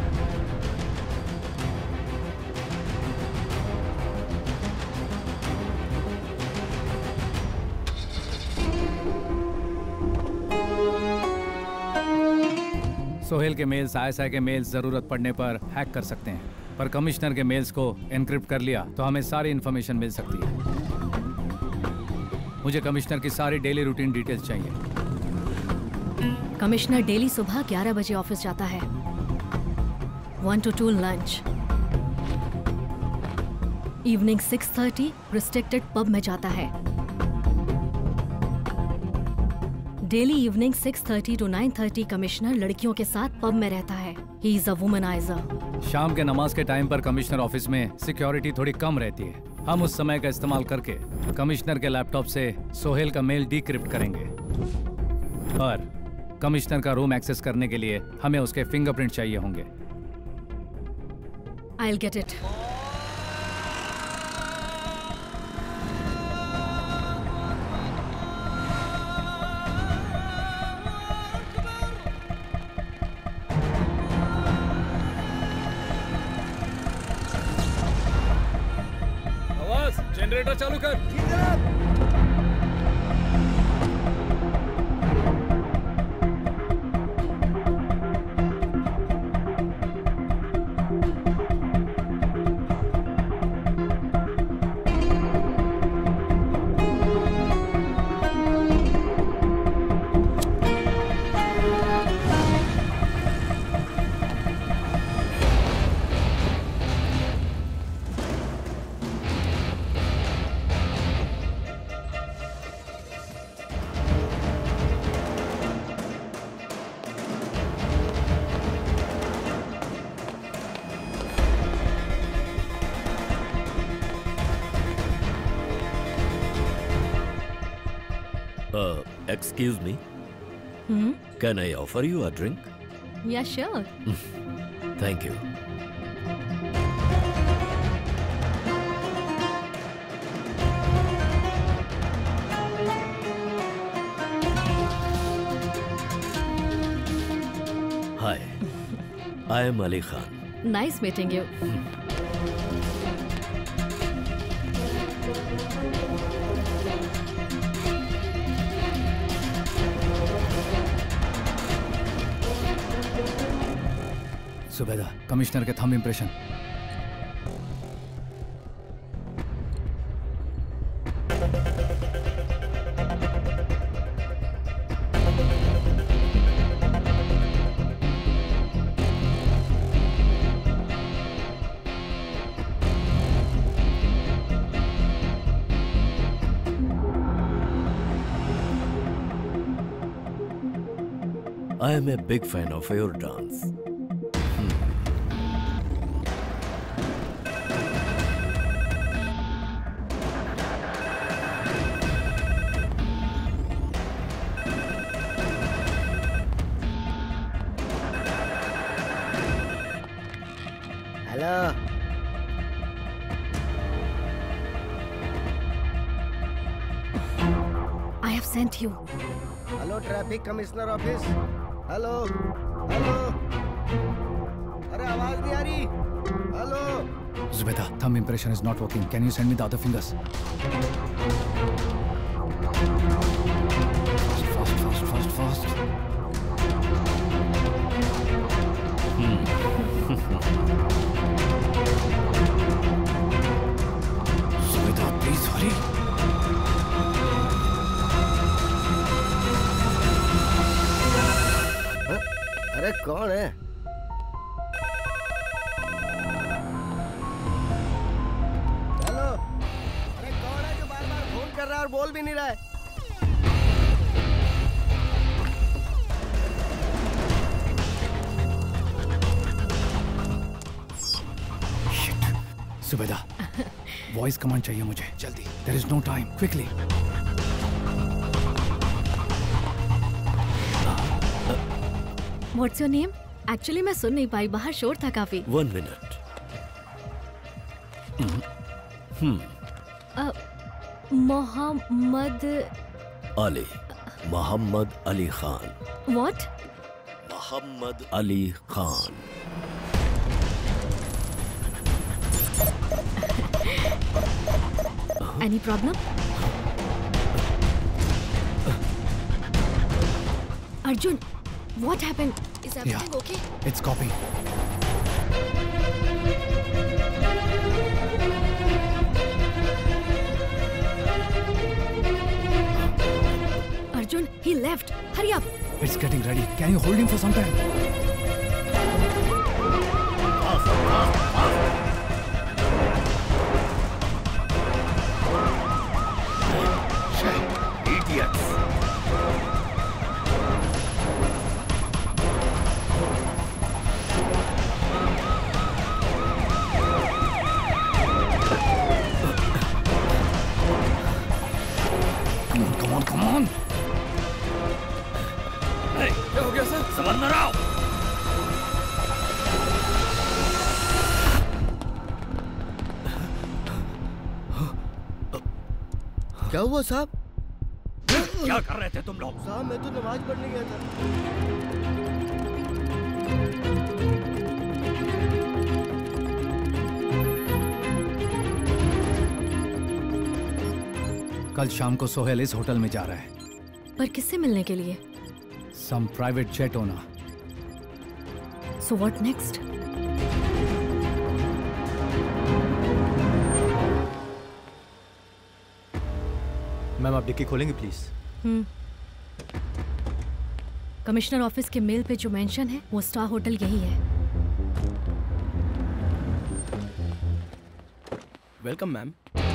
सोहेल के मेल्स, आईएसआई के मेल्स जरूरत पड़ने पर हैक कर सकते हैं, पर कमिश्नर के मेल्स को एनक्रिप्ट कर लिया तो हमें सारी इंफॉर्मेशन मिल सकती है। मुझे कमिश्नर की सारी डेली रूटीन डिटेल्स चाहिए। कमिश्नर डेली सुबह ग्यारह बजे ऑफिस जाता है। One to two lunch. Evening six thirty restricted pub में जाता है। Daily evening six thirty to nine thirty commissioner लड़कियों के साथ पब में रहता है। He is a womaniser. शाम के नमाज के टाइम पर कमिश्नर ऑफिस में सिक्योरिटी थोड़ी कम रहती है। हम उस समय का इस्तेमाल करके कमिश्नर के लैपटॉप से सोहेल का मेल डिक्रिप्ट करेंगे। पर कमिश्नर का रूम एक्सेस करने के लिए हमें उसके फिंगरप्रिंट चाहिए होंगे। I will get it. Generator चालू कर। Uh, excuse me. Hmm? Can I offer you a drink? Yeah, sure. Thank you. Hi, I am Ali Khan. Nice meeting you. Zubeda, commissioner के thumb impression. I am a big fan of your dance. Hello. I have sent you. Hello traffic commissioner office. Hello hello. अरे आवाज नहीं आ रही। Hello. Zubeda, thumb impression is not working. Can you send me the other fingers? Fast, fast, fast, fast, fast. Zubeda, please hurry. अरे कौन है? Hello. अरे कौन है जो बार बार फोन कर रहा है और बोल भी नहीं रहा है? सुबेदा, वॉइस कमांड चाहिए मुझे जल्दी। There is no time, quickly. What's your name? Actually मैं सुन नहीं पाई, बाहर शोर था काफी। One minute. Hmm. uh, Mohammad Ali. Muhammad Ali Khan. What? Muhammad Ali Khan. Any problem? Arjun, what happened? Is everything Yeah. okay? It's copy. He left. Hurry up. It's getting ready. Can you hold him for some time? Idiots! Come on, come on, come on! Hey, क्या हो गया sir? संभल रहा हूँ। क्या हुआ साहब? क्या कर रहे थे तुम लोग? साहब मैं तो नमाज पढ़ने गया था। कल शाम को सोहेल इस होटल में जा रहा है। पर किससे मिलने के लिए? Some private jet owner. So what next? Ma'am आप डिक्की खोलेंगे प्लीज? हम्म। कमिश्नर ऑफिस के मेल पे जो मेंशन है वो स्टार होटल यही है। Welcome ma'am.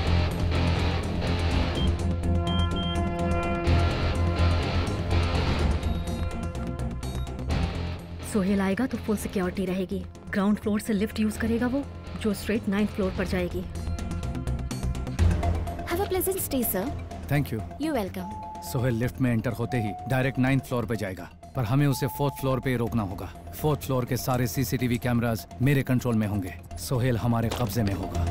सोहेल आएगा तो फुल सिक्योरिटी रहेगी। ग्राउंड फ्लोर से लिफ्ट यूज करेगा वो, जो स्ट्रेट नाइन्थ फ्लोर पर जाएगी। Have a pleasant stay, sir. Thank you. You're welcome. Sohail lift में एंटर होते ही डायरेक्ट नाइन्थ फ्लोर पे जाएगा, पर हमें उसे फोर्थ फ्लोर पे ही रोकना होगा। फोर्थ फ्लोर के सारे सीसीटीवी कैमरास मेरे कंट्रोल में होंगे। सोहेल हमारे कब्जे में होगा।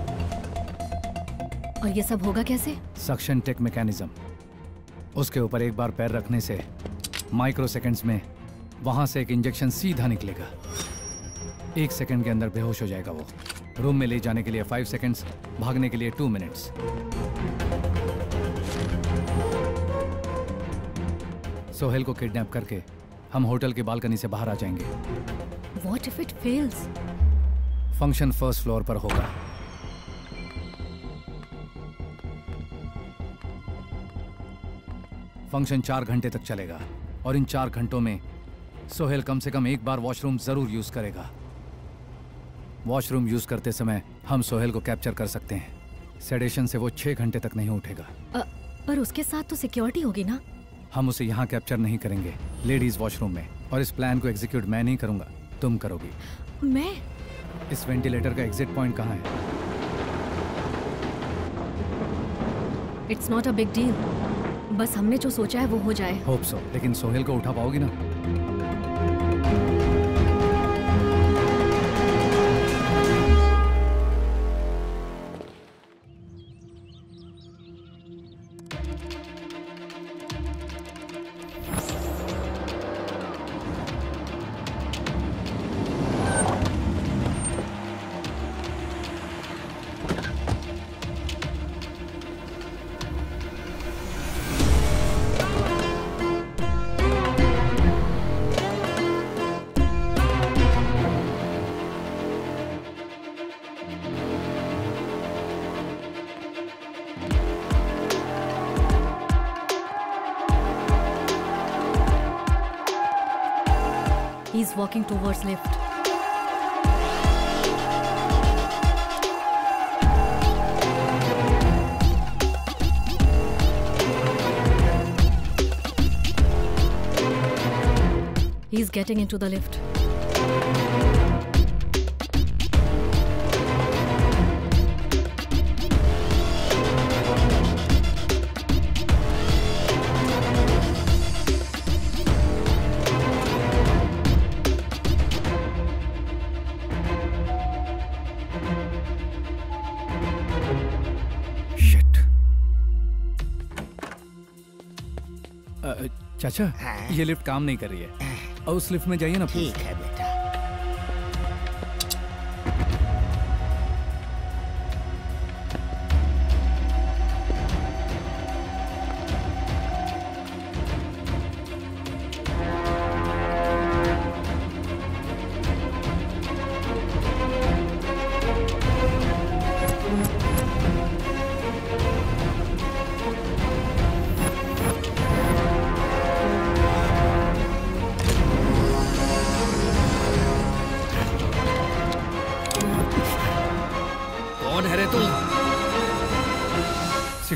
और ये सब होगा कैसे? Suction tech mechanism. उसके ऊपर एक बार पैर रखने से माइक्रो सेकेंड्स में वहां से एक इंजेक्शन सीधा निकलेगा। एक सेकंड के अंदर बेहोश हो जाएगा वो। रूम में ले जाने के लिए फाइव सेकंड्स, भागने के लिए टू मिनट्स। सोहेल को किडनैप करके हम होटल की बालकनी से बाहर आ जाएंगे। What if it fails? Function first floor पर होगा। फंक्शन चार घंटे तक चलेगा और इन चार घंटों में सोहेल कम से कम एक बार वॉशरूम जरूर यूज करेगा। वॉशरूम यूज करते समय हम सोहेल को कैप्चर कर सकते हैं। सेडेशन से वो छह घंटे तक नहीं उठेगा। अ, पर उसके साथ तो सिक्योरिटी होगी ना? हम उसे यहाँ कैप्चर नहीं करेंगे, लेडीज वॉशरूम में। और इस प्लान को एग्जीक्यूट मैं नहीं करूंगा, तुम करोगी। मैं? इस वेंटिलेटर का एग्जिट पॉइंट कहाँ है? It's not a big deal. बस हमने जो सोचा है वो हो जाए। Hope so. लेकिन सोहेल को उठा पाओगी ना? He's walking towards lift. He's getting into the lift. चाचा, ये लिफ्ट काम नहीं कर रही है। और उस लिफ्ट में जाइए ना। ठीक है बेटा।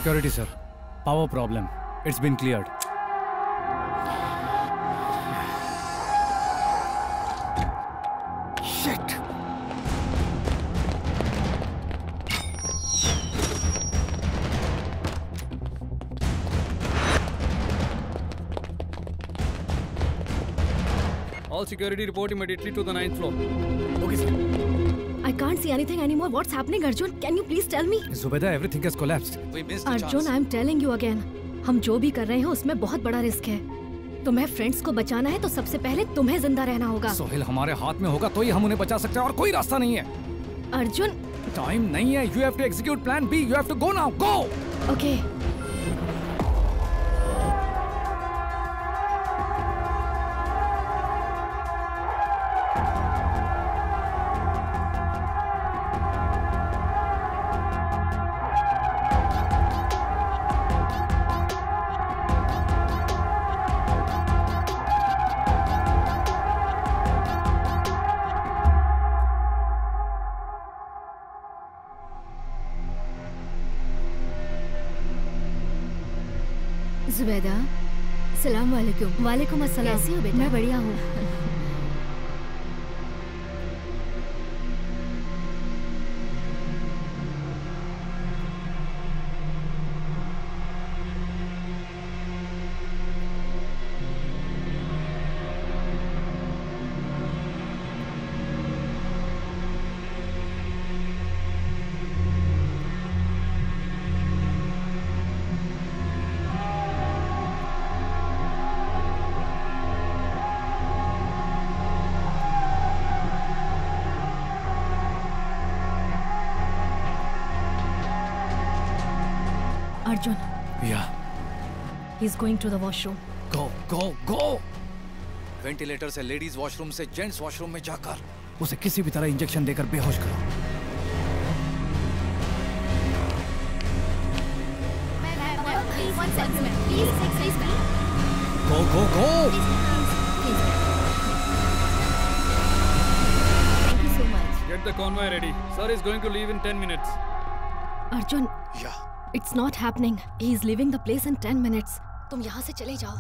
Security, sir. Power problem. It's been cleared. Shit! All security report immediately to the ninth floor. Okay, sir. I can't see anything anymore. What's happening, Arjun? Can you please tell me? Zubeda, everything has collapsed. We missed the Arjun, I'm telling you again. हम जो भी कर रहे हैं उसमें बहुत बड़ा risk है। तुम्हें फ्रेंड्स को बचाना है तो सबसे पहले तुम्हें जिंदा रहना होगा। सोहेल हमारे हाथ में होगा तो ही हम उन्हें बचा सकते हैं और कोई रास्ता नहीं है। अर्जुन, टाइम नहीं है। You have to execute plan B. You have to go now. Go. Okay. Zubaida, सलाम वालेकुम। वालेकुम अस्सलाम। कैसी हो बेटा? मैं बढ़िया हूँ। Arjun. Yeah. He's going to the washroom. Go, go, go. Ventilator से लेडीज वॉशरूम से जेंट्स वॉशरूम में जाकर उसे किसी भी तरह इंजेक्शन देकर बेहोश करो। Go, go, go. Thank you so much. Get the convoy ready. Sir is going to leave in ten minutes. Arjun. Yeah. It's not happening. He is leaving the place in ten minutes. तुम यहाँ से चले जाओ।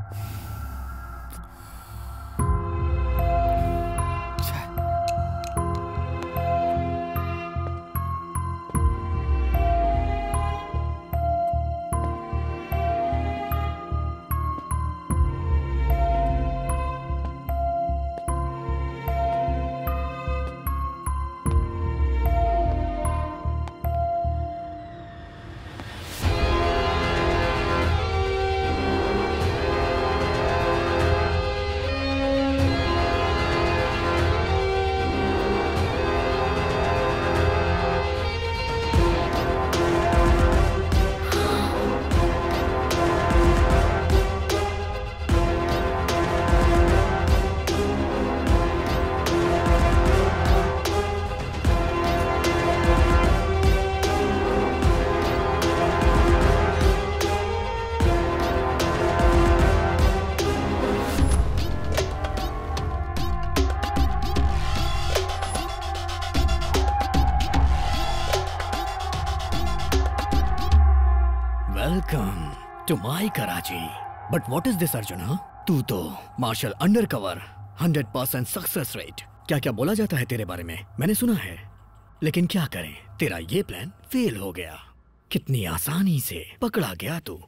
Welcome to my Karachi. But what is this, Arjun? Huh? तू तो marshal undercover, hundred percent success rate. क्या क्या बोला जाता है तेरे बारे में, मैंने सुना है। लेकिन क्या करें, तेरा ये प्लान फेल हो गया। कितनी आसानी से पकड़ा गया तू।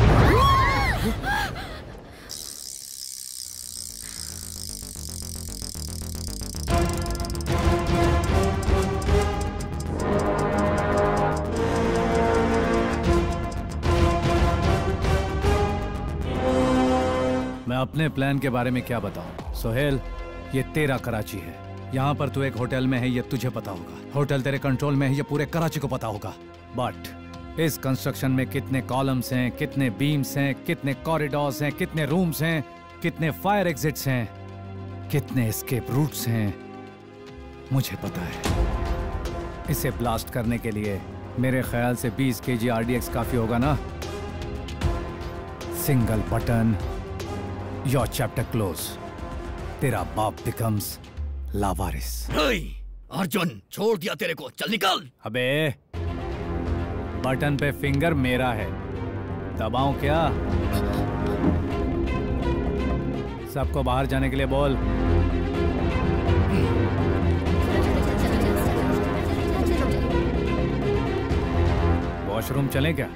मैं अपने प्लान के बारे में क्या बताऊं? सोहेल, ये तेरा कराची है। यहाँ पर तू एक होटल में है, ये तुझे पता होगा। होटल तेरे कंट्रोल में है, ये पूरे कराची को पता होगा। बट इस कंस्ट्रक्शन में कितने कॉलम्स हैं, कितने बीम्स हैं, कितने कॉरिडोर्स हैं, कितने रूम्स हैं, कितने फायर एग्जिट्स हैं, कितने एस्केप रूट्स हैं, मुझे पता है। इसे ब्लास्ट करने के लिए मेरे ख्याल से बीस केजी आरडीएक्स काफी होगा ना? Single button, your chapter close. तेरा बाप बिकम्स लावारिस। अर्जुन, छोड़ दिया तेरे को, चल निकल। अबे बटन पे फिंगर मेरा है, दबाऊं क्या? सबको बाहर जाने के लिए बोल। वॉशरूम चलें क्या?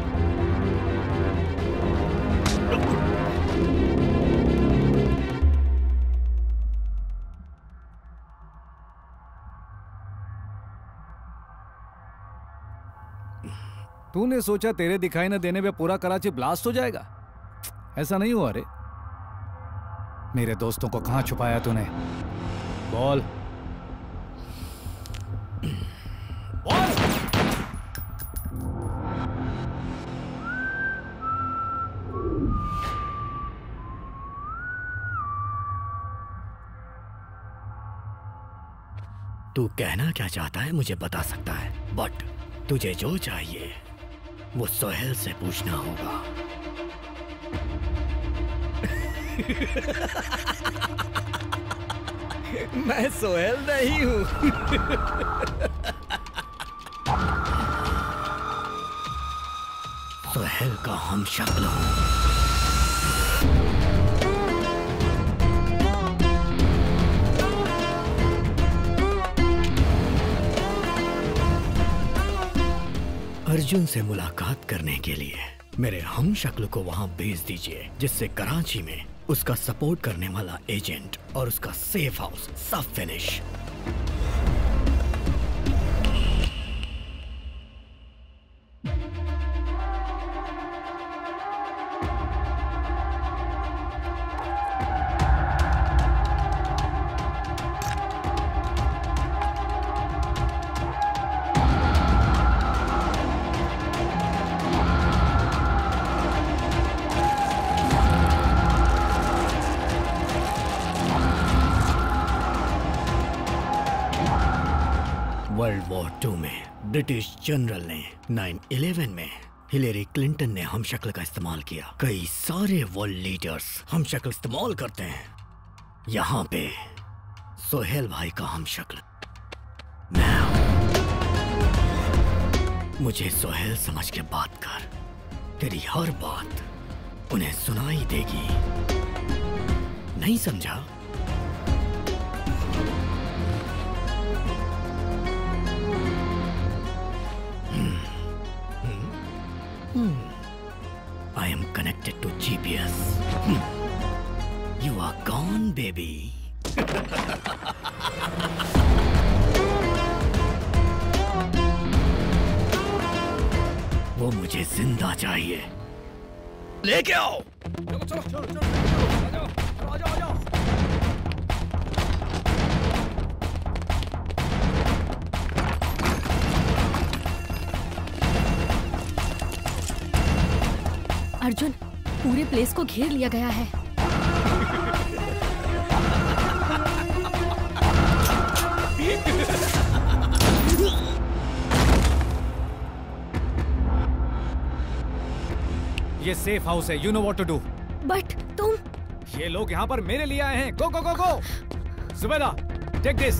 तूने सोचा तेरे दिखाई न देने पे पूरा कराची ब्लास्ट हो जाएगा? ऐसा नहीं हुआ रे। मेरे दोस्तों को कहां छुपाया तूने? बोल बोल। तू कहना क्या चाहता है मुझे बता सकता है, बट तुझे जो चाहिए वो सोहेल से पूछना होगा। मैं सोहेल नहीं हूं। सोहेल का हम शक्ल हूं। अर्जुन से मुलाकात करने के लिए मेरे हम शक्ल को वहां भेज दीजिए, जिससे कराची में उसका सपोर्ट करने वाला एजेंट और उसका सेफ हाउस सब फिनिश। वर्ल्ड वॉर टू में ब्रिटिश जनरल ने नाइन इलेवन में हिलेरी क्लिंटन ने हम शक्ल का इस्तेमाल किया। कई सारे वर्ल्ड लीडर्स हम शक्ल इस्तेमाल करते हैं। यहाँ पे सोहेल भाई का हम शक्ल मैं हूं। मुझे सोहेल समझ के बात कर। तेरी हर बात उन्हें सुनाई देगी। नहीं समझा? Hmm. I am connected to G P S. Hmm. You are gone, baby. वो मुझे जिंदा चाहिए। लेके आओ। चलो चलो चलो चलो आ जाओ आ जाओ आ जाओ। अर्जुन, पूरे प्लेस को घेर लिया गया है। ये सेफ हाउस है, you know what to do. But तुम ये लोग यहाँ पर मेरे लिए आए हैं। Go go go go. Zubeda, take this.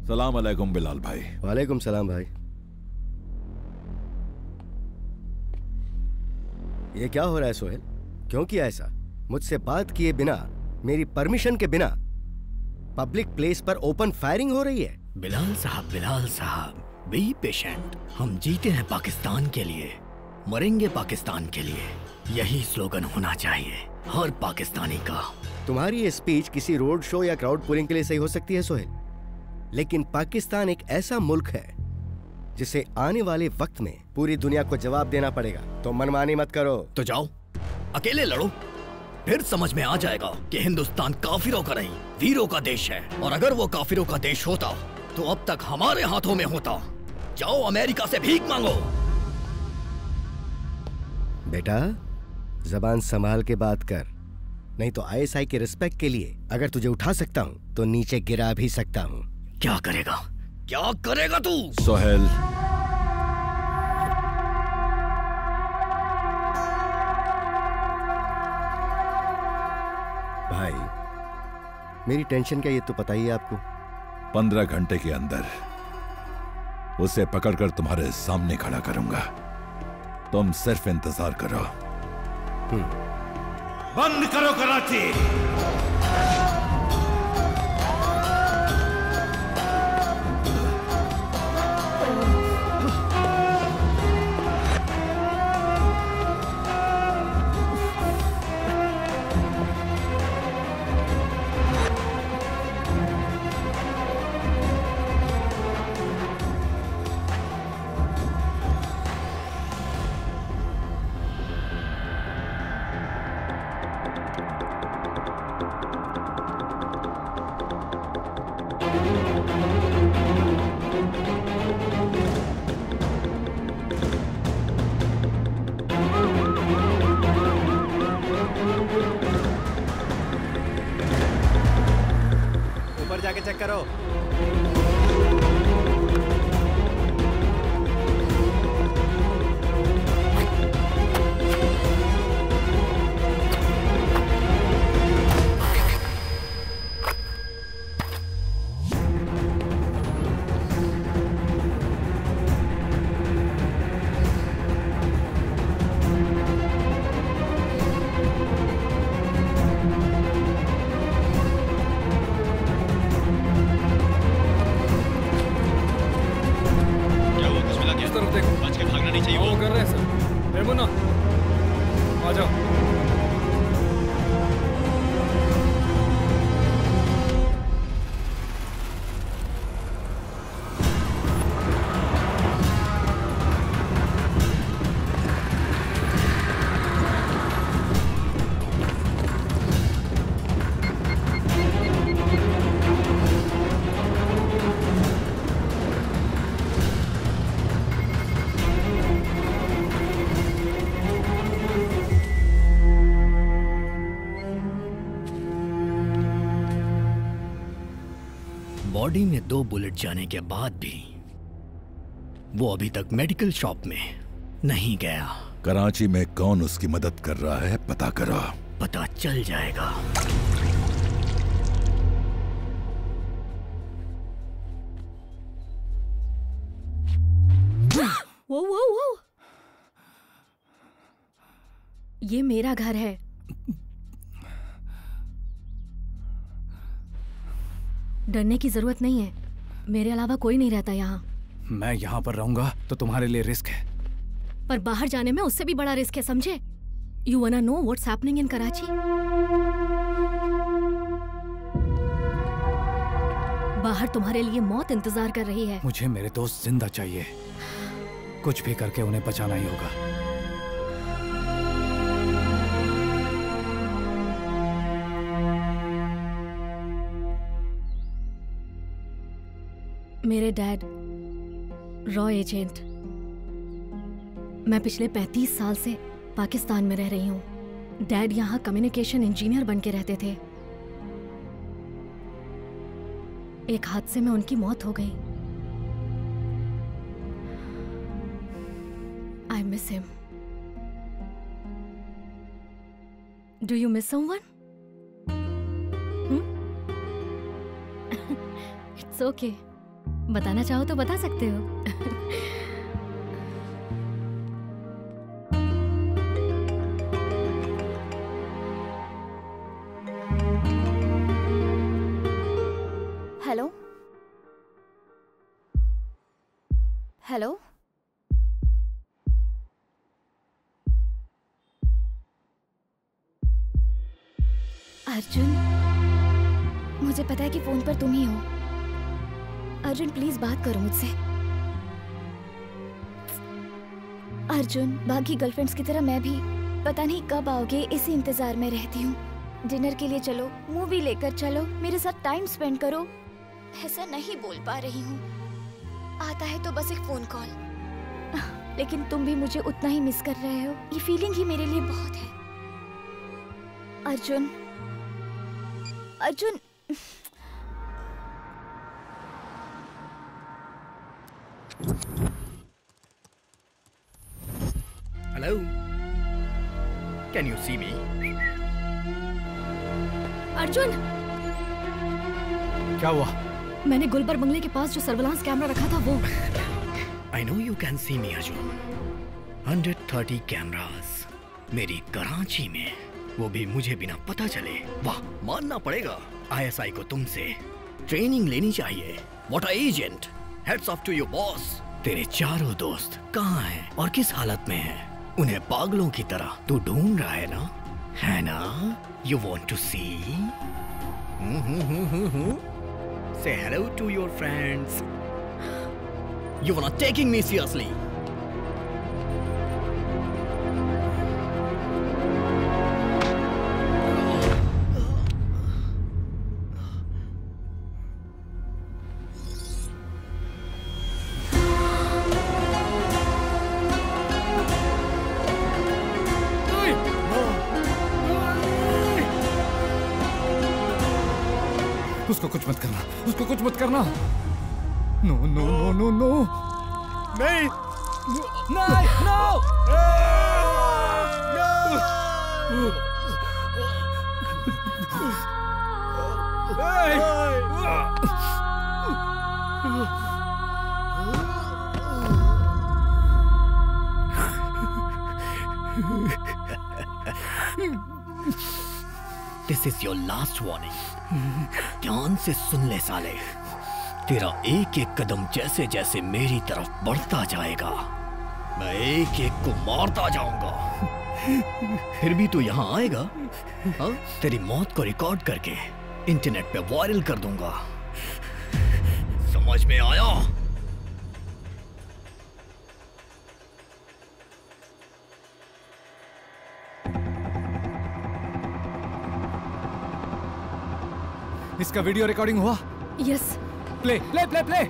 सलाम अलैकुम बिलाल भाई। वालेकुम सलाम भाई। ये क्या हो रहा है सोहेल? क्यों किया ऐसा? मुझसे बात किए बिना, मेरी परमिशन के बिना पब्लिक प्लेस पर ओपन फायरिंग हो रही है। बिलाल साहब, बिलाल साहब, बी पेशेंट। हम जीते हैं पाकिस्तान के लिए, मरेंगे पाकिस्तान के लिए। यही स्लोगन होना चाहिए हर पाकिस्तानी का। तुम्हारी ये स्पीच किसी रोड शो या क्राउड पुलिंग के लिए सही हो सकती है सोहेल, लेकिन पाकिस्तान एक ऐसा मुल्क है जिसे आने वाले वक्त में पूरी दुनिया को जवाब देना पड़ेगा। तो मनमानी मत करो। तो जाओ अकेले लड़ो, फिर समझ में आ जाएगा कि हिंदुस्तान काफिरों का नहीं वीरों का देश है। और अगर वो काफिरों का देश होता तो अब तक हमारे हाथों में होता। जाओ अमेरिका से भीख मांगो। बेटा जबान संभाल के बात कर, नहीं तो आईएसआई के रिस्पेक्ट के लिए अगर तुझे उठा सकता हूँ तो नीचे गिरा भी सकता हूँ। क्या करेगा, क्या करेगा तू? सोहेल, भाई मेरी टेंशन क्या ये तो पता ही है आपको। पंद्रह घंटे के अंदर उसे पकड़कर तुम्हारे सामने खड़ा करूंगा। तुम सिर्फ इंतजार करो। बंद करो कराची। ऊपर जाके चेक करो। बॉडी में दो बुलेट जाने के बाद भी वो अभी तक मेडिकल शॉप में नहीं गया। कराची में कौन उसकी मदद कर रहा है पता करो। पता चल जाएगा। वो वो वो ये मेरा घर है। डरने की जरूरत नहीं है, मेरे अलावा कोई नहीं रहता यहाँ। मैं यहाँ पर रहूंगा तो तुम्हारे लिए रिस्क है, पर बाहर जाने में उससे भी बड़ा रिस्क है, समझे? You wanna know what's happening in Karachi? बाहर तुम्हारे लिए मौत इंतजार कर रही है। मुझे मेरे दोस्त जिंदा चाहिए, कुछ भी करके उन्हें बचाना ही होगा। मेरे डैड रॉ एजेंट। मैं पिछले पैंतीस साल से पाकिस्तान में रह रही हूँ। डैड यहाँ कम्युनिकेशन इंजीनियर बन के रहते थे। एक हादसे में उनकी मौत हो गई। I miss him. Do you miss someone? It's okay. बताना चाहो तो बता सकते हो। हेलो हेलो अर्जुन, मुझे पता है कि फोन पर तुम ही हो। अर्जुन प्लीज बात करो मुझसे। अर्जुन, बाकी गर्लफ्रेंड्स की तरह मैं भी पता नहीं कब आओगे इसी इंतजार में रहती हूँ। डिनर के लिए चलो, मूवी लेकर चलो, मेरे साथ टाइम स्पेंड करो। ऐसा नहीं बोल पा रही हूँ, आता है तो बस एक फोन कॉल। लेकिन तुम भी मुझे उतना ही मिस कर रहे हो, ये फीलिंग ही मेरे लिए बहुत है। Arjun Arjun hello, can you see me? Arjun, क्या हुआ? मैंने गुलबर बंगले के पास जो सर्विलांस कैमरा रखा था वो। I know you can see me Arjun. Hundred thirty cameras मेरी कराची में, वो भी मुझे बिना पता चले। वाह, मानना पड़ेगा आईएसआई को तुमसे ट्रेनिंग लेनी चाहिए। What a agent, heads off to your boss. तेरे चारों दोस्त कहाँ हैं और किस हालत में हैं? उन्हें पागलों की तरह तू ढूंढ रहा है ना, है ना? You want to see? Say hello to your friends. You were not taking me seriously. उसको कुछ मत करना, उसको कुछ मत करना। No no no no no नहीं नहीं no This is your last warning. ध्यान से सुन ले साले, तेरा एक एक कदम जैसे जैसे मेरी तरफ बढ़ता जाएगा, मैं एक एक को मारता जाऊंगा। फिर भी तू यहाँ आएगा? हाँ? तेरी मौत को रिकॉर्ड करके इंटरनेट पे वायरल कर दूंगा, समझ में आया? इसका वीडियो रिकॉर्डिंग हुआ? Yes. Play play play play.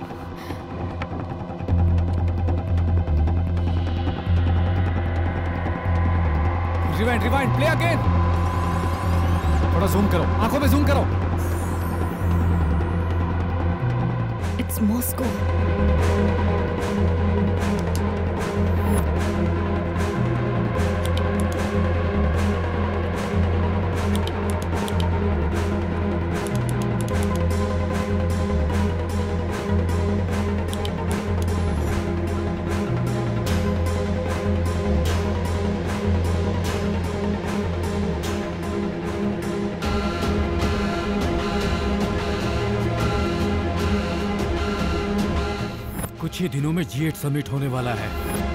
Rewind rewind, play again. थोड़ा जूम करो, आंखों पे जूम करो। It's Moscow. कुछ ही दिनों में जी एट समिट होने वाला है।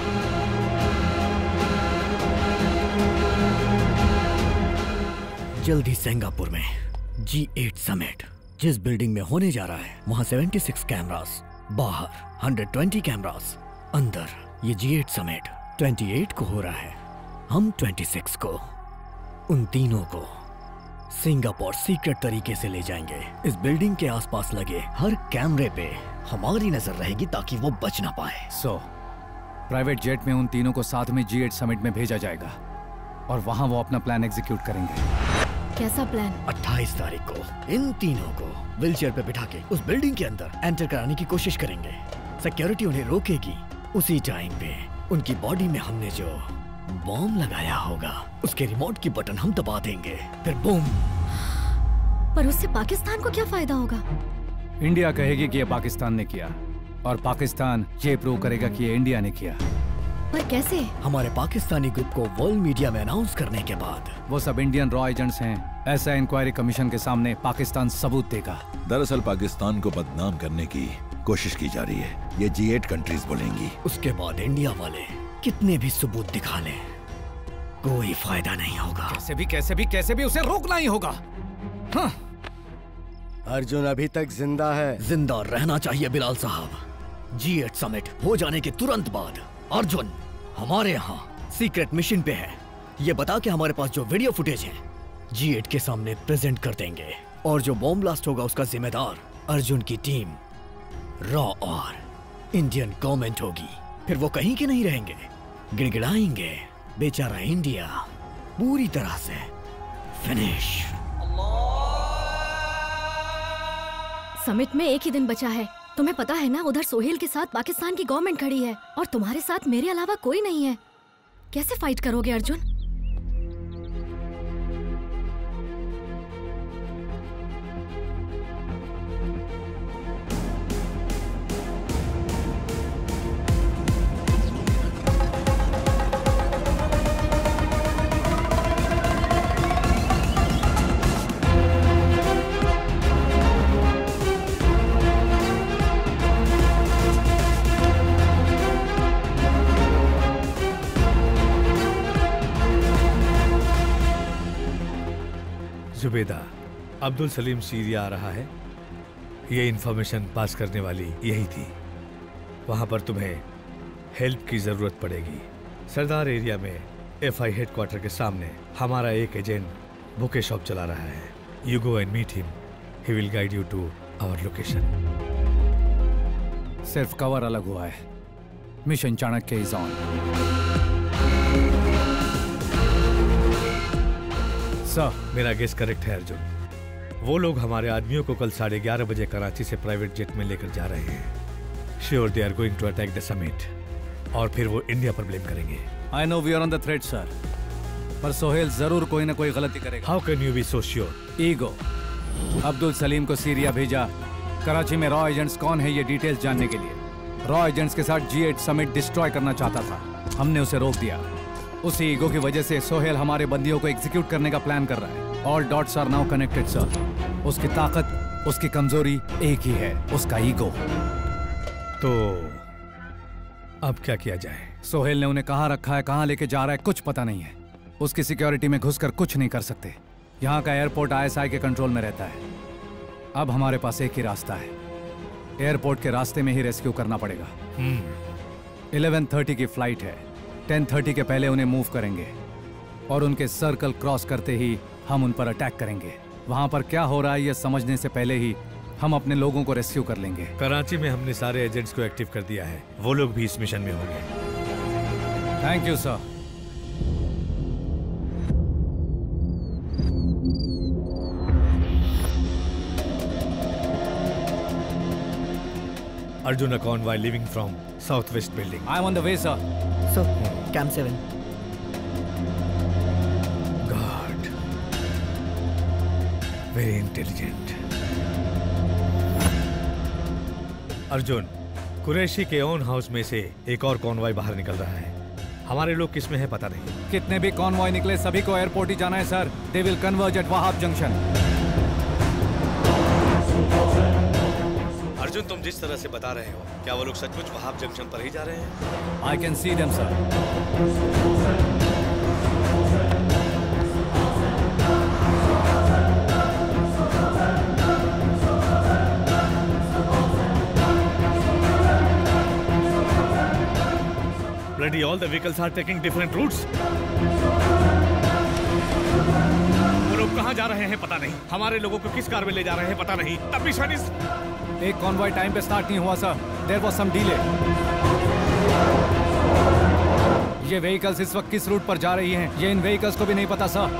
जल्दी सिंगापुर में जी एट समिट जिस बिल्डिंग में होने जा रहा है, वहां छिहत्तर कैमरास, बाहर एक सौ बीस कैमरास, अंदर ये जी एट समिट अट्ठाईस को हो रहा है, हम छब्बीस को। उन तीनों को सिंगापुर सीक्रेट तरीके से ले जाएंगे। इस बिल्डिंग के आसपास लगे हर कैमरे पे हमारी नजर रहेगी ताकि वो बच ना पाए। सो प्राइवेट जेट में उन तीनों को साथ में जी एट समिट में भेजा जाएगा और वहां वो अपना प्लान एग्जीक्यूट करेंगे। कैसा प्लान? अट्ठाईस तारीख को इन तीनों को व्हीलचेयर पे बिठा के उस बिल्डिंग के अंदर एंटर कराने की कोशिश करेंगे। सिक्योरिटी उन्हें रोकेगी। उसी टाइम पे उनकी बॉडी में हमने जो बॉम्ब लगाया होगा उसके रिमोट की बटन हम दबा देंगे, फिर बूम। पर उससे पाकिस्तान को क्या फायदा होगा? इंडिया कहेगी कि ये पाकिस्तान ने किया, और पाकिस्तान ये प्रूव करेगा कि ये इंडिया ने किया। पर कैसे? हमारे पाकिस्तानी ग्रुप को वर्ल्ड मीडिया में अनाउंस करने के बाद। वो सब इंडियन रॉ एजेंट्स हैं। ऐसा इंक्वायरी कमीशन के सामने पाकिस्तान सबूत देगा। दरअसल पाकिस्तान को बदनाम करने की कोशिश की जा रही है, ये जी एट कंट्रीज बोलेंगी। उसके बाद इंडिया वाले कितने भी सबूत दिखा लें, कोई फायदा नहीं होगा। कैसे भी कैसे भी कैसे भी उसे रोकना ही होगा। हाँ। अर्जुन अभी तक जिंदा है। जिंदा रहना चाहिए बिलाल साहब। जी एट समिट हो जाने के तुरंत बाद अर्जुन हमारे यहाँ सीक्रेट मिशन पे है। ये बता के हमारे पास जो वीडियो फुटेज है जी एट के सामने प्रेजेंट कर देंगे, और जो बॉम्ब ब्लास्ट होगा उसका जिम्मेदार अर्जुन की टीम रॉ और इंडियन गवर्नमेंट होगी। फिर वो कहीं के नहीं रहेंगे, गिड़गिड़ाएंगे। बेचारा इंडिया पूरी तरह से फिनिश। समिट में एक ही दिन बचा है। तुम्हें पता है ना, उधर सोहेल के साथ पाकिस्तान की गवर्नमेंट खड़ी है और तुम्हारे साथ मेरे अलावा कोई नहीं है। कैसे फाइट करोगे अर्जुन? जुबेदा, अब्दुल सलीम सीरिया आ रहा है। ये इन्फॉर्मेशन पास करने वाली यही थी। वहां पर तुम्हें हेल्प की जरूरत पड़ेगी। सरदार एरिया में एफ आई हेडक्वार्टर के सामने हमारा एक एजेंट बुके शॉप चला रहा है। You go and meet him, he will guide you to our location. सिर्फ कवर अलग हुआ है। Mission Chanakya is on. Sir, मेरा गेस करेक्ट है अर्जुन। वो लोग हमारे आदमियों को कल साढ़े ग्यारह बजे कराची से प्राइवेट जेट में लेकर जा रहे हैं। Sure they are going to attack the summit, और फिर वो इंडिया पर ब्लेम करेंगे। I know we are on the threat sir, पर सोहेल जरूर कोई ना कोई गलती करेगा। How can you be so sure? Ego. Abdul Salim को सीरिया भेजा। कराची में रॉ एजेंट्स कौन है ये डिटेल्स जानने के लिए। रॉ एजेंट्स के साथ जी एट समिट डिस्ट्रॉय करना चाहता था, हमने उसे रोक दिया। उसी ईगो की वजह से सोहेल हमारे बंदियों को एग्जीक्यूट करने का प्लान कर रहा है। All dots are now connected sir. उसकी ताकत, उसकी कमजोरी एक ही है, उसका ईगो। तो अब क्या किया जाए? सोहेल ने उन्हें कहाँ रखा है, कहाँ लेके जा रहा है, कुछ पता नहीं है। उसकी सिक्योरिटी में घुसकर कुछ नहीं कर सकते। यहाँ का एयरपोर्ट आई एस आई के कंट्रोल में रहता है। अब हमारे पास एक ही रास्ता है, एयरपोर्ट के रास्ते में ही रेस्क्यू करना पड़ेगा। इलेवन थर्टी की फ्लाइट है। टेन थर्टी के पहले उन्हें मूव करेंगे और उनके सर्कल क्रॉस करते ही हम उन पर अटैक करेंगे। वहां पर क्या हो रहा है ये समझने से पहले ही हम अपने लोगों को रेस्क्यू कर लेंगे। कराची में हमने सारे एजेंट्स को एक्टिव कर दिया है, वो लोग भी इस मिशन में होंगे। Thank you sir. Arjun, a convoy leaving from southwest building. I'm on the way, sir. Sir, Camp seven. God. Very intelligent. Arjun, Qureshi के ओन हाउस में से एक और कॉन्वॉय बाहर निकल रहा है। हमारे लोग किस में है पता नहीं। कितने भी कॉन्वॉय निकले सभी को एयरपोर्ट ही जाना है sir. They will converge at Wahab junction. Arjun, तुम जिस तरह से बता रहे हो, क्या वो लोग सचमुच वहाब जंक्शन पर ही जा रहे हैं? I can see them sir. Bloody all the vehicles are taking different routes. वो लोग कहाँ जा रहे हैं पता नहीं। हमारे लोगों को किस कार में ले जा रहे हैं पता नहीं। तब भी शायद एक कॉन्वॉय टाइम पे स्टार्ट नहीं हुआ sir. There was some delay. ये व्हीकल्स इस वक्त किस रूट पर जा रही हैं, ये इन व्हीकल्स को भी नहीं पता सर।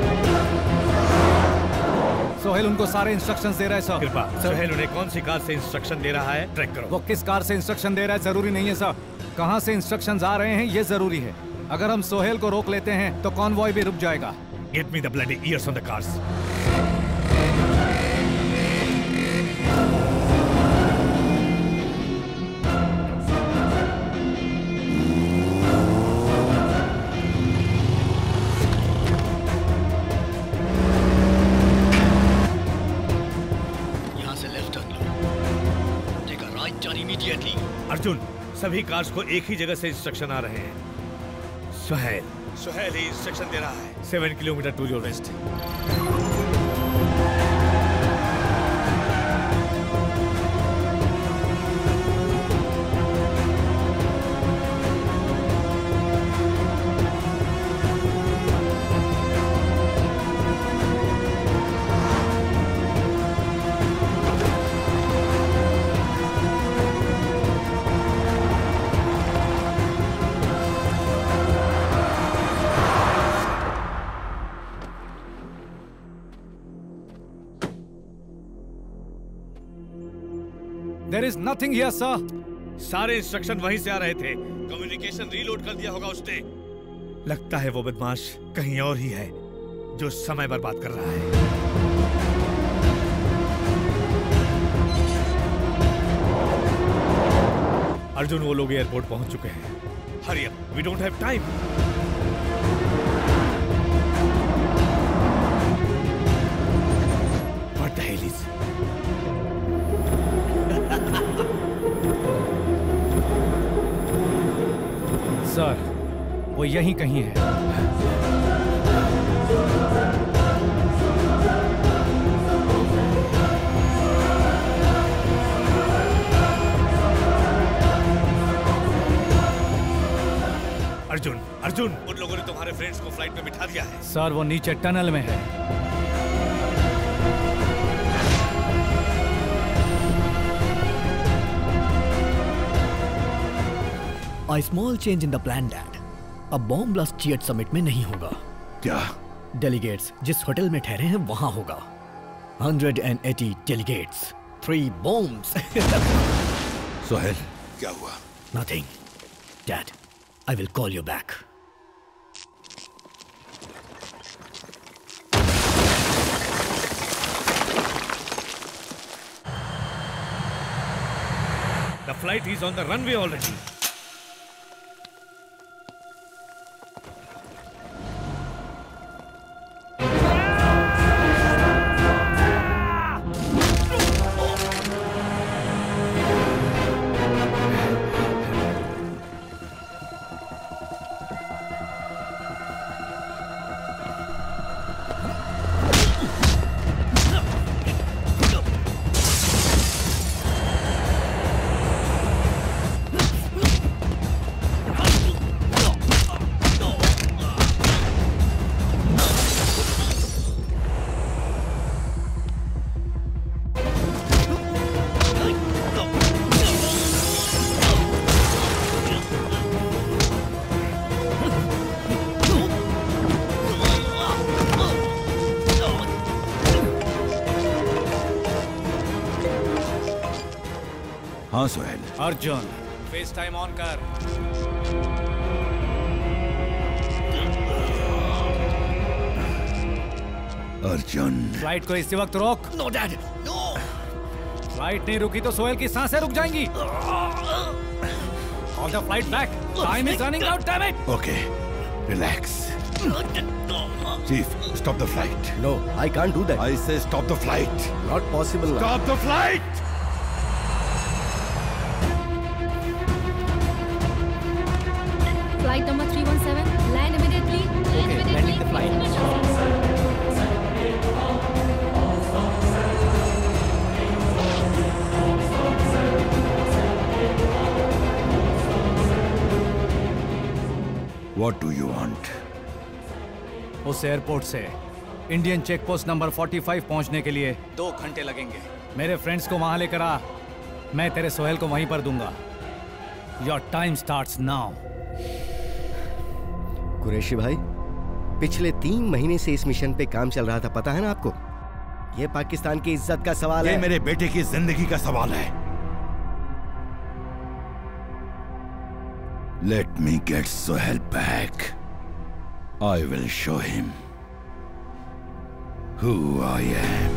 सोहेल उनको सारे इंस्ट्रक्शंस दे रहा है सर। कृपा, सोहेल उन्हें कौन सी कार से इंस्ट्रक्शन दे रहा है ट्रैक करो। वो किस कार से इंस्ट्रक्शन दे रहा है जरूरी नहीं है सर, कहां से इंस्ट्रक्शंस आ रहे हैं ये जरूरी है। अगर हम सोहेल को रोक लेते हैं तो कॉन्वॉय भी रुक जाएगा। Get me the bloody ears on the cars. Arjun, सभी कार्स को एक ही जगह से इंस्ट्रक्शन आ रहे हैं। सुहेल सुहेल ही इंस्ट्रक्शन दे रहा है। Seven kilometre to your west. There is nothing here, sir. सारे इंस्ट्रक्शन वहीं से आ रहे थे। कम्युनिकेशन रीलोड कर दिया होगा उसने। लगता है वो बदमाश कहीं और ही है जो समय बर्बाद कर रहा है। अर्जुन, वो लोग एयरपोर्ट पहुंच चुके हैं। Hurry up, we don't have time. What the hell is? Sir, वो यहीं कहीं है। अर्जुन, अर्जुन, उन लोगों ने तुम्हारे फ्रेंड्स को फ्लाइट में बिठा दिया है। सर, वो नीचे टनल में है। A small change in the plan, Dad. अब bomb blast G eight summit में नहीं होगा। क्या? डेलीगेट्स जिस होटल में ठहरे हैं वहां होगा। Hundred and eighty delegates, three bombs. Sohail, क्या हुआ? Nothing. Dad, I will call you back. The flight is on the runway already. हाँ Sohail. Arjun, FaceTime on कर। अर्जुन, फ्लाइट को इसी वक्त रोक। No dad, no. फ्लाइट नहीं रुकी तो सोहेल की सांसें रुक जाएंगी। Call the flight back. Time is running out, damn it. Okay, relax. Chief, stop the flight. No, I can't do that. I say stop the flight. Not possible now. Stop the flight. Flight number three one seven, land immediately. Land Okay, immediately. landing the flight. What do you want? उस airport से Indian check post number पैंतालीस पहुंचने के लिए दो घंटे लगेंगे। मेरे फ्रेंड्स को वहां लेकर आ, मैं तेरे सोहेल को वहीं पर दूंगा। Your time starts now. Qureshi भाई, पिछले तीन महीने से इस मिशन पे काम चल रहा था, पता है ना आपको? ये पाकिस्तान की इज्जत का सवाल ये है। मेरे बेटे की जिंदगी का सवाल है। Let me get Sohail back. I will show him who I am.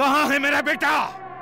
कहाँ है मेरा बेटा?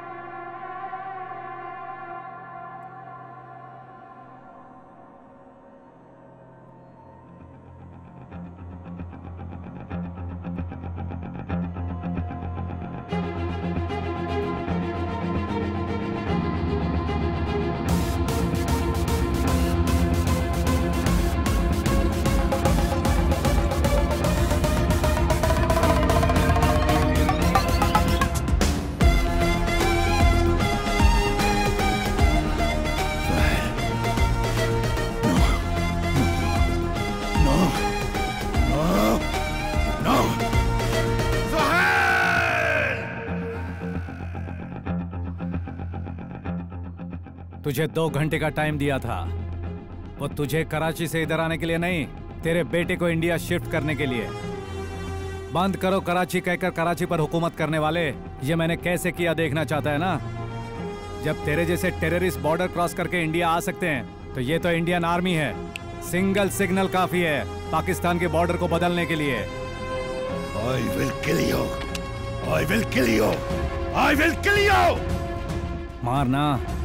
तुझे दो घंटे का टाइम दिया था, वो तुझे कराची से इधर आने के लिए नहीं, तेरे बेटे को इंडिया शिफ्ट करने के लिए। बंद करो कराची कहकर कराची पर हुकूमत करने वाले, ये मैंने कैसे किया देखना चाहता है ना? जब तेरे जैसे टेररिस्ट बॉर्डर क्रॉस करके इंडिया आ सकते हैं तो ये तो इंडियन आर्मी है, सिंगल सिग्नल काफी है पाकिस्तान के बॉर्डर को बदलने के लिए। I will kill you. I will kill you. I will kill you. मारना।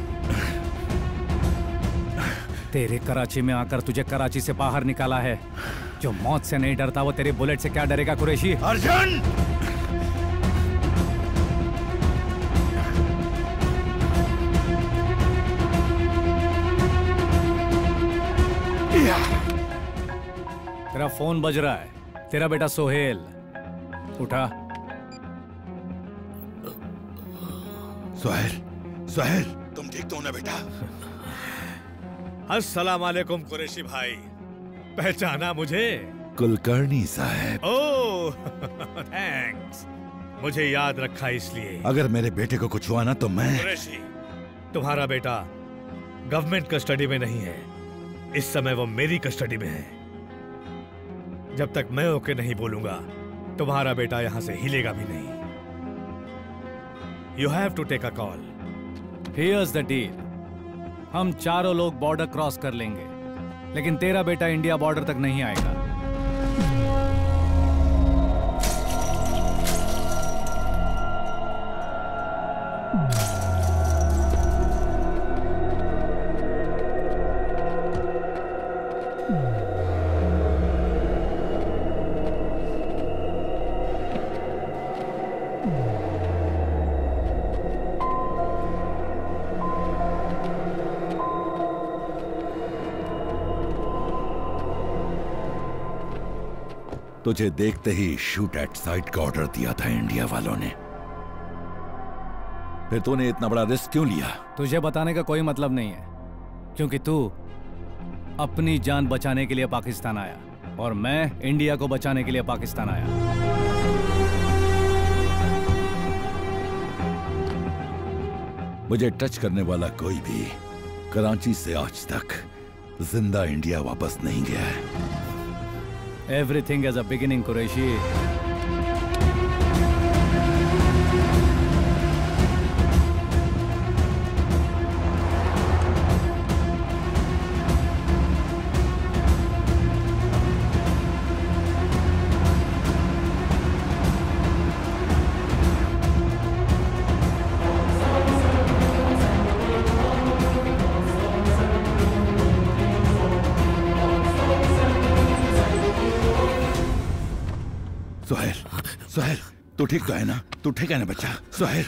तेरे कराची में आकर तुझे कराची से बाहर निकाला है। जो मौत से नहीं डरता वो तेरे बुलेट से क्या डरेगा कुरैशी? अर्जुन! तेरा फोन बज रहा है, तेरा बेटा सोहेल। उठा। सोहेल, सोहेल, तुम ठीक तो हो ना बेटा? अस्सलाम वालेकुम कुरैशी भाई, पहचाना मुझे? कुलकर्णी साहब। ओह थैंक्स, मुझे याद रखा इसलिए। अगर मेरे बेटे को कुछ हुआ ना तो मैं। कुरैशी, तुम्हारा बेटा गवर्नमेंट कस्टडी में नहीं है, इस समय वो मेरी कस्टडी में है। जब तक मैं ओके नहीं बोलूंगा तुम्हारा बेटा यहां से हिलेगा भी नहीं। You have to take a call. Here's the deal, हम चारों लोग बॉर्डर क्रॉस कर लेंगे, लेकिन तेरा बेटा इंडिया बॉर्डर तक नहीं आएगा। तुझे देखते ही शूट एट साइट का ऑर्डर दिया था इंडिया वालों ने, फिर तूने इतना बड़ा रिस्क क्यों लिया? तुझे बताने का कोई मतलब नहीं है, क्योंकि तू अपनी जान बचाने के लिए पाकिस्तान आया और मैं इंडिया को बचाने के लिए पाकिस्तान आया। मुझे टच करने वाला कोई भी कराची से आज तक जिंदा इंडिया वापस नहीं गया है। Everything has a beginning, Qureshi. Sohail, Sohail, तू ठीक तो है ना? तू ठीक है ना बच्चा? सोहेल,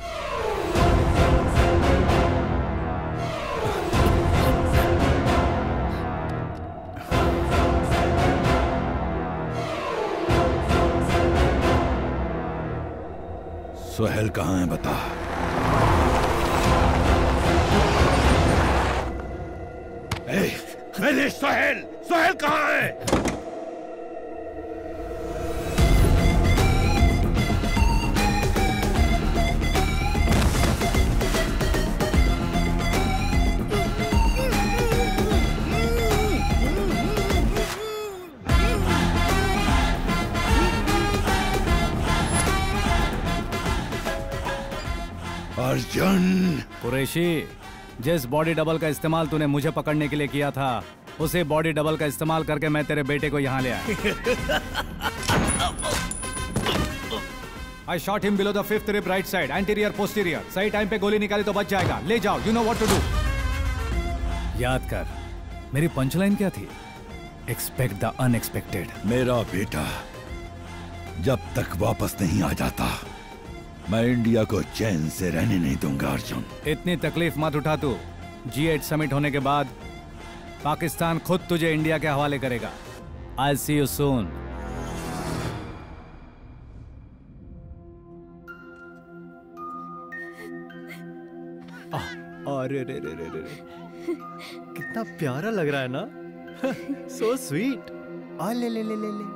सोहेल कहाँ है बता? ए, मेरे सोहेल, सोहेल कहाँ है? अर्जुन! कुरैशी, जिस बॉडी डबल का इस्तेमाल तूने मुझे पकड़ने के लिए किया था, उसे बॉडी डबल का इस्तेमाल करके मैं तेरे बेटे को यहाँ ले आया। I shot him below the fifth rib right side, anterior posterior. सही टाइम पे गोली निकाली तो बच जाएगा. ले जाओ. You know what to do. याद कर. मेरी पंचलाइन क्या थी? Expect the unexpected. मेरा बेटा जब तक वापस नहीं आ जाता, मैं इंडिया को चैन से रहने नहीं दूंगा अर्जुन. इतनी तकलीफ मत उठा तू. जी एट समिट होने के बाद पाकिस्तान खुद तुझे इंडिया के हवाले करेगा. I'll see you soon. अरे रे रे रे रे कितना प्यारा लग रहा है ना. So sweet. आ ले ले ले ले ले.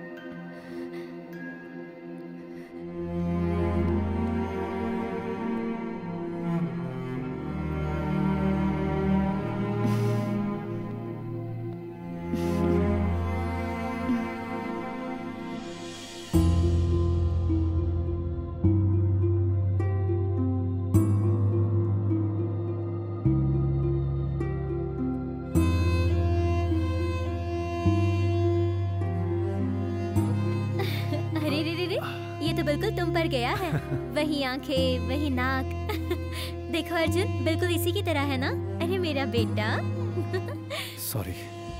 गया है. वही आंखें, वही नाक. देखो अर्जुन, बिल्कुल इसी की तरह है ना. अरे मेरा बेटा. सॉरी.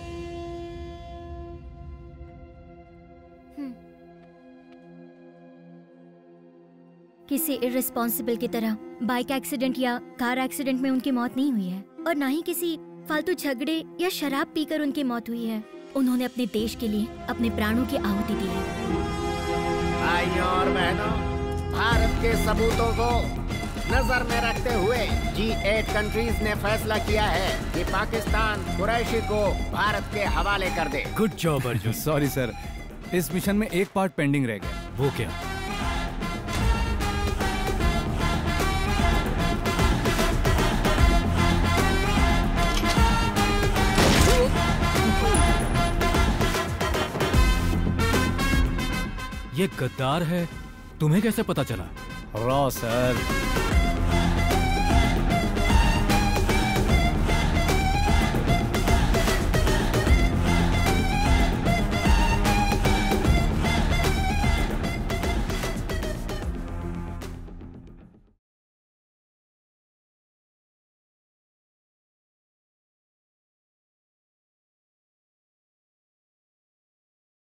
किसी इररिस्पॉन्सिबल की तरह बाइक एक्सीडेंट या कार एक्सीडेंट में उनकी मौत नहीं हुई है, और ना ही किसी फालतू झगड़े या शराब पीकर उनकी मौत हुई है. उन्होंने अपने देश के लिए अपने प्राणों की आहुति दी है. भाइयों और बहनों, भारत के सबूतों को नजर में रखते हुए जी एट कंट्रीज ने फैसला किया है कि पाकिस्तान कुरैशी को भारत के हवाले कर दे. Good job Arjun. Sorry sir, इस मिशन में एक पार्ट पेंडिंग रह गया. वो क्या? ये गद्दार है. तुम्हें कैसे पता चला? Raw sir,